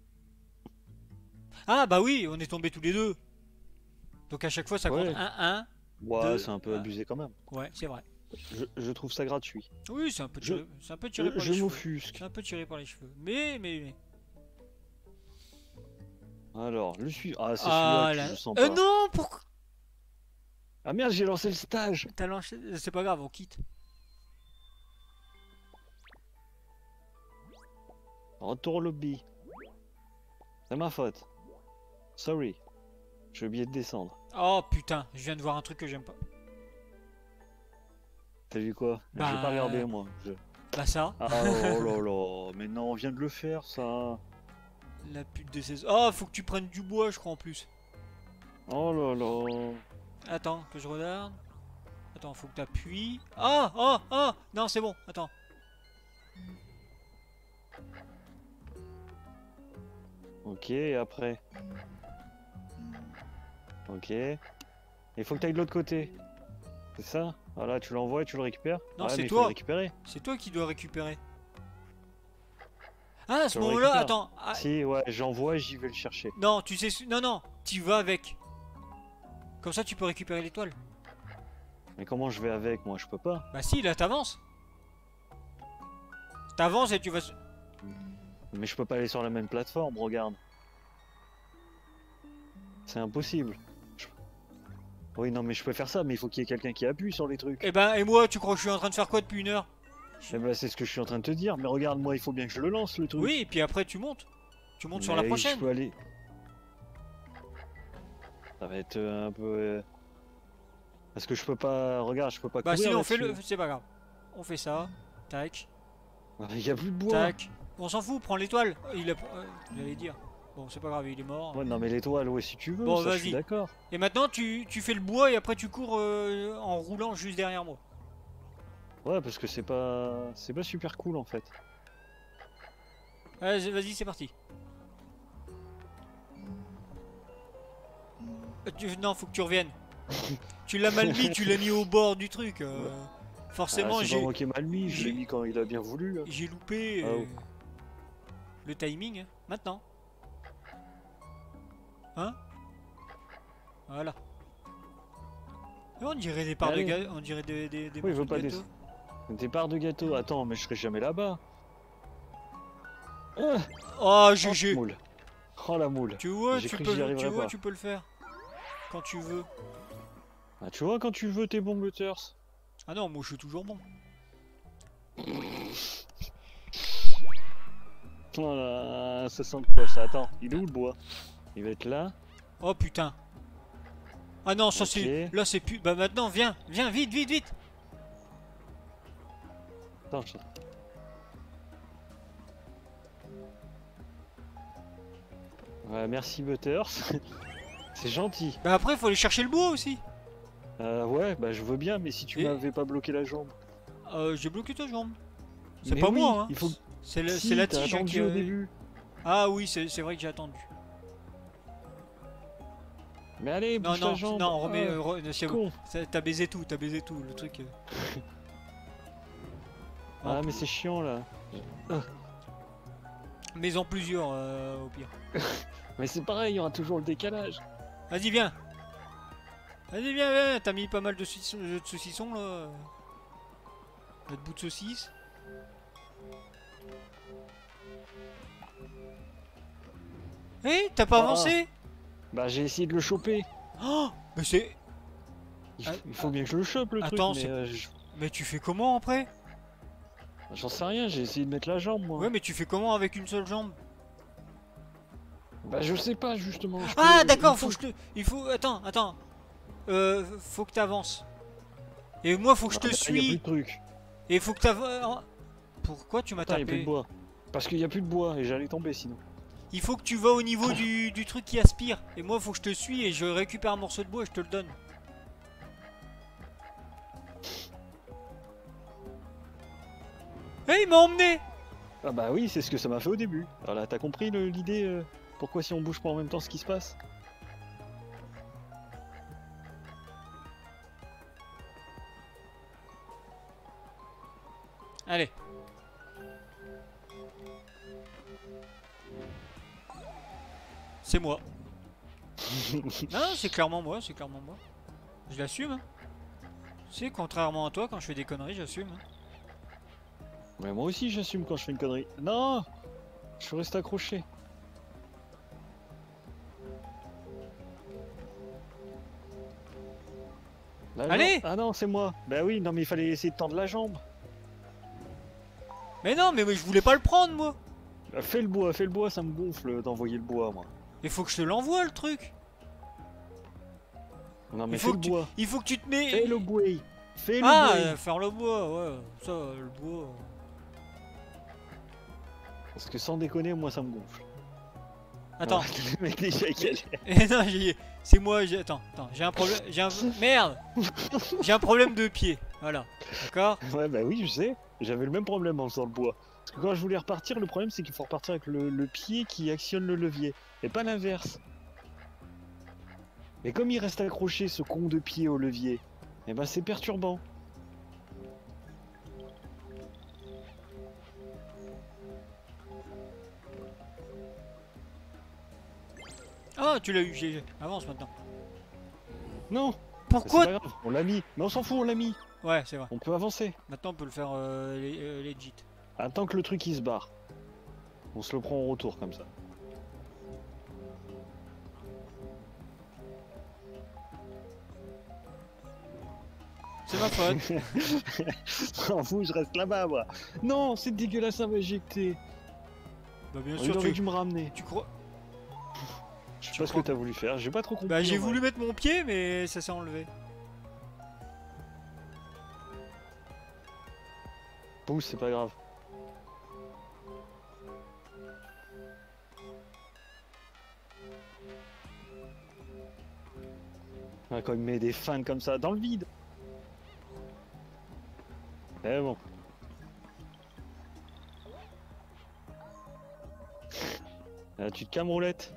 Ah bah oui, on est tombés tous les deux. Donc à chaque fois, ça compte Ouais. un un. Ouais, Deux. c'est un peu Ah. abusé quand même. Ouais, c'est vrai. Je, je trouve ça gratuit. Oui, c'est un peu Je- tiré, c'est un peu tiré Je, par je les cheveux. m'offusque. C'est un peu tiré par les cheveux. Mais, mais, mais. Alors, le suivant. Ah, c'est Ah celui-là là. que je sens Euh, pas. non, pourquoi? Ah merde, j'ai lancé le stage. T'as lancé. C'est pas grave, on quitte. Retour au lobby. C'est ma faute. Sorry. J'ai oublié de descendre. Oh putain, je viens de voir un truc que j'aime pas. T'as vu quoi? Bah, J'ai pas regardé moi. Je- Bah ça, Ah oh là là. Mais non, on vient de le faire ça. la pute de ces... Oh, faut que tu prennes du bois, je crois en plus. Oh là là. Attends, que je regarde. Attends, faut que t'appuies. Ah, oh, oh, non, c'est bon, attends. Ok, et après. Ok. Il faut que t'ailles de l'autre côté. C'est ça? Voilà, tu l'envoies et tu le récupères? Non, Ouais, c'est mais il faut toi. le récupérer. C'est toi qui dois récupérer. Ah, à ce Tu le moment-là, récupères. attends. Ah, Si, ouais, j'envoie et j'y vais le chercher. non, tu sais... Non, non, tu vas avec. Comme ça, tu peux récupérer l'étoile. Mais comment je vais avec, moi? Je peux pas. Bah si, là, t'avances. T'avances et tu vas... Mais je peux pas aller sur la même plateforme, regarde. C'est impossible. Je- Oui, non, mais je peux faire ça, mais il faut qu'il y ait quelqu'un qui appuie sur les trucs. Eh ben, et moi, tu crois que je suis en train de faire quoi depuis une heure? Eh ben, c'est ce que je suis en train de te dire. Mais regarde, moi, il faut bien que je le lance, le truc. Oui, et puis après, tu montes. Tu montes sur la Mais prochaine. Je peux aller. Ça va être euh, un peu. euh, Parce que je peux pas. Regarde, je peux pas Bah courir. sinon, on fait là-dessus. le... C'est pas grave. On fait ça. Tac. Il y a plus de bois. Tac. On s'en fout, prends l'étoile. Il a... euh, J'allais dire. Bon, c'est pas grave, il est mort. Ouais, non, mais l'étoile, ouais, si tu veux. Bon, ça, je suis vas-y. d'accord. Et maintenant, tu, tu fais le bois et après, tu cours euh, en roulant juste derrière moi. Ouais, parce que c'est pas. C'est pas super cool en fait. Vas-y, vas-y, c'est parti. Euh, tu- Non, faut que tu reviennes. Tu l'as mal mis, tu l'as mis au bord du truc. euh, Forcément, Ah, c'est pas j'ai moi qui ai mal mis, je j'ai- l'ai mis quand il a bien voulu. hein. j'ai loupé Ah, euh, oh. le timing. hein. Maintenant. Hein? Voilà. Et on dirait des parts de Allez. gâteau. On dirait des, des, des Oui, il morceaux veut pas de des. gâteau. Des parts de gâteau. Attends, mais je serai jamais là-bas. Ah, Oh, oh, G G. la moule. Oh la moule. Tu vois, J'ai tu cru peux, que j'y tu arriverais vois, pas. tu peux le faire. Quand tu veux. Ah, tu vois, quand tu veux tes bons Butters. Ah non, moi je suis toujours bon. Voilà, ça sent quoi ça? Attends, il est où le bois? Il va être là. Oh putain. Ah non, ça Ok. c'est... Là c'est plus... Bah maintenant, viens. Viens, vite, vite, vite. Attends, je... Ouais, merci Butters. C'est gentil. Bah après, faut aller chercher le bois aussi. Euh, ouais, bah je veux bien, mais si tu Et- m'avais pas bloqué la jambe. Euh, j'ai bloqué ta jambe. C'est Mais pas oui, moi, hein. il faut- C'est le- Si, c'est la t'as tige hein, attendu qui... au euh, début. Ah oui, c'est c'est vrai que j'ai attendu. Mais allez, Non, bouge non, ta jambe. non, remets... Ah, euh, re- c'est- con. ça- T'as baisé tout, t'as baisé tout, le truc... euh. Ah, mais c'est chiant là. Mais en plusieurs, euh, au pire. Mais c'est pareil, il y aura toujours le décalage. Vas-y, viens. Vas-y, viens, viens. T'as mis pas mal de saucissons, de saucissons là. Notre bout de saucisse. Eh, t'as pas Ah. avancé? Bah j'ai essayé de le choper. Oh, mais c'est... Il, Ah, il faut bien que je le chope le attends, truc. c'est- Mais euh, je- Mais tu fais comment après? j'en sais rien, j'ai essayé de mettre la jambe moi. Ouais, mais tu fais comment avec une seule jambe? Bah je sais pas justement. je Ah, peux- d'accord, il faut que je te... Il faut... Attends, attends. Euh, faut que t'avances. Et moi, faut que je te Ah, bah, y a plus suis. de trucs. Et faut que t'avances... Pourquoi tu m'as Attends, y a plus tapé? de bois. Parce qu'il y a plus de bois et j'allais tomber sinon. Il faut que tu vas au niveau du, du truc qui aspire. Et moi, faut que je te suis et je récupère un morceau de bois et je te le donne. Eh, il m'a emmené! Ah bah oui, c'est ce que ça m'a fait au début. Voilà, t'as compris le- l'idée euh, pourquoi si on bouge pas en même temps ce qui se passe? Allez. C'est moi. Non, c'est clairement moi, c'est clairement moi. Je l'assume. Hein. C'est contrairement à toi, quand je fais des conneries, j'assume. Hein. Mais moi aussi j'assume quand je fais une connerie. Non! Je suis resté accroché. La Allez! jambe- Ah non, c'est moi. Bah oui, non mais il fallait essayer de tendre la jambe. Mais non, mais, mais je voulais pas le prendre, moi. Bah, fais le bois, fais le bois, ça me gonfle d'envoyer le bois moi. Il faut que je te l'envoie, le truc. Non mais Il fais faut, le que tu, bois. il faut que tu te mets... Fais le bois. Fais le Ah, bois. euh, faire le bois, ouais. Ça, le bois... Parce que sans déconner, moi ça me gonfle. Attends. Ouais, le mec déjà il galère. Eh non, j'ai- c'est moi, j'ai... Attends, attends, j'ai un problème... J'ai un... Merde. J'ai un problème de pied, voilà. D'accord? Ouais bah oui je sais, j'avais le même problème en faisant le bois. Parce que quand je voulais repartir, le problème c'est qu'il faut repartir avec le, le pied qui actionne le levier, et pas l'inverse. Et comme il reste accroché ce con de pied au levier, Eh ben c'est perturbant. Ah, tu l'as eu, G G. Avance maintenant. Non. Pourquoi? C'est pas grave, on l'a mis. Mais on s'en fout, on l'a mis. Ouais, c'est vrai. On peut avancer. Maintenant, on peut le faire euh, les- euh, legit. Attends que le truc il se barre. On se le prend en retour comme ça. C'est ma faute. S'en fout, je reste là-bas moi. Non, c'est dégueulasse, ça m'a éjecté. Bah, bien Il sûr, aurait tu, dû me ramener. tu crois. Je sais Tu pas ce crois que t'as voulu faire, j'ai pas trop compris. Bah, j'ai en voulu vrai. mettre mon pied, mais ça s'est enlevé. Pousse, c'est pas grave. Ah, quand il met des fans comme ça dans le vide. Eh bon. Là, tu te calmes, roulette.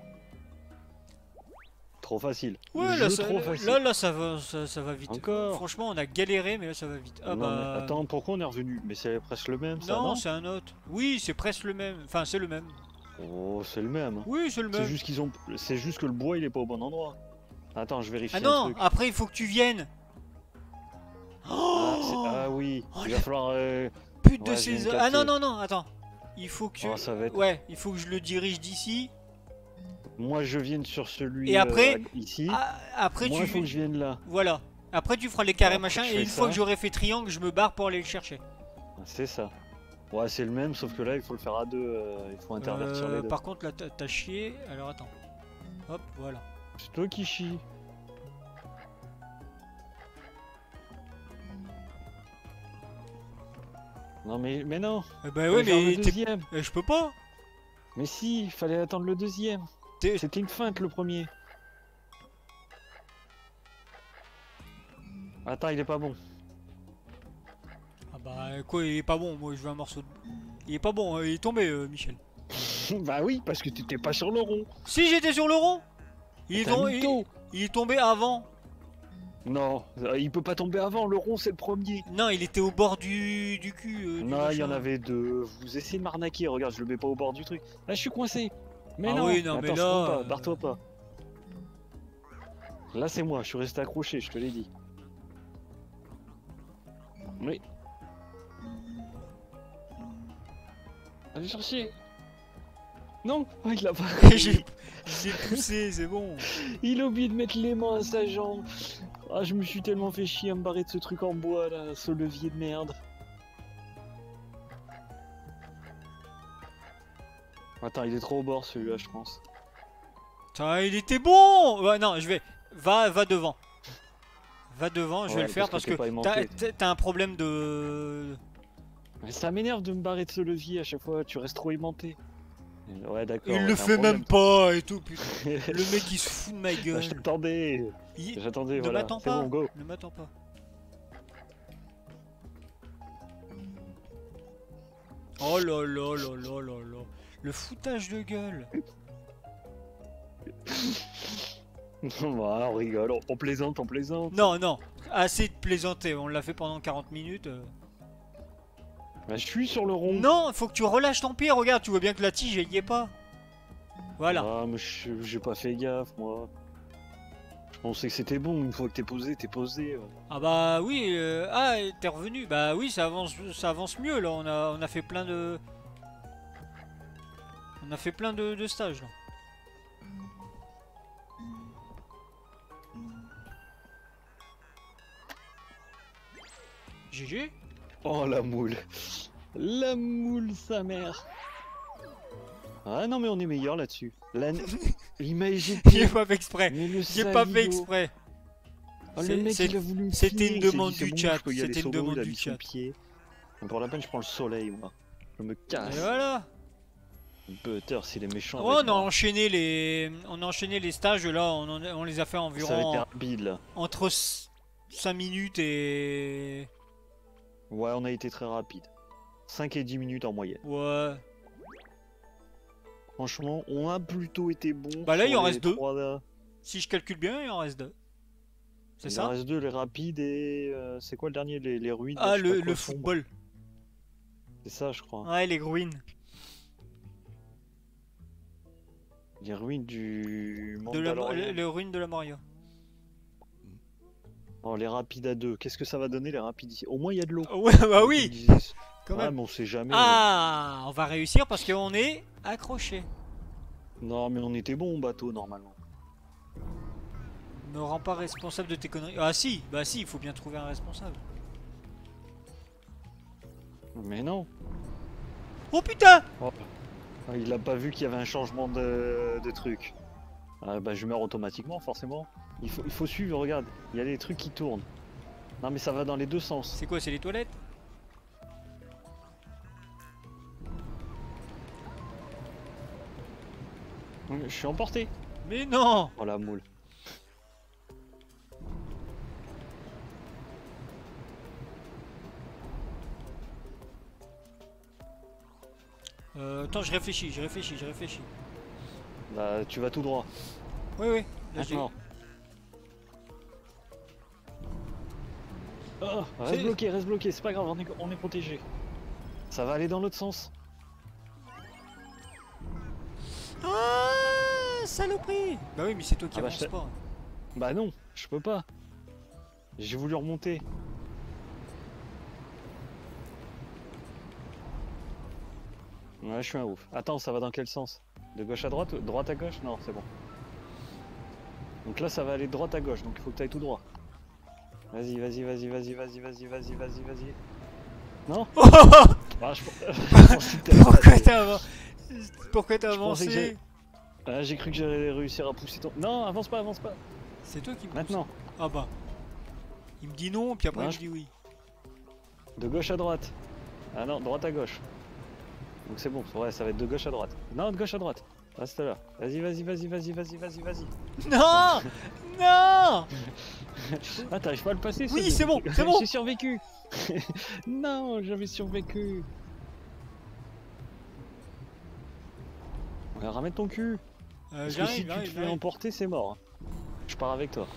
Trop facile. Ouais, Le là jeu ça, trop facile. là, là, ça va, ça, ça va vite. Encore. Franchement, on a galéré, mais là, ça va vite. Ah Non, bah. mais attends, pourquoi on est revenu? Mais c'est presque le même, ça, non, non? c'est un autre. Oui, c'est presque le même. Enfin, c'est le même. Oh, c'est le même. Oui, c'est le C'est même. juste qu'ils ont, c'est juste que le bois il est pas au bon endroit. Attends, je vérifie Ah un non, truc. après, il faut que tu viennes. Ah, c'est- Oh, ah oui, Oh, il la- va falloir. euh, Pute de ouais, je viens ces. de Ah non, capter. non, non, attends. Il faut que tu. Oh, ça va être. Ouais, il faut que je le dirige d'ici. Moi, je viens sur celui. Et après- euh, ici. Ah, après, Moi, tu. il faut que je vienne là. Voilà. Après, tu feras les carrés Après, machin. je Et fais une fois ça. que j'aurai fait triangle, je me barre pour aller le chercher. C'est ça. Ouais, c'est le même, sauf que là, il faut le faire à deux. euh, il faut intervertir Euh, les deux. par contre, là, t'as t'as chié. Alors, attends. Hop, voilà. C'est toi qui chie. Non, mais, mais non. Eh bah fallait ouais, faire le mais t'es- deuxième. euh, je peux pas. Mais si, il fallait attendre le deuxième. T'es- C'était une feinte le premier. Attends, il est pas bon. Ah bah quoi, il est pas bon. Moi, je veux un morceau de. Il est pas bon. hein, Il est tombé, euh, Michel. Bah oui, parce que t'étais pas sur le rond. Si j'étais sur le rond. Il est, T'as tom- mis il- tôt. il est tombé avant. Non, euh, il peut pas tomber avant, le rond c'est le premier. Non, il était au bord du, du cul. euh, du Non, il y en machin. avait deux. Vous essayez de m'arnaquer, regarde, je le mets pas au bord du truc. Là, je suis coincé. Mais Ah non, oui, non, mais attends, je là, tombe pas, euh, barre-toi pas. Là, c'est moi, je suis resté accroché, je te l'ai dit. Oui. Allez chercher. Non, oh, il l'a pas. J'ai j'ai poussé, c'est bon. Il a oublié de mettre les mains à sa jambe. Ah, je me suis tellement fait chier à me barrer de ce truc en bois là, ce levier de merde. Attends, il est trop au bord celui-là, je pense. Putain, il était bon. Ouais, non, je vais. Va, va devant. Va devant, je vais Ouais, le faire parce parce que que t'es pas t'as aimanté. t'as- t'as un problème de. Mais ça m'énerve de me barrer de ce levier à chaque fois, tu restes trop aimanté. Ouais, d'accord. Il ouais, le t'as un fait problème, même pas et tout, putain. toi. Le mec il se fout de ma Bah, gueule. je t'attendais. Il- J'attendais, Ne voilà. m'attends C'est pas. bon, go. Ne m'attends pas. Oh là là là là là là. Le foutage de gueule. Voilà, on rigole, on, on plaisante, on plaisante. Non, non. Assez de plaisanter. On l'a fait pendant quarante minutes. euh. Bah, je suis sur le rond. Non, faut que tu relâches ton pied. Regarde, tu vois bien que la tige elle y est pas. Voilà. Ah, mais je- j'ai pas fait gaffe, moi. Je pensais que c'était bon, une fois que t'es posé, t'es posé. ouais. Ah bah oui. euh, Ah, t'es revenu. Bah oui, ça avance, ça avance mieux là. On a, on a fait plein de. On a fait plein de, de stages là. G G. Oh, la moule. La moule, sa mère. Ah non, mais on est meilleur là-dessus. La... Il m'a éjecté. J'ai pas fait exprès. Mais le J'ai pas fait saligo. exprès. Oh, C'est- le mec, c'est- il a voulu me c'était filer, une il s'est demande dit, c'est du bon, chat, je peux y aller c'était une solo, demande il a du mis son chat. pied. Mais pour la peine, je prends le soleil, moi. Je me Et casse. voilà. Butter, s'il est méchant. Ouais, avec on a moi. enchaîné les, on a enchaîné les stages là. On, en a- on les a fait Ça a été environ rapide, là. entre cinq minutes et. Ouais, on a été très rapide. cinq et dix minutes en moyenne. Ouais. Franchement, on a plutôt été bon. Bah là, sur il en les reste deux. trois là. Si je calcule bien, il en reste deux. C'est Il en ça? reste deux, les rapides et... euh, c'est quoi le dernier? Les, les ruines, Ah, je sais pas le, quoi, le sombre. football. C'est ça, je crois. Ouais, les ruines. Les ruines du De la, Mandalorian. le, le ruine de la Moria. Oh, les rapides à deux. Qu'est-ce que ça va donner, les rapides ici? Au moins, il y a de l'eau. Ouais, bah Donc, oui, ils disaient- quand Ouais, même. mais on sait jamais. Ah, on va réussir parce qu'on est accroché. Non, mais on était bon au bateau, normalement. Ne rends pas responsable de tes conneries. Ah si, bah si, il faut bien trouver un responsable. Mais non. Oh putain! Oh. Il a pas vu qu'il y avait un changement de, de truc. Ah, bah, je meurs automatiquement, forcément. Il faut, il faut suivre, regarde. Il y a des trucs qui tournent. Non, mais ça va dans les deux sens. C'est quoi, c'est les toilettes? Je suis emporté. Mais non! Oh, la moule. Euh, attends, je réfléchis, je réfléchis, je réfléchis. Bah, tu vas tout droit. Oui, oui. Là, j'ai- Maintenant. Oh, reste C'est- bloqué, reste bloqué, c'est pas grave, on est, on est protégé. Ça va aller dans l'autre sens. Ah, saloperie! Bah oui, mais c'est toi qui Ah bah, avance je t'ai- pas. Bah non, je peux pas. J'ai voulu remonter. Ouais, je suis un ouf. Attends, ça va dans quel sens? De gauche à droite? Droite à gauche? Non, c'est bon. Donc là, ça va aller de droite à gauche, donc il faut que tu ailles tout droit. Vas-y, vas-y, vas-y, vas-y, vas-y, vas-y, vas-y, vas-y, vas-y. Non? Ah, je... je pensais que t'allais Pourquoi passer. t'as avan- Pourquoi t'as Je pensais que avancé? Ah, j'ai cru que j'allais réussir à pousser ton... Non, avance pas, avance pas. C'est toi qui me pousse. Maintenant. Ah bah. Il me dit non, puis après Non, il je- me dit oui. De gauche à droite. Ah non, droite à gauche. Donc c'est bon, ouais, ça va être de gauche à droite. Non, de gauche à droite. Reste là. Vas-y, vas-y, vas-y, vas-y, vas-y, vas-y, vas-y. Non! Non! Ah, t'arrives pas à le passer? Oui, ça, c'est bon, c'est bon. J'ai survécu. Non, j'avais survécu. Ouais, ramène ton cul. Euh, Parce que j'arrive, si tu te j'arrive, fais j'arrive. emporter, c'est mort. Je pars avec toi.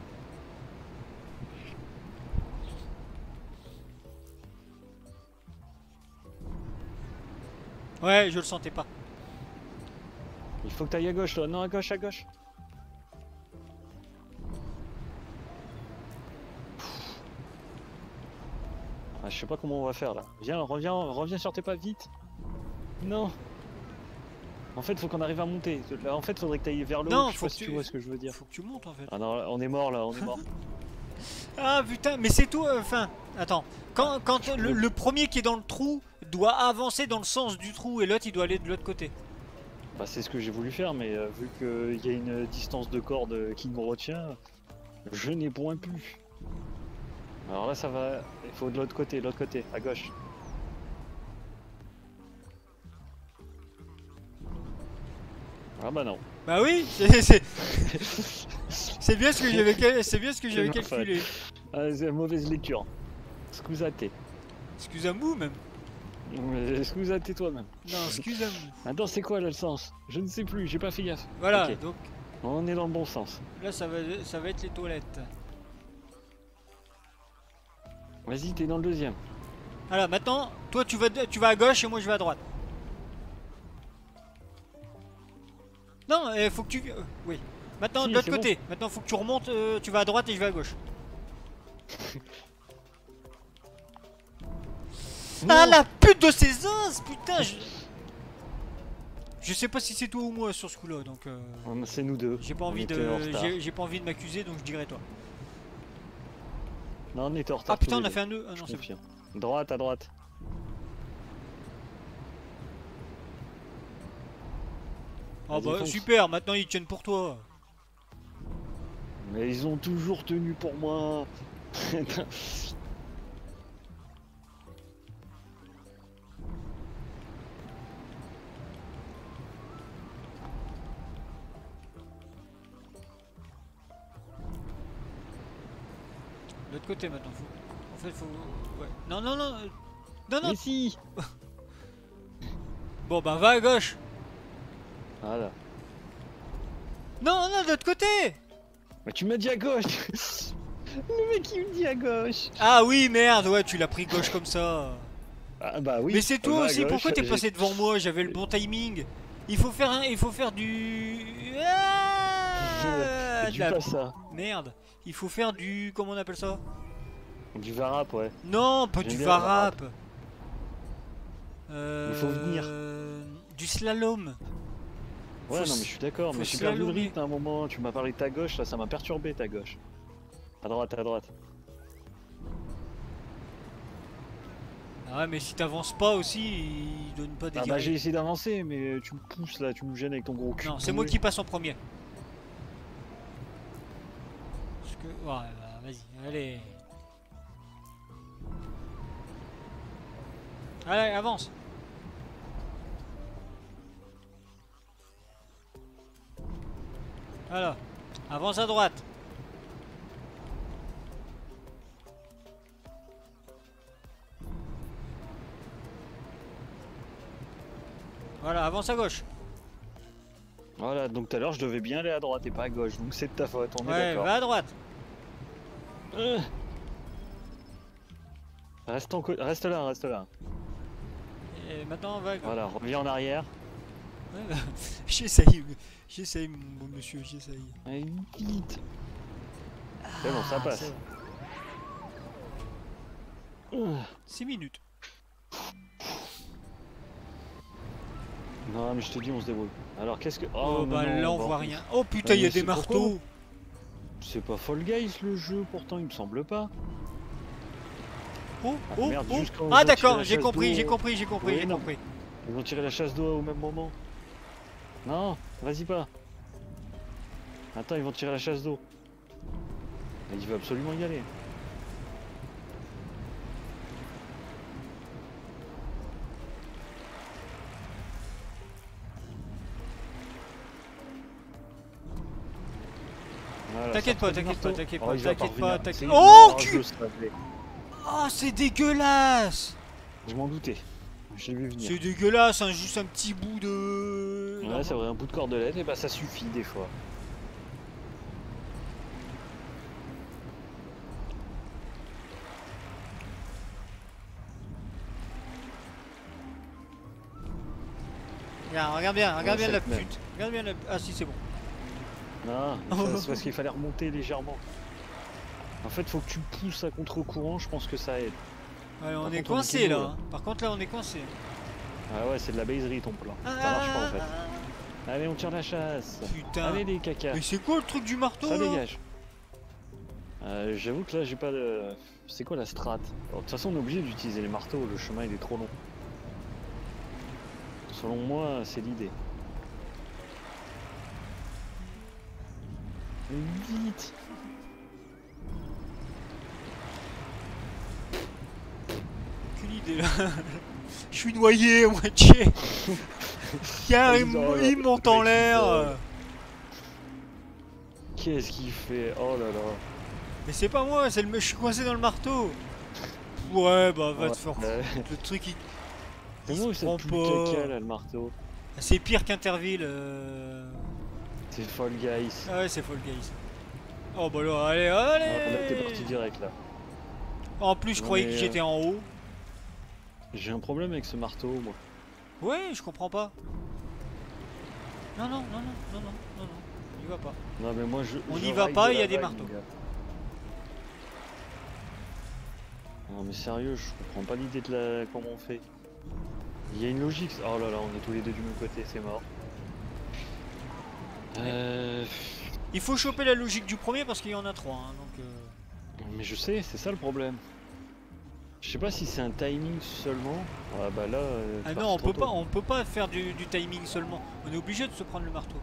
Ouais, je le sentais pas. Il faut que t'ailles à gauche, là. Non, à gauche, à gauche. Ah, je sais pas comment on va faire là. Viens, reviens, reviens sur tes pas vite. Non. En fait, faut qu'on arrive à monter. Là, en fait, faudrait que t'ailles vers le Non, haut. Je sais faut pas que si tu tu- vois ce que je veux dire. Faut que tu montes en fait. Ah non, là, on est mort là, on est mort. Ah putain, mais c'est tout. euh, Enfin, attends. Quand, quand le, le premier qui est dans le trou doit avancer dans le sens du trou et l'autre il doit aller de l'autre côté. Bah, c'est ce que j'ai voulu faire, mais euh, vu qu'il y a une distance de corde euh, qui nous retient, je n'ai point pu. Alors là, ça va. Il faut de l'autre côté, de l'autre côté, à gauche. Ah bah non. Bah oui, c'est c'est- c'est bien ce que j'avais cal- c'est bien ce que j'avais C'est ma faute. calculé. Ah, c'est une mauvaise lecture. Scusate. Excusez-moi même. Euh, Scusate toi-même. Non, excusez-moi. Attends, c'est quoi là le sens? Je ne sais plus, j'ai pas fait gaffe. Voilà, Ok. donc On est dans le bon sens. là ça va ça va être les toilettes. Vas-y, t'es dans le deuxième. Voilà, maintenant, toi tu vas tu vas à gauche et moi je vais à droite. Non, il faut que tu euh, oui. Maintenant Si, de l'autre c'est bon. côté. Maintenant faut que tu remontes, euh, tu vas à droite et je vais à gauche. Ah Non. la pute de ces os, putain. Je... je sais pas si c'est toi ou moi sur ce coup-là, donc euh, On- C'est nous deux. j'ai pas On envie était de en retard. j'ai j'ai pas envie de m'accuser, donc je dirais toi. Non, on était en retard. Ah putain, tous on les a fait un nœud. Ah deux. non, Je c'est confirme. Droite, à droite. Ah Vas-y, bah fonce. super, maintenant ils tiennent pour toi. Mais ils ont toujours tenu pour moi. De l'autre côté maintenant, faut. En fait, faut. Ouais. Non, non, non. euh, Non, non. Mais si. Bon, bah va à gauche. Voilà. Non, non, de l'autre côté. Mais tu m'as dit à gauche. Le mec il me dit à gauche. Ah oui, merde, ouais, tu l'as pris gauche comme ça. Ah bah oui. Mais c'est toi va à aussi, gauche, pourquoi t'es j'ai- passé devant moi? J'avais le bon timing. Il faut faire un, il faut faire du... Ah, C'est de du la pas ça. merde. Il faut faire du... Comment on appelle ça? Du varap, ouais. Non, pas J'aime du bien le varap. Euh... Il faut venir. Du slalom. Ouais, Faut non, mais je suis d'accord, faut mais j'ai perdu le slalomer. rythme à un moment. Tu m'as parlé de ta gauche, là, ça m'a perturbé ta gauche. À droite, à droite. Ah ouais, mais si t'avances pas aussi, il donne pas des Ah bah j'ai directs. essayé d'avancer, mais tu me pousses là, tu me gênes avec ton gros cul. Non, c'est moi qui passe en premier. Parce que... Ouais, bah, vas-y, allez. Allez, avance. Voilà. Avance à droite. Voilà, avance à gauche. Voilà, donc tout à l'heure je devais bien aller à droite et pas à gauche, donc c'est de ta faute, on est Ouais, d'accord. va à droite. Euh. Reste, en co- reste là, reste là. Et maintenant, on va à gauche. Voilà, reviens en arrière. Ouais, bah, j'essaye, j'essaye, mon bon monsieur, j'essaye. Allez, vite. C'est bon, ça Ah, passe. c'est bon. Euh. six minutes. Non, mais je te dis, on se débrouille. Alors qu'est-ce que. Oh, mais bah non, là, on bah, voit rien. Oh putain, Ouais, il y a mais des c'est marteaux. C'est pas Fall Guys le jeu, pourtant, il me semble pas. Oh, Ah, oh, merde, oh. juste quand ils Ah vont tirer d'accord, la j'ai chasse compris, d'eau, j'ai euh, compris, j'ai compris, oui, j'ai non. compris. Ils vont tirer la chasse d'eau au même moment. Non, vas-y pas. Attends, ils vont tirer la chasse d'eau. Il veut absolument y aller. Voilà, T'inquiète ça pas, prend du t'inquiète pas, marteau. t'inquiète Oh, pas, il va t'inquiète revenir. pas, t'inquiète- C'est- Oh, non, cul- je le savais. Oh, c'est dégueulasse. Je m'en doutais. Je l'ai vu venir. C'est dégueulasse, hein, juste un petit bout de... Ouais, c'est vrai, un bout de cordelette, et bah ça suffit des fois. Regarde, regarde bien, regarde Ouais, bien la cette même. pute. Regarde bien la... Ah si, c'est bon. Non, ça, c'est parce qu'il fallait remonter légèrement. En fait, faut que tu pousses à contre-courant, je pense que ça aide. Ouais, on Par est contre, on est coincé Keno, là. là. hein. Par contre là, on est coincé. Ah ouais, c'est de la baiserie ton plan. Ça marche pas en fait. Allez, on tire la chasse. Putain. Allez les caca. Mais c'est quoi le truc du marteau Ça là? dégage. Euh, J'avoue que là, j'ai pas de... C'est quoi la strat? Alors, de toute façon, on est obligé d'utiliser les marteaux, le chemin il est trop long. Selon moi, c'est l'idée. Vite. Aucune idée là. Je suis noyé à moitié. Tiens, il, Ils ont- m- il monte en le mec, il l'air. vole. Qu'est-ce qu'il fait? Oh là là. Mais c'est pas moi, c'est le... je suis coincé dans le marteau. Ouais, bah va Ouais, te faire ouais. foutre. Le truc il... C'est il moi où se ça prend pue le pas. caca là, le marteau? C'est pire qu'Interville. Euh... C'est Fall Guys. Ah ouais, c'est Fall Guys. Oh bah là, allez, Ah, là, t'es allez. parti direct là. En plus, je Non, croyais mais, que euh, j'étais en haut. J'ai un problème avec ce marteau, moi. Ouais, je comprends pas. Non, non, non, non, non, non, non, non. Il va pas. Non mais moi je. On je y va ride pas, de il y a la des vague, marteaux. mon gars. Non mais sérieux, je comprends pas l'idée de la. Comment on fait. Il y a une logique. Oh là là, on est tous les deux du même côté, c'est mort. Euh. Il faut choper la logique du premier parce qu'il y en a trois. Hein, donc, euh... Mais je sais, c'est ça le problème. Je sais pas si c'est un timing seulement. Ah bah là. euh, Ah tu non, pars on trop peut pas, tôt. on peut pas faire du, du timing seulement. On est obligé de se prendre le marteau.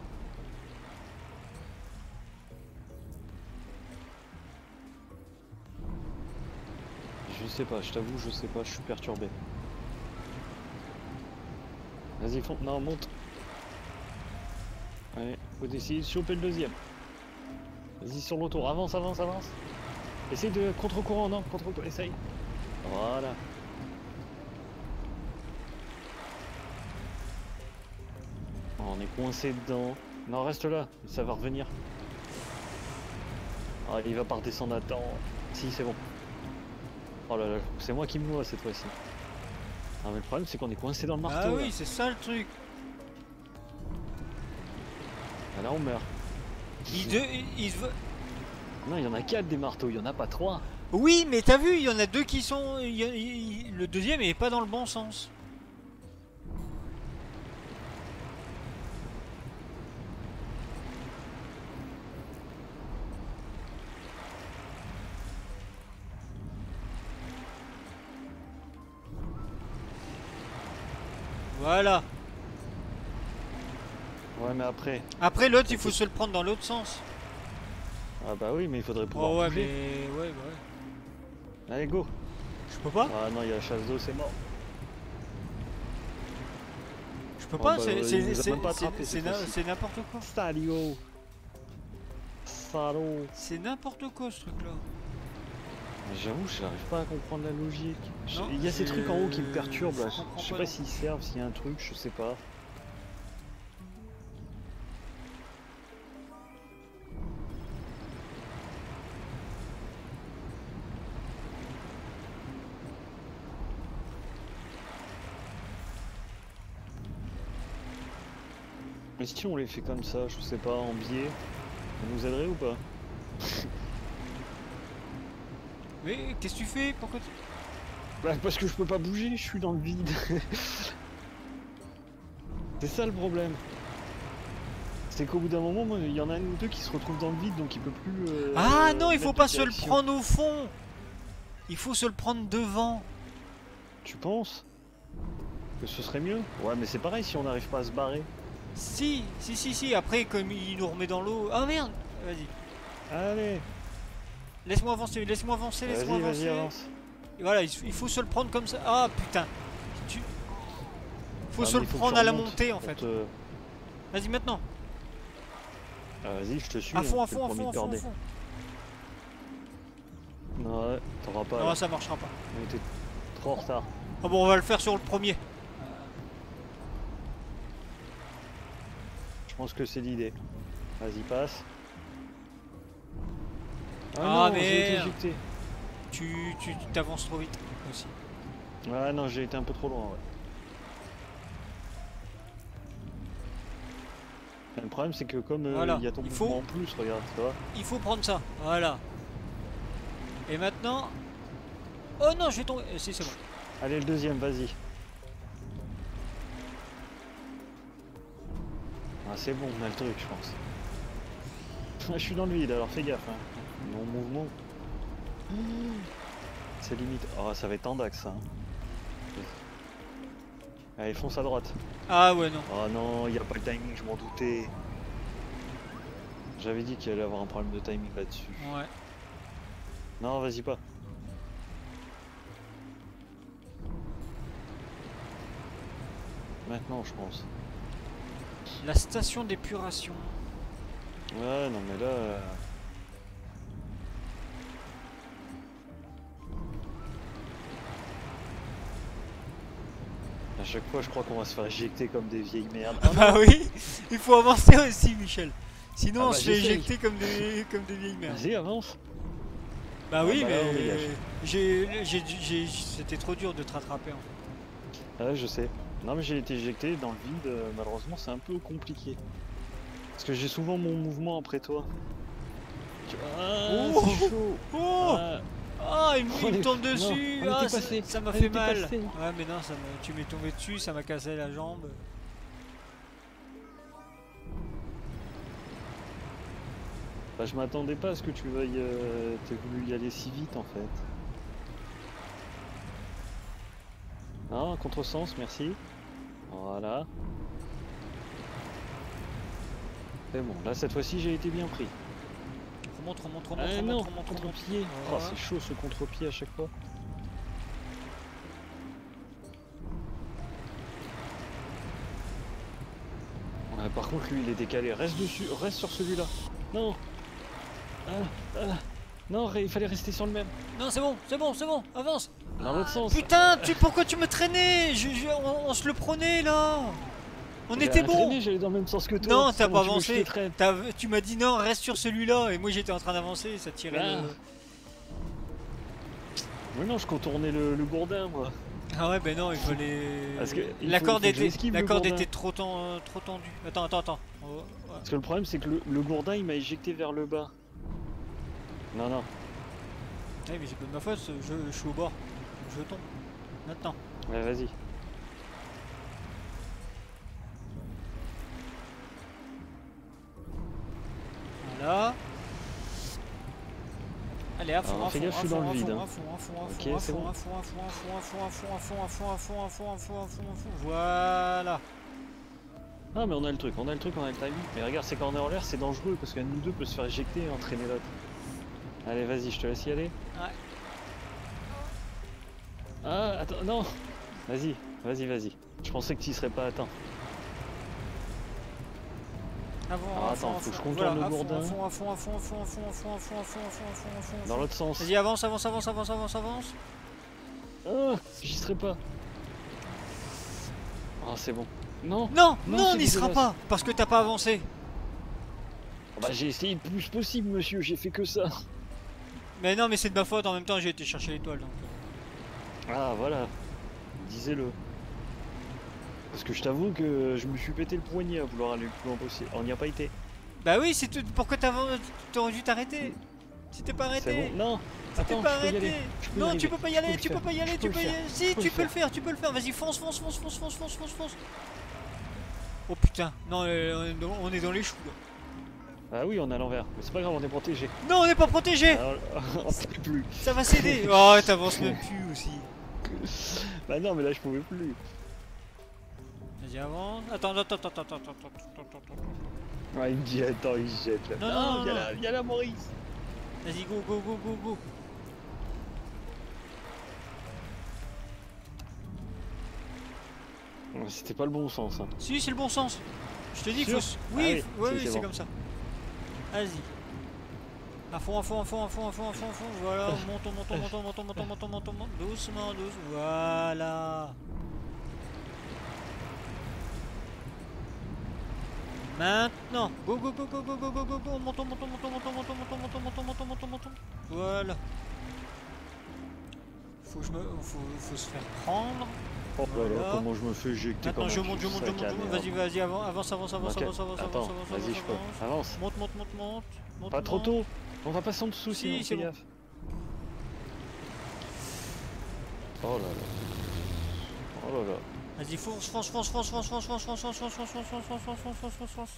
Je sais pas, je t'avoue, je sais pas, je suis perturbé. Vas-y, fonce, non, monte. Allez, faut essayer de choper le deuxième. Vas-y, sur le retour, avance, avance, avance. Essaye de contre-courant, non, contre-courant, essaye. Voilà. Oh, on est coincé dedans. Non, reste là, ça va revenir. Oh Ah, il va pas redescendre à temps. Si, c'est bon. Oh là là, c'est moi qui me noie cette fois-ci. Ah, mais le problème, c'est qu'on est coincé dans le marteau. Ah oui, là. c'est ça le truc. Ah, là, on meurt. Il, de, il veut... Non, il y en a quatre des marteaux, il y en a pas trois. Oui, mais t'as vu, il y en a deux qui sont... il y a- il- le deuxième il est pas dans le bon sens. Voilà. Ouais, mais après. Après l'autre, il faut se le prendre dans l'autre sens. Ah bah oui, mais il faudrait pouvoir Oh ouais, bouger. mais... Ouais, bah ouais. Allez, go. Je peux pas Ah non, il y a la chasse d'eau, c'est mort. Je peux Oh, pas, bah, c'est il c'est- nous a c'est- même pas c'est- attrapé, c'est cette na- fois-ci. c'est n'importe quoi. Salaud. Salaud. C'est n'importe quoi ce truc là. J'avoue, je n'arrive pas à comprendre la logique. Je- Non, Il y a ces je- trucs en haut qui me perturbent là. je comprends Je sais pas pas non s'ils servent, s'il y a un truc, je sais pas. Mais si on les fait comme ça, je sais pas, en biais, ça nous aiderait ou pas? Mais qu'est-ce que tu fais? Pourquoi tu... Bah, parce que je peux pas bouger, je suis dans le vide. C'est ça le problème. C'est qu'au bout d'un moment, moi, il y en a un ou deux qui se retrouvent dans le vide, donc il peut plus. euh, Ah non, il mettre faut de pas se le direction. prendre au fond. Il faut se le prendre devant. Tu penses que ce serait mieux? Ouais, mais c'est pareil si on n'arrive pas à se barrer. Si, si, si, si. Après, comme il nous remet dans l'eau... Ah merde. Vas-y. Allez, Laisse-moi avancer, laisse-moi avancer, laisse-moi vas-y, avancer. vas-y, avance. Et voilà, il il faut se le prendre comme ça. Ah putain. Tu... Faut Ah, se mais le il faut que prendre tu à la remontes montée en pour fait. te- Vas-y maintenant. Ah, vas-y, je te suis. À fond, hein, à t'es le fond, à premier fond, à fond, à cordé. fond. Non, ouais, t'auras pas. Non, là. ça marchera pas. On était trop en retard. Ah bon, on va le faire sur le premier. Je pense que c'est l'idée. Vas-y, passe. Ah, non, j'ai été merde. éjecté. Tu tu tu t'avances trop vite aussi. Ouais, non, j'ai été un peu trop loin, ouais. Le problème, c'est que comme euh, Voilà, il y a ton il mouvement faut- en plus, regarde, tu vois. Il faut prendre ça. Voilà. Et maintenant... Oh non, je vais tomber. Eh, si, c'est bon. Allez, le deuxième, vas-y. Ah, c'est bon, on a le truc, je pense. Je suis dans le vide, alors fais gaffe. Hein. Mon mouvement. C'est limite. Oh, ça va être en dax, ça. Hein. Allez, fonce à droite. Ah ouais, non. Oh non, il n'y a pas le timing, je m'en doutais. J'avais dit qu'il allait avoir un problème de timing là-dessus. Ouais. Non, vas-y pas. Maintenant, je pense. La station d'épuration. Ouais, non, mais là. euh, À chaque fois, je crois qu'on va se faire éjecter comme des vieilles merdes. Ah bah oui, il faut avancer aussi, Michel. Sinon, Ah on bah, se fait j'essaye. éjecter comme des, comme des vieilles merdes. Vas-y, avance. Bah oui, bah là, on mais dégage. j'ai, j'ai, j'ai- c'était trop dur de te rattraper en fait. Ouais, je sais. Non, mais j'ai été éjecté dans le vide. euh, malheureusement, c'est un peu compliqué. Parce que j'ai souvent mon mouvement après toi. Tu- Ah, Oh. c'est chaud. Oh Ah, Ah, il, me- il On me est- tombe non, dessus. on Ah, était ça- passé, ça m'a on fait était mal. passé. Ouais, mais non, ça m'a- tu m'es tombé dessus, ça m'a cassé la jambe. Bah, je m'attendais pas à ce que tu veuilles. Euh, T'aies voulu y aller si vite en fait. Non, un contresens, merci. Voilà. C'est bon, là cette fois-ci j'ai été bien pris. Remonte, remonte, remonte, Ah remonte, non, remonte, remonte. contre-pied. Oh, Voilà. c'est chaud ce contre-pied à chaque fois. Ouais, par contre lui il est décalé. Reste dessus, reste sur celui-là. Non. Ah, ah. Non, il fallait rester sur le même. Non, c'est bon, c'est bon, c'est bon, avance. Dans l'autre sens. Putain, tu, pourquoi tu me traînais je, je- on, on se le prenait là. On J'ai était rien bon. traîné, j'allais dans le même sens que toi. Non, t'as Comment pas tu veux que je te avancé. traîne T'as- Tu m'as dit non, reste sur celui-là. Et moi j'étais en train d'avancer, ça tirait Ah. le... Mais non, je contournais le, le gourdin, moi. Ah ouais, ben non, il fallait... Parce que il La faut- corde faut que je était, l'esquive, la le corde gourdin. était trop, ten- trop tendue. Attends, attends, attends. On va- ouais. Parce que le problème, c'est que le, le gourdin, il m'a éjecté vers le bas. Non, non. Ouais, mais c'est pas de ma faute, je, je suis au bord. Je tombe. Maintenant. Ouais, vas-y. Voilà. Allez, à fond, Alors, à fais fond, gaffe, je à suis fond, dans le à vide, fond, hein. à fond, à fond, à Ok, fond, à c'est fond, bon. à fond, à fond, à fond, à fond, à fond, à fond, à fond, à fond, à fond, à fond, à fond, à fond. Voilà. Ah, mais on a le truc, on a le truc, on a le timing. Mais regarde, c'est quand on est en l'air, c'est dangereux parce qu'un de nous deux peut se faire éjecter et entraîner l'autre. Allez, vas-y, je te laisse y aller. Ouais. Ah, attends, non. Vas-y, vas-y, vas-y. Je pensais que tu y serais pas atteint. À fond, Alors, à attends, fond, à faut que je fond. contourne Voilà, le à fond, gourdin. à fond, à fond, à fond, à fond, à fond, à fond, à fond, à fond, à fond, à fond, à fond, à Dans fond. l'autre sens. Vas-y, avance, avance, avance, avance, avance, avance. Ah, j'y serais pas. Ah, c'est bon. Non. Non, Non, non, on c'est n'y sera dégueulasse. pas, parce que t'as pas avancé. Bah, j'ai essayé le plus possible, monsieur, j'ai fait que ça. Mais non, mais c'est de ma faute, en même temps j'ai été chercher l'étoile donc. euh. Ah, voilà. Disez-le. Parce que je t'avoue que je me suis pété le poignet à vouloir aller le plus loin possible. On n'y a pas été. Bah oui, c'est tout. Pourquoi t'avais- t'aurais dû t'arrêter? Tu t'es pas C'est arrêté. bon. Non. Tu t'es Attends, pas je peux y arrêté. aller. Je peux y Non, tu arriver. peux pas y Je aller, le tu peux faire. pas y aller, Je tu peux peux le y faire. aller. Je Si, peux tu le peux le faire. faire, tu peux le faire. Vas-y, fonce, fonce, fonce, fonce, fonce, fonce, fonce, fonce. Oh putain, non, euh, on est dans- on est dans les choux là. Ah oui, on est à l'envers. Mais c'est pas grave, on est protégé. Non, on n'est pas protégé. Alors, on sait plus. Ça va céder. Oh, t'avances même plus aussi. Bah non, mais là je pouvais plus. Vas-y, avance. Attends, attends, attends, attends, attends, attends, attends, attends, attends. Ouais, il me dit attends, il se jette là. Non, non, non, il y a non. la, il y a la Maurice. Vas-y, go, go, go, go, go. Ouais, C'était pas le bon sens. Hein. Si, c'est le bon sens. Je te dis, Sûr faut. s- Ah Oui, oui, f- ouais, si, oui, c'est c'est bon. comme ça. Vas-y. À fond, à fond, à fond, à fond, à fond, à fond, à fond. Voilà, montons, montons, montons, montons, montons, montons, montons, montons. Doucement, doucement. Voilà. Maintenant. Go, go, go, go, go, go, go, go, go. Montons, montons, montons, montons, montons, montons, montons, montons, montons, montons, montons. Voilà. Faut que je me. Faut, faut se faire prendre. Oh là là, Voilà. comment je me fais éjecter Maintenant, comme je un monte, je monte, je sac monte, à je monte. merde. Vas-y, vas-y, avance, avance, avance, avance, Ok. avance, avance, Attends, avance, avance, vas-y, avance, je peux. avance. Avance. Monte, monte, monte, monte. monte Pas trop monte. tôt. On va passer en dessous Si, sinon, c'est fais bon. gaffe. Oh là là. Oh là là. Vas-y, fonce, fonce, fonce, fonce, fonce, fonce, fonce, fonce, fonce, fonce, fonce, fonce, fonce, fonce, fonce, fonce, fonce, fonce.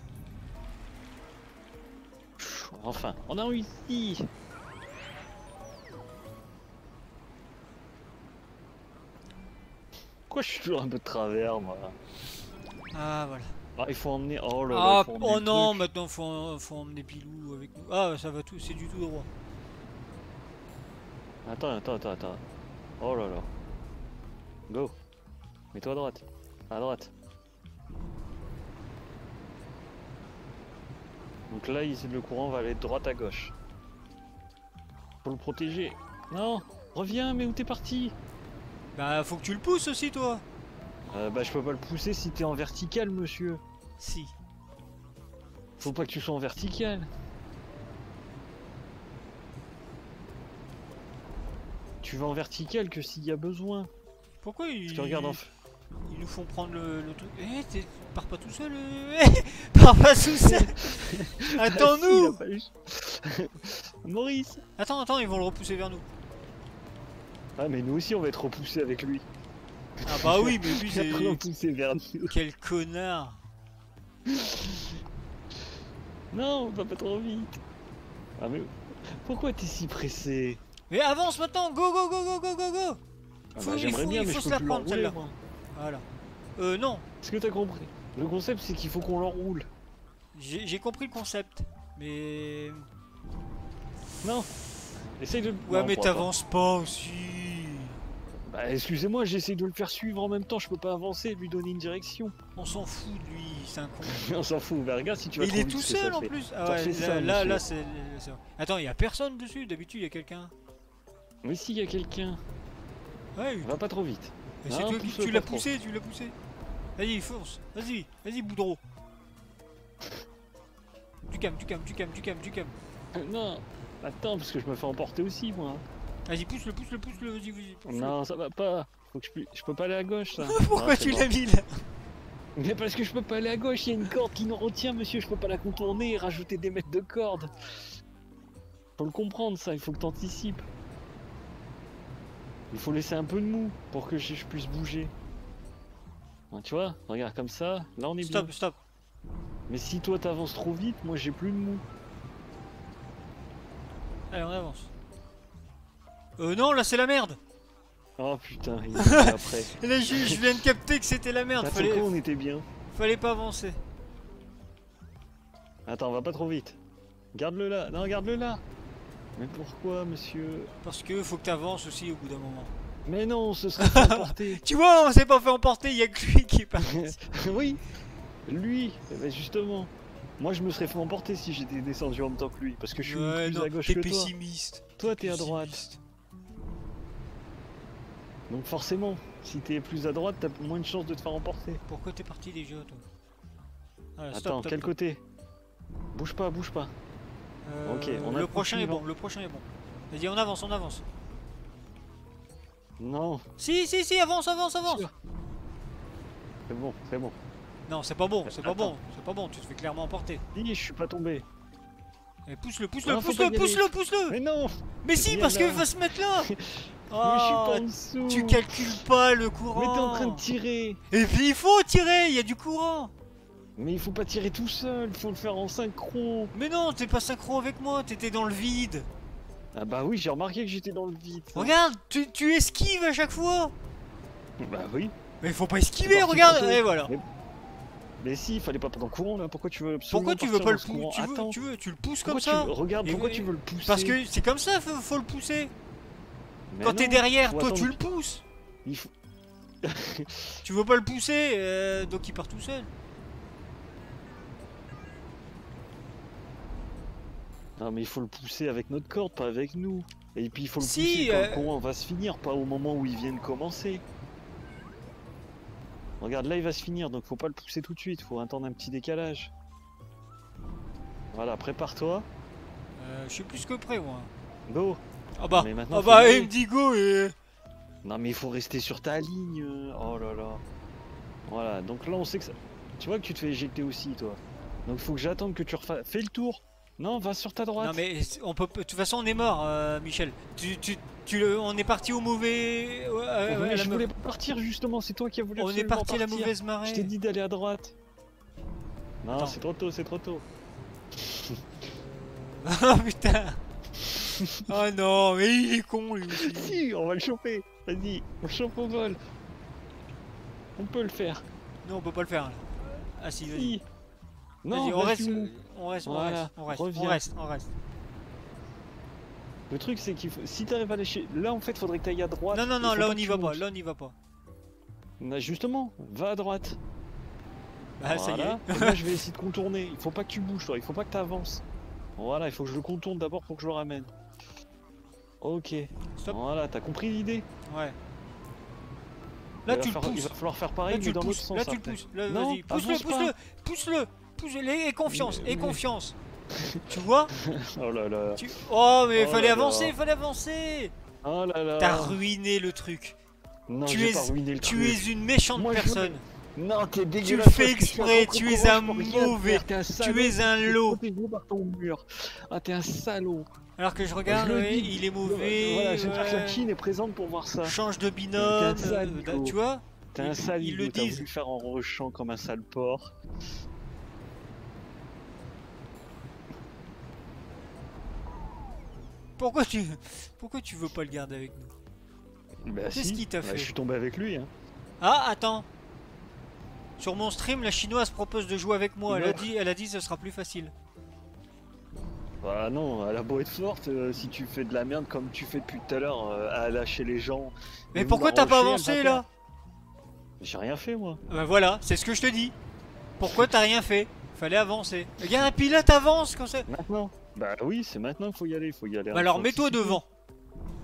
Pff, Enfin, on a réussi. Pourquoi je suis toujours un peu de travers, moi? Ah, voilà. Ah, il faut emmener. Oh là là. Ah, il faut emmener oh le non, truc. maintenant faut, faut emmener Pilou avec nous. Ah, ça va tout, c'est du tout droit. Attends, attends, attends, attends. Oh là là. Go. Mets-toi à droite. À droite. Donc là, ici, le courant va aller de droite à gauche. Faut le protéger. Non, reviens, mais où t'es parti? Bah, faut que tu le pousses aussi, toi. euh, Bah, je peux pas le pousser si t'es en vertical, monsieur. Si. Faut pas que tu sois en vertical. Tu vas en vertical que s'il y a besoin. Pourquoi ils, Parce que regarde en ils nous font prendre le, le truc. Eh, t'es- pars pas tout seul. euh. Eh, pars pas tout seul. Attends-nous. Ah, si, il a pas eu- Maurice. Attends, attends, ils vont le repousser vers nous. Ah, mais nous aussi, on va être repoussés avec lui. Ah bah oui, mais lui, Il va c'est... repoussé vers nous. Quel connard. Non, va pas trop vite. Ah, mais pourquoi t'es si pressé? Mais avance maintenant, go, go, go, go, go, go, go. Ah Faut- bah, il J'aimerais faut- bien, il mais faut je se peux la plus prendre, l'enrouler, celle-là. moi. Voilà. Euh, non, Est-ce que t'as compris? Le concept, c'est qu'il faut qu'on l'enroule. j'ai j'ai compris le concept. Mais... Non. Essaye de... Ouais, Non, mais on pourra pas. t'avances pas aussi. Bah, excusez-moi, j'essaye de le faire suivre en même temps, je peux pas avancer et lui donner une direction. On s'en fout de lui, c'est un con. On s'en fout, bah regarde si tu vas Mais il trop est vite, tout ce que ça seul en fait. plus. Ah Ça ouais, fait là, ça, là, monsieur. là, c'est... c'est vrai. Attends, il y a personne dessus, d'habitude il y a quelqu'un. Mais si, il y a quelqu'un. Ouais, Va pas trop vite. mais Non, c'est toi qui... pousse-le Tu pas l'as trop. poussé, tu l'as poussé. Vas-y, fonce. Vas-y, vas-y, Boudreau. Tu calmes, tu calmes, tu calmes, tu calmes, tu calmes. Euh, non, attends, parce que je me fais emporter aussi, moi. Vas-y, pousse-le, pousse-le, pousse-le, vas-y, vas-y. pousse-le. Non, ça va pas. Faut que je, pu- je peux pas aller à gauche, ça. Pourquoi Ah, c'est tu bon. l'as mis là? Mais parce que je peux pas aller à gauche, il y a une corde qui nous retient, monsieur. Je peux pas la contourner et rajouter des mètres de corde. Faut le comprendre, ça. Il faut que t'anticipes. Il faut laisser un peu de mou pour que je, je puisse bouger. Ah, tu vois, regarde comme ça. Là, on est Stop, bien. stop. Mais si toi t'avances trop vite, moi j'ai plus de mou. Allez, on avance. Euh, non, là c'est la merde. Oh putain, il est après. Et là, je, je viens de capter que c'était la merde. T'as fait Fallait, quoi, on était bien. fallait pas avancer. Attends, on va pas trop vite. Garde-le là. Non, garde-le là. Mais pourquoi, monsieur? Parce que faut que t'avances aussi au bout d'un moment. Mais non, ce serait pas emporté. Tu vois, on s'est pas fait emporter, y a que lui qui est parti. Oui, lui. Eh ben justement. Moi, je me serais fait emporter si j'étais descendu en même temps que lui. Parce que je suis Ouais, plus non, à gauche t'es que toi. pessimiste. Toi, t'es à droite. Pessimiste. Donc forcément, si t'es plus à droite, t'as moins de chances de te faire emporter. Pourquoi t'es parti déjà, toi? Ah, stop, Attends, stop, quel stop. côté? Bouge pas, bouge pas. Euh, Ok, on a le prochain est suivant. bon, le prochain est bon. Vas-y, on avance, on avance. Non, Si, si, si, avance, avance, avance. sûr. C'est bon, c'est bon. Non, c'est pas bon, c'est pas Attends. bon, c'est pas bon, tu te fais clairement emporter. Dis, je suis pas tombé. Eh, pousse-le, pousse-le, Non, faut pousse-le, pas y aller. pousse-le, pousse-le. Mais non, Mais si, viens parce qu'il là. va se mettre là. mais je suis Oh, pas en dessous. tu calcules pas le Mais courant. t'es en train de tirer. Et puis il faut tirer, il y a du courant. Mais il faut pas tirer tout seul, il faut le faire en synchro. Mais non, t'es pas synchro avec moi, t'étais dans le vide. Ah bah oui, j'ai remarqué que j'étais dans le vide. Regarde, tu, tu esquives à chaque fois. Bah oui. Mais il faut pas esquiver, C'est parti regarde. tantôt. Et voilà. Mais, mais si, il fallait pas prendre le courant là. Pourquoi tu veux absolument Pourquoi tu veux partir pas le dans ce pousser? courant? tu veux, Attends. tu veux, tu le pousses Pourquoi comme ça. tu veux- Regarde, Et- pourquoi tu veux le pousser? Parce que c'est comme ça, faut, faut le pousser. Mais Quand non, t'es derrière, faut toi tu attendre. le pousses. Il faut... Tu veux pas le pousser, euh, donc il part tout seul. Non mais il faut le pousser avec notre corde, pas avec nous. Et puis il faut le Si, pousser quand euh, le courant va se finir, pas au moment où il vient de commencer. Regarde, là il va se finir, donc faut pas le pousser tout de suite, faut attendre un petit décalage. Voilà, prépare-toi. Euh, je suis plus que prêt, moi. Go. Ah bah, Mais maintenant, ah faut bah, y aller. il me dit go et... Non mais il faut rester sur ta ligne. Oh là là. Voilà, donc là on sait que ça... Tu vois que tu te fais éjecter aussi, toi. Donc il faut que j'attende que tu refasses... Fais le tour. Non, va sur ta droite. Non mais on peut, de toute façon on est mort, euh, Michel. Tu, tu, tu, le- on est parti au mauvais... ouais, ouais, Mais ouais, je la voulais mau- pas partir justement, c'est toi qui as voulu On est absolument parti à la partir. mauvaise marée. Je t'ai dit d'aller à droite. Non, Attends. c'est trop tôt, c'est trop tôt. Oh putain. Oh non, mais il est con lui aussi. Si, on va le choper. Vas-y, on le chope au vol. On peut le faire. Non, on peut pas le faire. Là. Ah si, vas-y. Si. Non, Vas-y, on reste, reste où on reste, on Voilà, reste, on reste, reviens. on reste, on reste. Le truc c'est qu'il faut... Si t'arrives à lâcher... Là en fait faudrait que t'ailles à droite. Non, non, Il non, faut là pas on que n'y tu va pas, montes. là on n'y va pas. Bah, justement, va à droite. Ah ça y Voilà. est. Et moi je vais essayer de contourner. Il faut pas que tu bouges toi, il faut pas que t'avances. Voilà, il faut que je le contourne d'abord pour que je le ramène. Ok. Stop. Voilà, t'as compris l'idée? Ouais. Il Là va tu le falloir- Il pousses. va falloir faire pareil Là mais tu le dans l'autre pousses. sens. Là tu le après. pousses. Là, Non, vas-y, pousse-le, avance pousse-le, pousse-le, pousse-le. Et confiance, Mais- et mais- confiance. Tu vois? Oh là là. Tu... Oh mais Oh fallait là là. avancer, fallait avancer. Oh là là. T'as ruiné le truc. Non, tu j'ai es- pas ruiné le Tu truc. es une méchante Moi, je personne. Non, t'es Tu dégueulasse. le fais parce que tu exprès, as tu es contre-courant, un je peux rien mauvais. faire, t'es un salaud, es un t'es lot. protégé par ton mur. Ah, t'es un salaud. Alors que je regarde, Je le ouais, dis. il est mauvais. Voilà, j'espère que la ouais. Chine est présente pour voir ça. Change de T'es binôme. un sale euh, idiot. tu vois? T'es un Ils- sale ils le idiot, t'as disent. voulu faire en rushant comme un sale porc. Pourquoi tu, pourquoi tu veux pas le garder avec nous? Bah Qu'est-ce si, qu'il t'a bah, fait? je suis tombé avec lui. Hein. Ah, attends. Sur mon stream, la chinoise propose de jouer avec moi. Elle a Non. dit, elle a dit, ce sera plus facile. Bah non, elle a beau être forte, euh, si tu fais de la merde comme tu fais depuis tout à l'heure, euh, à lâcher les gens. Mais et pourquoi vouloir t'as pas rusher, elle avancé va là? perdre. J'ai rien fait moi. Bah voilà, c'est ce que je te dis. Pourquoi t'as rien fait? Fallait avancer. Regarde, et puis là t'avances quand c'est. Maintenant. Bah oui, c'est maintenant qu'il faut y aller, il faut y aller. Bah alors faut mets-toi anticiper. devant.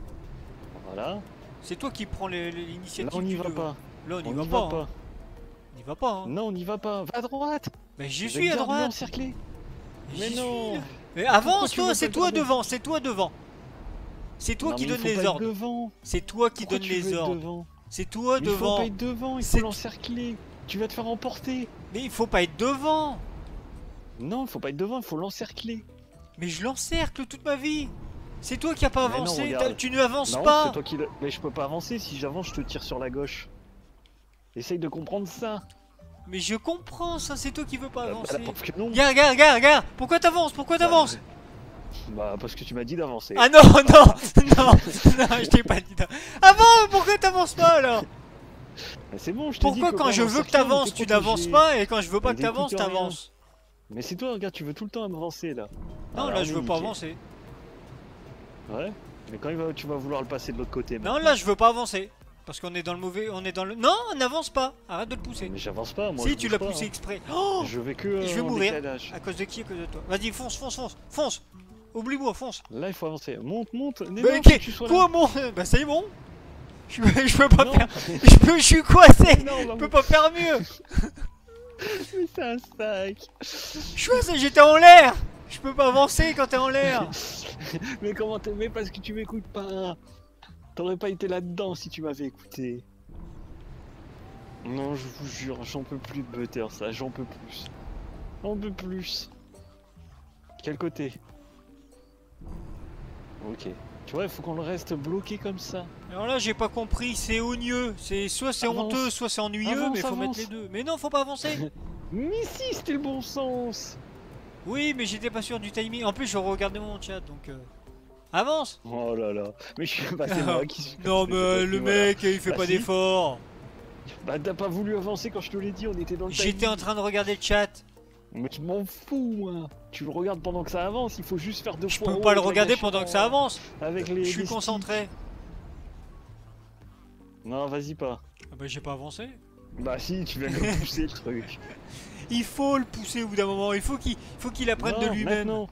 Voilà. C'est toi qui prends les- les- Là l'initiative. on n'y du va devant. pas. Là on n'y On va n'y pas. va hein. pas. On y va pas, hein. Non, on n'y va pas. Va à droite. Mais je suis à Regarde-le droite. encerclé. J'y Mais suis, non. là. Mais avance tu toi, veux c'est pas toi garder- devant, c'est toi devant. C'est toi Non, qui mais il donne faut les pas être ordres. devant. C'est toi qui Pourquoi donne tu veux les être ordres. devant? C'est toi Mais il faut devant. pas être devant, il C'est- faut l'encercler. Tu vas te faire emporter. Mais il faut pas être devant. Non, il faut pas être devant, il faut l'encercler. Mais je l'encercle toute ma vie. C'est toi qui as pas Mais non, avancé. regarde. t'as- tu ne avances Non, pas. c'est toi qui le... Mais je peux pas avancer, si j'avance, je te tire sur la gauche. Essaye de comprendre ça. Mais je comprends ça, c'est toi qui veux pas Bah, avancer. la preuve que non. Regarde, regarde, regarde, regarde. Pourquoi t'avances? Pourquoi t'avances? Bah, parce que tu m'as dit d'avancer. Ah non, non, non, non, je t'ai pas dit. Avant, pourquoi t'avances pas alors? Mais c'est bon, je t'ai dit Pourquoi que quand je veux que l'encercler, on t'avances, était tu n'avances protégé. pas et quand je veux pas Mais que t'avances, écoute rien. t'avances? Mais c'est toi, regarde, tu veux tout le temps avancer là. Non, Ah, là on je est veux pas niqué. avancer. Ouais. Mais quand il va, tu vas vouloir le passer de l'autre côté. Non, maintenant. là je veux pas avancer. Parce qu'on est dans le mauvais. On est dans le. Non, n'avance pas. Arrête de le pousser. Mais j'avance pas, moi. Si, je tu bouge l'as pas, poussé hein. exprès. Oh, Je vais que. je vais en mourir. décalage. à cause de qui? À cause de toi. Vas-y, fonce, fonce, fonce, fonce. Oublie-moi, fonce. Là, il faut avancer. Monte, monte. Mais Bah, non, ok, faut que tu sois là. quoi, mon. Bah, c'est bon. Je peux, je peux pas Non. faire. Je peux, je suis coincé. Non, Je bah, peux pas faire mieux. mais c'est un sac. Je suis coincé, j'étais en l'air. Je peux pas avancer quand t'es en l'air. Mais comment t'es. Mais parce que tu m'écoutes pas. T'aurais pas été là-dedans si tu m'avais écouté. Non, je vous jure, j'en peux plus de butter, ça, j'en peux plus. J'en peux plus. Quel côté? Ok. Tu vois, il faut qu'on le reste bloqué comme ça. Alors là, j'ai pas compris. C'est oigneux. C'est soit c'est Avance. honteux, soit c'est ennuyeux, Avance, mais faut avance. mettre les deux. Mais non, faut pas avancer. Mais si, c'était le bon sens. Oui, mais j'étais pas sûr du timing. En plus, je regardais mon chat, donc euh, avance. Oh là là. Mais je suis pas, c'est moi qui suis. Non, c'est mais pas euh, toi le qui, voilà. mec, il fait Bah pas si. d'effort. Bah t'as pas voulu avancer quand je te l'ai dit, on était dans le J'étais timing. en train de regarder le chat. Mais je m'en fous, moi. Tu le regardes pendant que ça avance, il faut juste faire deux Je fois. peux en pas haut le avec la regarder gâchette pendant que en- ça avance. Avec les. Je suis les sticks. concentré. Non, vas-y pas. Ah bah j'ai pas avancé. Bah si, tu viens de me pousser le truc. Il faut le pousser au bout d'un moment. Il faut qu'il faut qu'il apprenne de Non, lui-même. maintenant.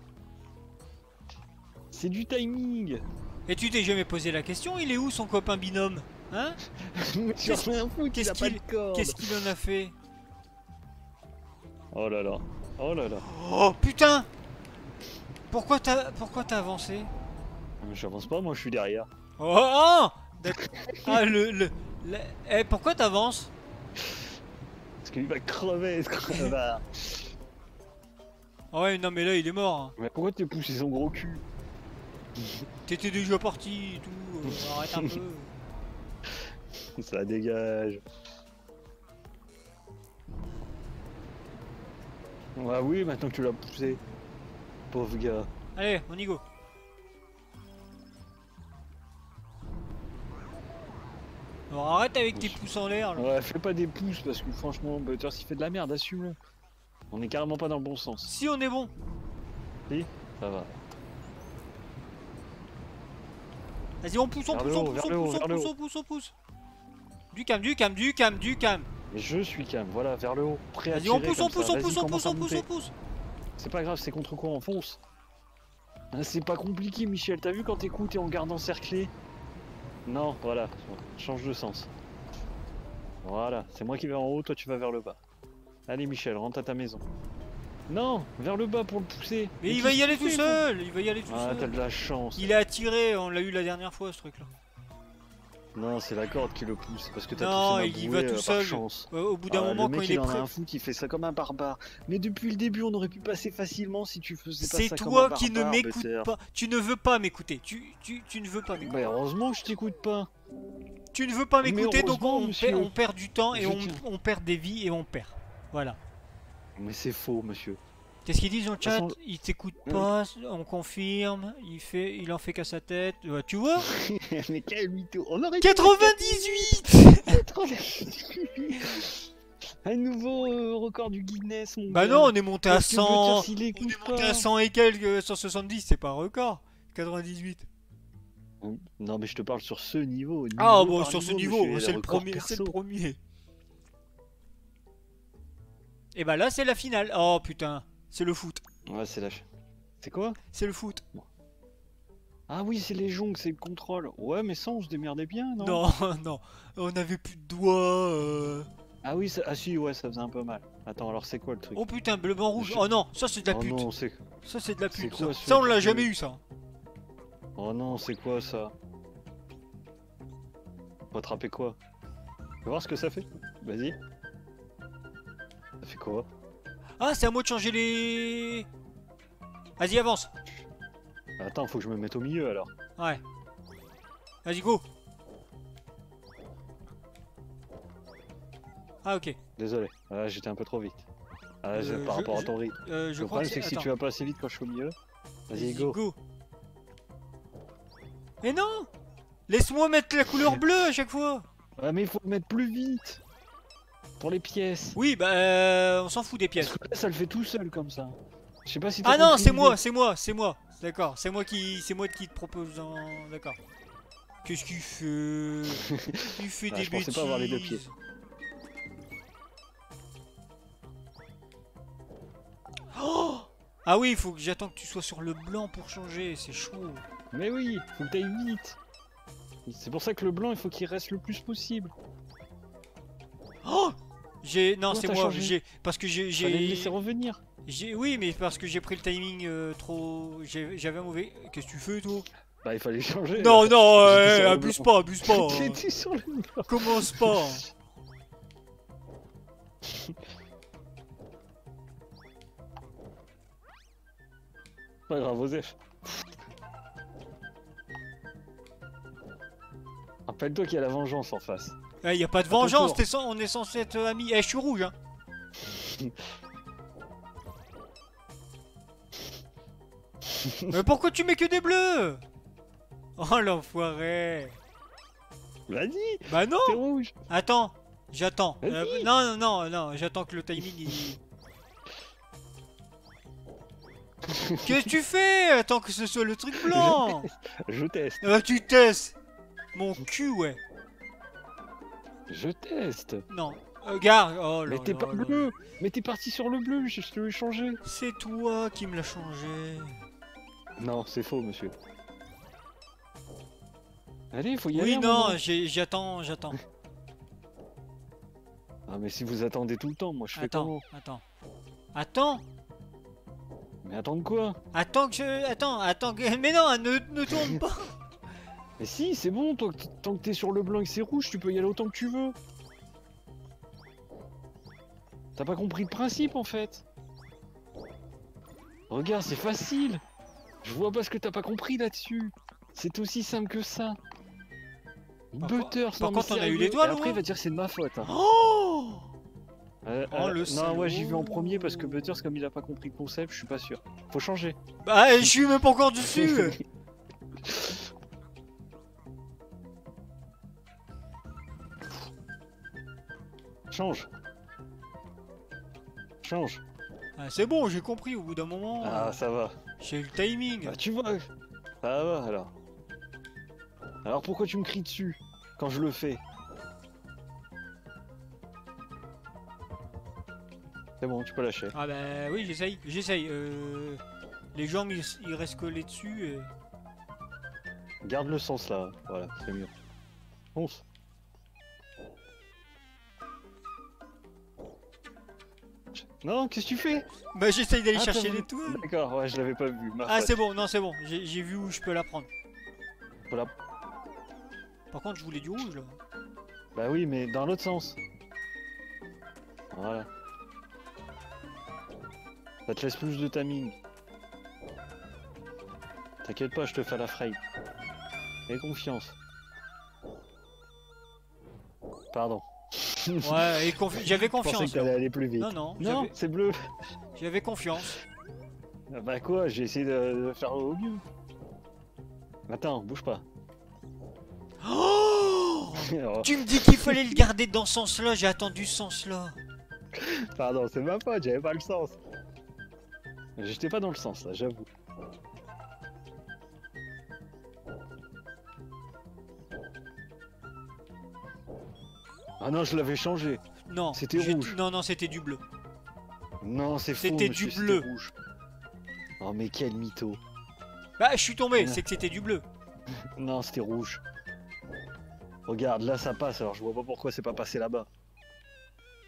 C'est du timing. Et tu t'es jamais posé la question, il est où son copain binôme? Hein? Mais tu Qu'est-ce- rien foutre, il qu'est-ce a pas qu'il- de corde. Qu'est-ce qu'il en a fait? Oh là là. Oh là là. Oh putain! Pourquoi t'as pourquoi t'as avancé? J'avance pas, moi je suis derrière. Oh, oh D'accord. Ah le le, le- Eh, pourquoi t'avances? Parce qu'il va crever ce crevard. Ah ouais, non mais là il est mort. Hein. Mais pourquoi t'es poussé son gros cul? T'étais déjà parti et tout. euh, arrête un peu. Ça dégage. Ah oui, maintenant que tu l'as poussé. Pauvre gars. Allez, on y go. Alors arrête avec tes pouces en l'air là. Ouais, fais pas des pouces parce que franchement, Butters il fait de la merde, assume-le. On est carrément pas dans le bon sens. Si on est bon. Ça va. Vas-y, on pousse, on Vers pousse, le on haut, pousse, vers on le pousse, haut, on vers le pousse, haut. on pousse, on pousse. Du calme, du calme, du calme, du calme. Et je suis calme, voilà, vers le haut. Prêt à Vas-y, on tirer pousse, on comme pousse, ça. on Vas-y, pousse, on commence pousse, à on pousse, monter. on pousse. C'est pas grave, c'est contre quoi on fonce. Ah, c'est pas compliqué, Michel. T'as vu quand t'écoutes et on garde encerclé? Non, voilà, change de sens. Voilà, c'est moi qui vais en haut, toi tu vas vers le bas. Allez, Michel, rentre à ta maison. Non, vers le bas pour le pousser. Mais il va y aller tout seul, il va y aller tout Ah, t'as seul. de la chance. Il est attiré, on l'a eu la dernière fois ce truc là. Non, c'est la corde qui le pousse, parce que t'as Non, poussé ma il bouée, va tout euh, par seul. chance. Euh, Au bout d'un Ah, moment, le mec, quand il il est en a prêt. un fou qui fait ça comme un barbare. Mais depuis le début, on aurait pu passer facilement si tu faisais pas C'est ça comme toi un qui ne barbare, m'écoutes Butter. pas. Tu ne veux pas m'écouter. Tu, tu, tu ne veux pas m'écouter. Bah, heureusement que je t'écoute pas. Tu ne veux pas Mais m'écouter, donc heureusement, on, monsieur. perd, on perd du temps et Je on, tiens. on perd des vies et on perd. Voilà. Mais c'est faux, monsieur. Qu'est-ce qu'ils disent dans le chat? façon- Il t'écoute Oui. pas, on confirme, il fait, il en fait qu'à sa tête. Ouais, tu vois? Mais calme-toi. On aurait quatre-vingt-dix-huit. Un nouveau euh, record du Guinness, mon Bah gars. non, on est monté à Parce que cent. Butter, s'il On écoute est monté pas. à cent et quelques, cent soixante-dix, c'est pas un record. quatre-vingt-dix-huit. Non, mais je te parle sur ce niveau. Ah niveau bon, par sur ce monsieur, niveau, les c'est le records premier, c'est perso. le premier. Et bah là, c'est la finale. Oh putain, c'est le foot. Ouais, c'est la... ch- C'est quoi? C'est le foot. Ah oui, c'est les jongles, c'est le contrôle. Ouais, mais ça, on se démerdait bien, non? Non, non, on avait plus de doigts. euh. Ah oui, ça... ah si, ouais, ça faisait un peu mal. Attends, alors c'est quoi le truc? Oh putain, bleu, blanc, rouge. Je- Oh non, ça c'est de la Oh pute. non, c'est... Ça c'est de la C'est pute. quoi Ça, ce Ça, on l'a truc? jamais eu ça. Oh non, c'est quoi ça? Faut attraper quoi? Tu veux voir ce que ça fait? Vas-y. Ça fait quoi? Ah, c'est à moi de changer les. Vas-y, avance. Attends, faut que je me mette au milieu alors. Ouais. Vas-y, go. Ah, ok. Désolé, ah, j'étais un peu trop vite. Ah, j'ai- Euh, par je- rapport à je- ton rythme. Euh, je Le crois problème, que c'est que si attends. tu vas pas assez vite quand je suis au milieu. Vas-y, Vas-y, go. Mais non. Laisse-moi mettre la couleur bleue à chaque fois. Ah, mais il faut le mettre plus vite. Pour les pièces. Oui, bah, euh, on s'en fout des pièces. Parce que là, ça le fait tout seul comme ça. Je sais pas si t'as Ah non, compris c'est l'idée. moi, c'est moi, c'est moi. D'accord, c'est moi qui, c'est moi qui te propose. En... D'accord. Qu'est-ce qu'il fait? Il fait Ah, des je pensais bêtises. pas avoir les deux pieds. Oh, ah oui, il faut que j'attends que tu sois sur le blanc pour changer. C'est chaud. Mais oui, faut que t'ailles vite. C'est pour ça que le blanc, il faut qu'il reste le plus possible. Oh, j'ai, non, Comment c'est t'as moi. changé J'ai, parce que j'ai, Fallait le j'ai, laisser revenir. j'ai, oui, mais parce que j'ai pris le timing euh, trop. j'ai- J'avais un mauvais. Qu'est-ce que tu fais, toi? Bah, il fallait changer. Non, là. non, J'étais euh, sur le abuse blanc. pas, abuse pas. hein. J'étais sur le blanc. Commence pas. Pas grave, Osef. Rappelle-toi qu'il y a la vengeance en face. Il y a pas de ton vengeance, tour. t'es sans- on est censé être euh, amis. Eh, je suis rouge, hein. Mais pourquoi tu mets que des bleus? Oh l'enfoiré. Vas-y, Bah non. t'es rouge. Attends, j'attends. Vas-y. Euh, non, non, non, non, j'attends que le timing il... Qu'est-ce que tu fais? Attends que ce soit le truc blanc. Je teste. Ah, tu testes. Mon cul, ouais. Je teste. Non. Euh, Regarde. Oh là Mais t'es là pas là. bleu. Mais t'es parti sur le bleu, je te l'ai changé. C'est toi qui me l'as changé. Non, c'est faux, monsieur. Allez, faut y aller. Oui, un non, moment. j'ai- j'attends, j'attends. Ah, mais si vous attendez tout le temps, moi je fais Attends, comment? attends. Attends. Mais attendre quoi? Attends que je... Attends, attends que... Mais non, ne, ne tourne pas. Mais si, c'est bon, toi, que t- tant que t'es sur le blanc et que c'est rouge, tu peux y aller autant que tu veux. T'as pas compris le principe en fait. Regarde, c'est facile. Je vois pas ce que t'as pas compris là-dessus. C'est aussi simple que ça. Par Butters, par non, mais contre, on a eu sérieux. l'étoile, Et après, ou il va dire que c'est de ma faute. hein. Oh. Euh, Oh, le non, ouais, j'y vais en salaud. premier parce que Butters, comme il a pas compris le concept, je suis pas sûr. Faut changer. Bah, je suis même pas encore dessus. Change. Change. Ah, c'est bon, j'ai compris au bout d'un moment. Ah, euh, ça va. J'ai eu le timing. Bah, tu vois. Ça va alors. Alors pourquoi tu me cries dessus quand je le fais? C'est bon, tu peux lâcher. Ah bah oui, j'essaye, j'essaye. Euh... Les jambes, ils, ils restent collés dessus. Et... Garde le sens là, voilà, c'est mieux. Fonce. Non, qu'est-ce que tu fais? Bah j'essaye d'aller Ah, chercher t'as- l'étoile. D'accord, ouais, je l'avais pas vu. ma Ah faute. c'est bon, non c'est bon, j'ai j'ai vu où je peux la prendre. Voilà. Par contre, je voulais du rouge là. Bah oui, mais dans l'autre sens. Voilà. Ça te laisse plus de timing. T'inquiète pas, je te fais la frame. Aie confiance. Pardon. Ouais, et confi- j'avais Je pensais confiance. que t'allais aller plus vite. Non, non, Non, j'avais- c'est bleu. j'avais confiance. Ah bah quoi, j'ai essayé de, de faire au mieux. Attends, bouge pas. Oh Alors, Tu me dis qu'il fallait le garder dans ce sens-là, j'ai attendu ce sens-là. pardon, c'est ma faute, j'avais pas le sens. J'étais pas dans le sens là, j'avoue. Ah non, je l'avais changé. Non, C'était j'ai- rouge. Non, non, c'était du bleu. Non, c'est faux. C'était monsieur, du bleu. c'était rouge. Oh mais quel mytho. Bah, je suis tombé, Ouais. c'est que c'était du bleu. Non, c'était rouge. Regarde, là ça passe, alors je vois pas pourquoi c'est pas passé là-bas.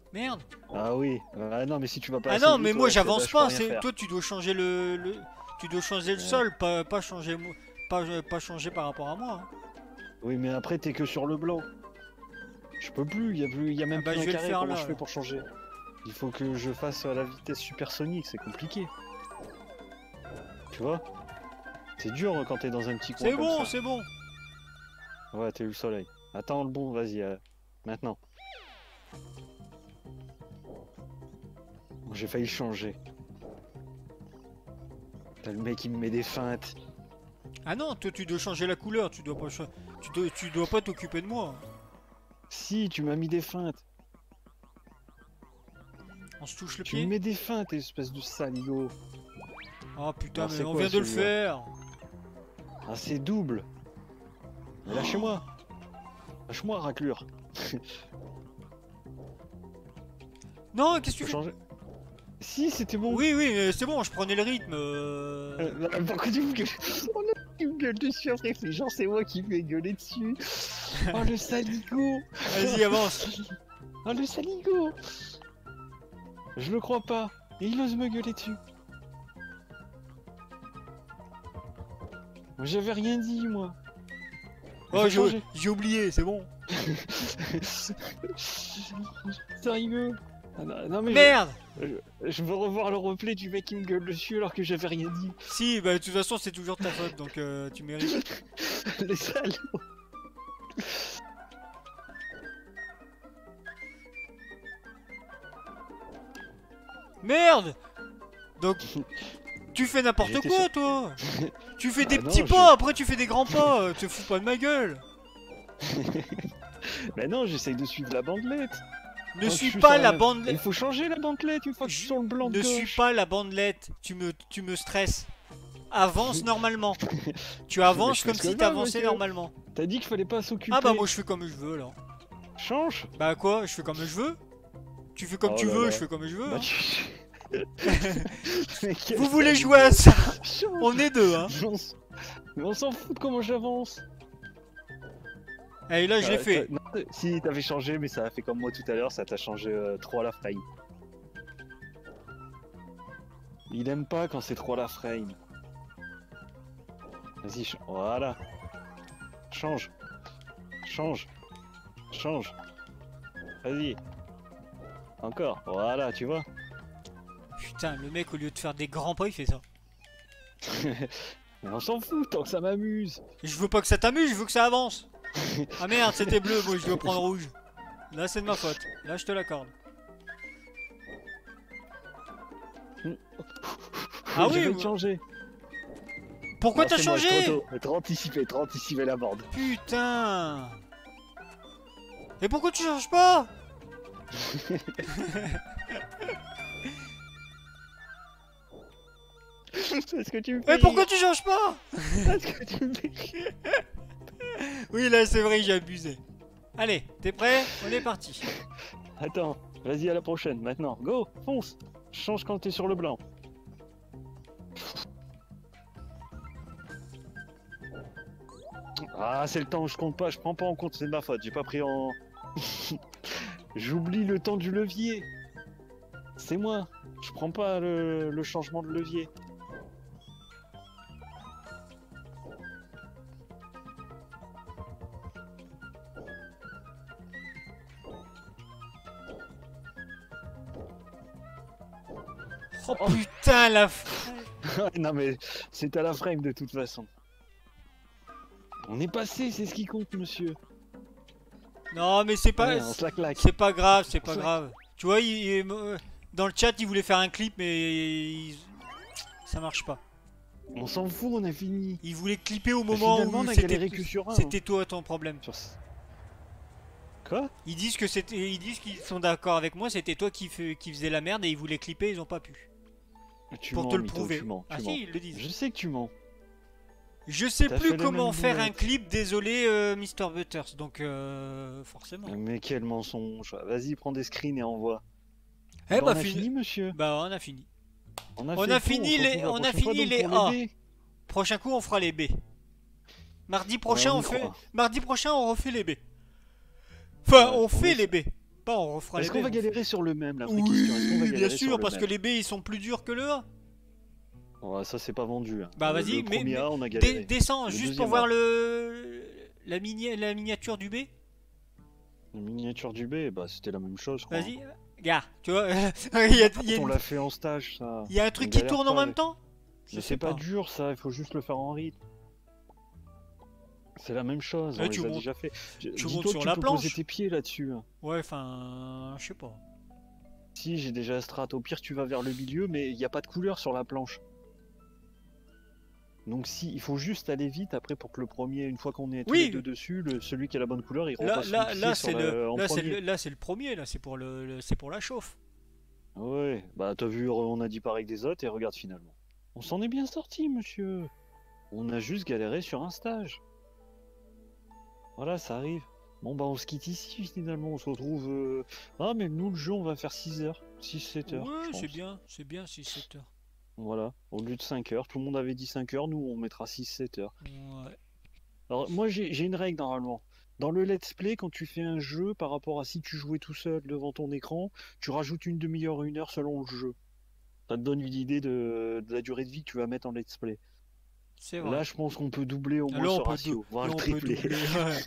Merde. Ah oui. Ah non, mais si tu vas pas Ah assez non, vite, mais moi ouais, j'avance je peux pas. rien C'est faire. toi, tu dois changer le, le... tu dois changer le Ouais. sol, pas, pas changer, mo- pas, pas changer par rapport à moi. hein. Oui, mais après, t'es que sur le blanc. Je peux plus, il y a plus, il y a même Ah bah, plus je un vais le carré. faire Comment là, je fais alors. pour changer? Il faut que je fasse à la vitesse supersonique, c'est compliqué. Tu vois? C'est dur quand t'es dans un petit coin C'est comme bon, ça. c'est bon. Ouais, t'as eu le soleil. Attends le bon, vas-y, euh, maintenant. J'ai failli changer. T'as le mec qui me met des feintes. Ah non, toi tu dois changer la couleur. Tu dois pas, cha- tu dois, tu dois pas t'occuper de moi. Si, tu m'as mis des feintes. On se touche le Tu me pied. mets des feintes, espèce de saligo. Oh putain, Alors, mais c'est on quoi, vient de le celui-là? faire. Ah, c'est double. Mais lâchez-moi. Lâche-moi, raclure. Non, qu'est-ce Tu que tu peux fais? changer? Si, c'était bon. Oui, oui, mais c'est bon, je prenais le rythme. euh. Euh, bah, pourquoi tu me gueules? Oh là, tu me gueules dessus après, c'est genre c'est moi qui vais gueuler dessus. Oh le saligo. Vas-y, avance. Oh le saligo. Je le crois pas. Et il ose me gueuler dessus. J'avais rien dit moi. Il Oh, faut j'ai changer. j'ai oublié, c'est bon. Sérieux? Ah non, non, mais Merde. je, je veux revoir le replay du mec qui me gueule dessus alors que j'avais rien dit. Si, bah de toute façon, c'est toujours ta faute, donc euh, tu mérites. Les salauds. Merde. Donc, tu fais n'importe J'étais quoi, sur- toi. Tu fais des Bah non, petits je- pas, après tu fais des grands pas. euh, Te fous pas de ma gueule. Mais non, j'essaye de suivre la bandelette. Ne Quand je suis suis pas sur la Il bandelette. faut changer la bandelette une fois que je suis sur le blanc de Ne suis gauche. pas la bandelette. Tu me, tu me stresses. Avance normalement. Tu avances fais comme ce si que je veux, t'avançais monsieur. normalement. T'as dit qu'il fallait pas s'occuper. Ah bah moi je fais comme je veux alors. Change. Bah quoi, je fais comme je veux. Tu fais comme Oh tu là veux, là. je fais comme je veux. Bah, hein. tu- Mais quel Vous voulez saligo. jouer à ça? Change. On est deux, hein. On s- Mais on s'en fout de comment j'avance. Allez, là je l'ai Euh, fait. t'as- non, si t'avais changé, mais ça a fait comme moi tout à l'heure, ça t'a changé euh, trop à la frame. Il aime pas quand c'est trop à la frame. Vas-y, ch- voilà. Change. Change. Change. Vas-y. Encore. Voilà, tu vois. Putain, le mec au lieu de faire des grands pas, il fait ça. Mais on s'en fout tant que ça m'amuse. Je veux pas que ça t'amuse, je veux que ça avance. Ah merde, c'était bleu, moi je dois prendre rouge. Là c'est de ma faute. Là je te l'accorde. Ah Je oui, vais ouais. changer. Pourquoi Non, t'as c'est moi, changé? trop tôt. Trop anticipé, trop anticipé la bande. Putain. Et pourquoi tu changes pas? Est-ce que tu me fais Et pourquoi rire. tu changes pas? Est-ce que tu me fais rire. Oui là c'est vrai, j'ai abusé. Allez, t'es prêt? On est parti. Attends, vas-y à la prochaine, maintenant. Go, fonce. Change quand t'es sur le blanc. Ah, c'est le temps où je compte pas, je prends pas en compte, c'est de ma faute, j'ai pas pris en... J'oublie le temps du levier. C'est moi, je prends pas le, le changement de levier. Oh putain la f... Non mais c'est à la frame de toute façon. On est passé, c'est ce qui compte, monsieur. Non mais c'est pas... Allez, on se la claque. C'est pas grave, c'est pas Ouais. grave. Tu vois, il- il- euh, dans le chat, il voulait faire un clip, mais il- ça marche pas. On s'en fout, on a fini. Il voulait clipper au Mais moment finalement, où on a c'était galéré que sur un. c'était toi ton problème. Sur ce- Quoi? Ils disent que c'était, ils disent qu'ils sont d'accord avec moi, c'était toi qui, fais- qui faisais la merde et ils voulaient clipper, ils ont pas pu. Tu Pour mens, te le Mytho, prouver. Tu mens, tu Ah mens. si, ils le disent. Je sais que tu mens. Je sais T'as plus fait les comment mêmes faire un boulettes. clip, désolé euh, mister Butters, donc euh, forcément. Mais quel mensonge. Vas-y, prends des screens et envoie. Eh Bah, bah on a fini. fini, monsieur. Bah on a fini. On a, On fait a le tour, fini se les- retrouve la on a prochaine fois, fini donc, les pour A. B. Prochain coup on fera les B. Mardi prochain on y on fait. croit. Mardi prochain on refait les B. Enfin Ouais, on on fait est- les B. pas, on refera les Est-ce qu'on B. va on galérer sur le même, la vraie question? Est-ce qu'on va Oui, bien galérer sur sûr, le parce même? que les B ils sont plus durs que le A. Ouais, ça c'est pas vendu. Hein. Bah Le- vas-y, le mais, premier mais A, on a dé- galéré. descends Le juste pour deuxième voir A. le la, mini... la miniature du B. La miniature du B, bah c'était la même chose, je crois. Vas-y, gars, tu vois, il y a, il y a On une- l'a fait en stage, ça. il y a un On truc qui galère tourne en pas même avec- temps. Je Mais sais c'est pas pas. dur, ça. Il faut juste le faire en rythme. C'est la même chose, Ouais, on tu les a montes- déjà fait. Je- tu Dis-toi montes que sur tu la peux planche. poser tes pieds là-dessus. hein. Ouais, enfin, je sais pas. Si, j'ai déjà strat. Au pire, tu vas vers le milieu, mais il n'y a pas de couleur sur la planche. Donc si, il faut juste aller vite après pour que le premier, une fois qu'on est tous Oui. les deux dessus, le, celui qui a la bonne couleur, il Là, repasse là, le pied là, sur c'est la- le, en là, c'est premier. le, là, c'est le premier. Là, c'est pour le, le- c'est pour la chauffe. Ouais, bah t'as vu, on a dit pareil des autres et regarde finalement. On s'en est bien sorti, monsieur. On a juste galéré sur un stage. Voilà, ça arrive. Bon bah on se quitte ici finalement, on se retrouve... euh, Ah mais nous le jeu on va faire six heures, six sept heures. Ouais, je c'est pense. bien, c'est bien, six sept heures. Voilà, au lieu de cinq heures, tout le monde avait dit cinq heures, nous on mettra six sept heures. Ouais. Alors moi j'ai j'ai une règle normalement. Dans le let's play, quand tu fais un jeu, par rapport à si tu jouais tout seul devant ton écran, tu rajoutes une demi-heure, une heure selon le jeu. Ça te donne une idée de, de la durée de vie que tu vas mettre en let's play. C'est vrai. Là je pense qu'on peut doubler au Là, moins on ce peut ratio, dou- voire là, le on peut tripler. doubler, ouais.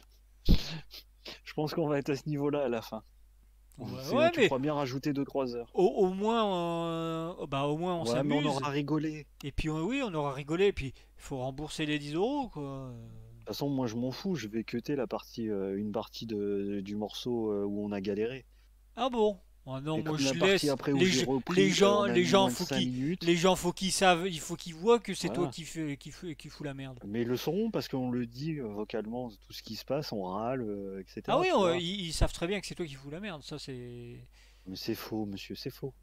Je pense qu'on va être à ce niveau-là à la fin. Ouais, Sinon, ouais, tu mais pourras bien rajouter deux trois heures. au, au moins, euh, bah, au moins on Ouais, mais on s'amuse. aura rigolé. Et puis on- oui, on aura rigolé. Et puis il faut rembourser les dix euros, quoi. De toute façon, moi je m'en fous, je vais cutter la partie, euh, une partie de, du morceau euh, où on a galéré. Ah bon? Ah non, Et moi comme je la laisse. partie après où Les, j'ai gens- repris, les euh, gens, on a les mis gens, moins de faut cinq qu'ils, minutes. les gens, faut qu'ils savent, il faut qu'ils voient que c'est toi Voilà. qui fais, qui fait, qui fout la merde. Mais ils le sauront parce qu'on le dit euh, vocalement, tout ce qui se passe, on râle, euh, et cetera. Ah oui, tu on- vois. ils, ils savent très bien que c'est toi qui fous la merde. Ça c'est. Mais c'est faux, monsieur, c'est faux.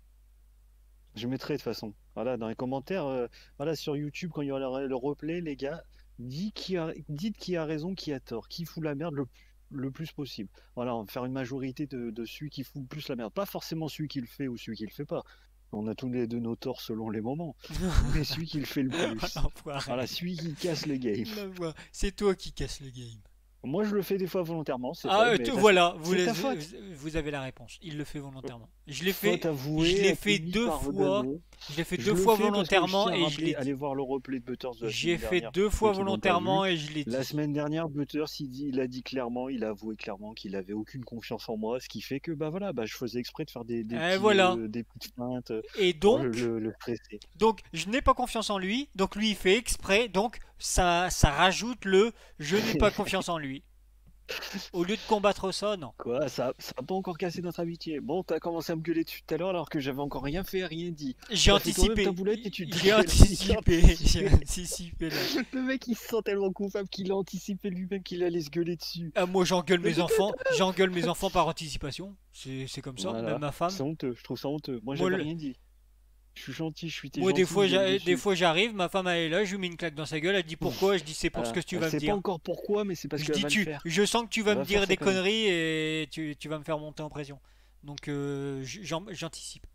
Je mettrai de toute façon. Voilà, dans les commentaires, euh, voilà, sur YouTube, quand il y aura le replay, les gars, dites qui a, dites qui a raison, qui a tort, qui fout la merde le, le plus possible. Voilà, on va faire une majorité de, de celui qui fout le plus la merde. Pas forcément celui qui le fait ou celui qui le fait pas. On a tous les deux nos torts selon les moments. Mais celui qui le fait le plus. L'enfoiré. Voilà, celui qui casse le game. L'enfoiré. C'est toi qui casse le game. Moi, je le fais des fois volontairement, c'est Ah, vrai, euh, mais tout- là, voilà, vous, c'est les- ta faute. vous avez la réponse. Il le fait volontairement. Je l'ai fait, faute avouée, je l'ai a fait fini deux par fois. Renaud. je l'ai fait Je deux le fois fais parce que volontairement je tiens à et je rappeler, l'ai allez dit. voir le replay de Butters de la J'ai semaine fait dernière, deux fois ceux qui l'ont pas volontairement vu. et je l'ai La dit. semaine dernière, Butters, il, dit, il a dit clairement, il a avoué clairement qu'il avait aucune confiance en moi, ce qui fait que bah voilà, bah je faisais exprès de faire des, des, Et petits, voilà. euh, des petites feintes euh, Et pour donc, le, le, le stresser. donc, je n'ai pas confiance en lui. Donc lui, il fait exprès. Donc ça, ça rajoute le je n'ai pas confiance en lui. Au lieu de combattre ça, non. Quoi, ça, ça a pas encore cassé notre amitié. Bon, t'as commencé à me gueuler dessus tout à l'heure alors que j'avais encore rien fait, rien dit. J'ai T'as fait toi-même anticipé. ta boulette et tu te J'ai gueules. anticipé. J'ai anticipé. Là. Le mec, il se sent tellement coupable qu'il a anticipé lui-même qu'il allait se gueuler dessus. Ah, moi, j'engueule mes enfants. J'engueule mes enfants par anticipation. C'est c'est comme ça. Voilà. Même ma femme. C'est honteux, je trouve ça honteux. Moi, Moi, j'avais le- rien dit. Je suis gentil, je suis tes Moi, des gentil, fois, je gueule j'a- dessus. des fois, j'arrive, ma femme elle est là, je lui mets une claque dans sa gueule, elle dit pourquoi, je dis c'est pour ce que Voilà. tu Elle vas me sait dire. pas encore pourquoi, mais c'est parce Je qu'elle dis va le tu, faire. je sens que tu vas Elle me va faire dire sa des connerie. conneries et tu, tu vas me faire monter en pression. Donc euh, j'en- j'anticipe.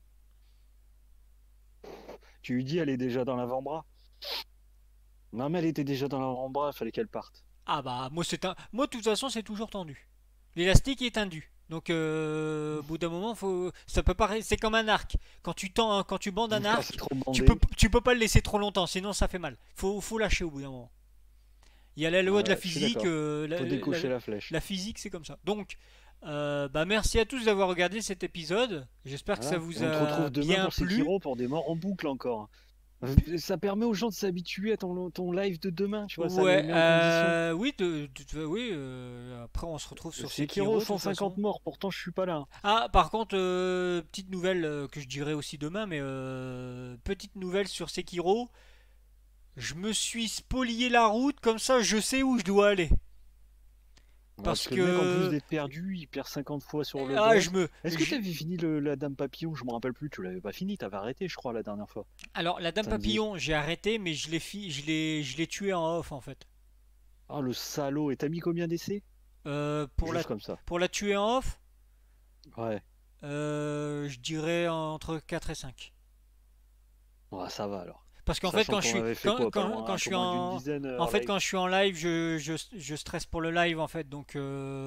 Tu lui dis, elle est déjà dans l'avant-bras. Non, mais elle était déjà dans l'avant-bras, il fallait qu'elle parte. Ah bah moi c'est un, moi de toute façon c'est toujours tendu. L'élastique est tendu. Donc euh, au bout d'un moment faut, ça peut pas, c'est comme un arc. Quand tu tends, quand tu bandes un Ah, arc, c'est trop bandé. tu peux, tu peux pas le laisser trop longtemps, sinon ça fait mal. Faut, faut lâcher au bout d'un moment. Il y a la loi de la Ouais, je suis physique. d'accord. euh, la- Faut décocher la- la flèche. La physique, c'est comme ça. Donc, euh, bah merci à tous d'avoir regardé cet épisode. J'espère que Voilà. ça vous Et on te a retrouve demain bien pour plu. Sekiro pour des morts en boucle encore. Ça permet aux gens de s'habituer à ton, ton live de demain, tu vois, ça Ouais, les met en condition. euh, oui, de, de- de- oui. euh, après, on se retrouve sur Sekiro. Sekiro, de toute cent cinquante façon. morts, pourtant je suis pas là. Ah, par contre, euh, petite nouvelle euh, que je dirai aussi demain, mais euh, petite nouvelle sur Sekiro. Je me suis spolié la route, comme ça, je sais où je dois aller. Parce que le mec, en que- plus d'être perdu, il perd cinquante fois sur le Ah, boss. je me. Est-ce que je- tu avais fini le- la Dame Papillon? Je me rappelle plus, tu l'avais pas fini, t'avais arrêté, je crois, la dernière fois. Alors, la Dame Ça me dit. Papillon, j'ai arrêté, mais je l'ai fi... je l'ai, je l'ai tué en off en fait. Ah, le salaud, et t'as mis combien d'essais? Euh, pour Juste la, comme ça. pour la tuer en off, Ouais. euh, je dirais entre quatre et cinq. Ouais, ça va alors. Parce qu'en fait, Sachant quand je qu'on suis, avait fait quand, quoi, pas quand- loin, quand un je peu suis moins d'une en, dizaine, euh, en fait, live. quand je suis en live, je, je, je stresse pour le live en fait. Donc, euh,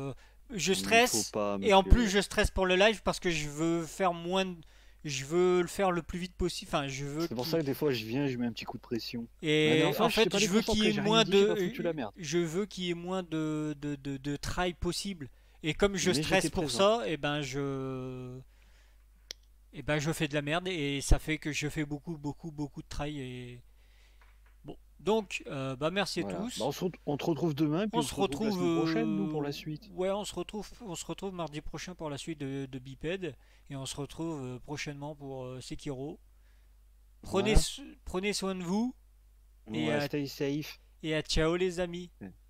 je Il faut stresse. pas, Et en monsieur. plus, je stresse pour le live parce que je veux faire moins de... Je veux le faire le plus vite possible. Enfin, je veux C'est pour qu'il... ça que des fois je viens, je mets un petit coup de pression. Mais la Et dernière en fois, je sais fait, pas je veux qu'il y déconcentré, ait j'ai rien moins dit, j'ai pas de... foutu la merde. Je veux qu'il y ait moins de, de, de, de trail possible. Et comme je Mais stresse j'étais pour présent. ça, et ben je... Et ben je fais de la merde et ça fait que je fais beaucoup, beaucoup, beaucoup de trail et... Bon, donc, euh, bah merci à Voilà. Bah, on tous. se, ret- on te retrouve demain, puis On on se se retrouve la retrouve, semaine prochaine, nous, pour euh, la suite. ouais, on se retrouve, on se retrouve mardi prochain pour la suite de, de Biped et on se retrouve euh, prochainement pour euh, Sekiro. Prenez, Voilà. so- prenez soin de vous et Ouais, à, stay safe. et à ciao les amis.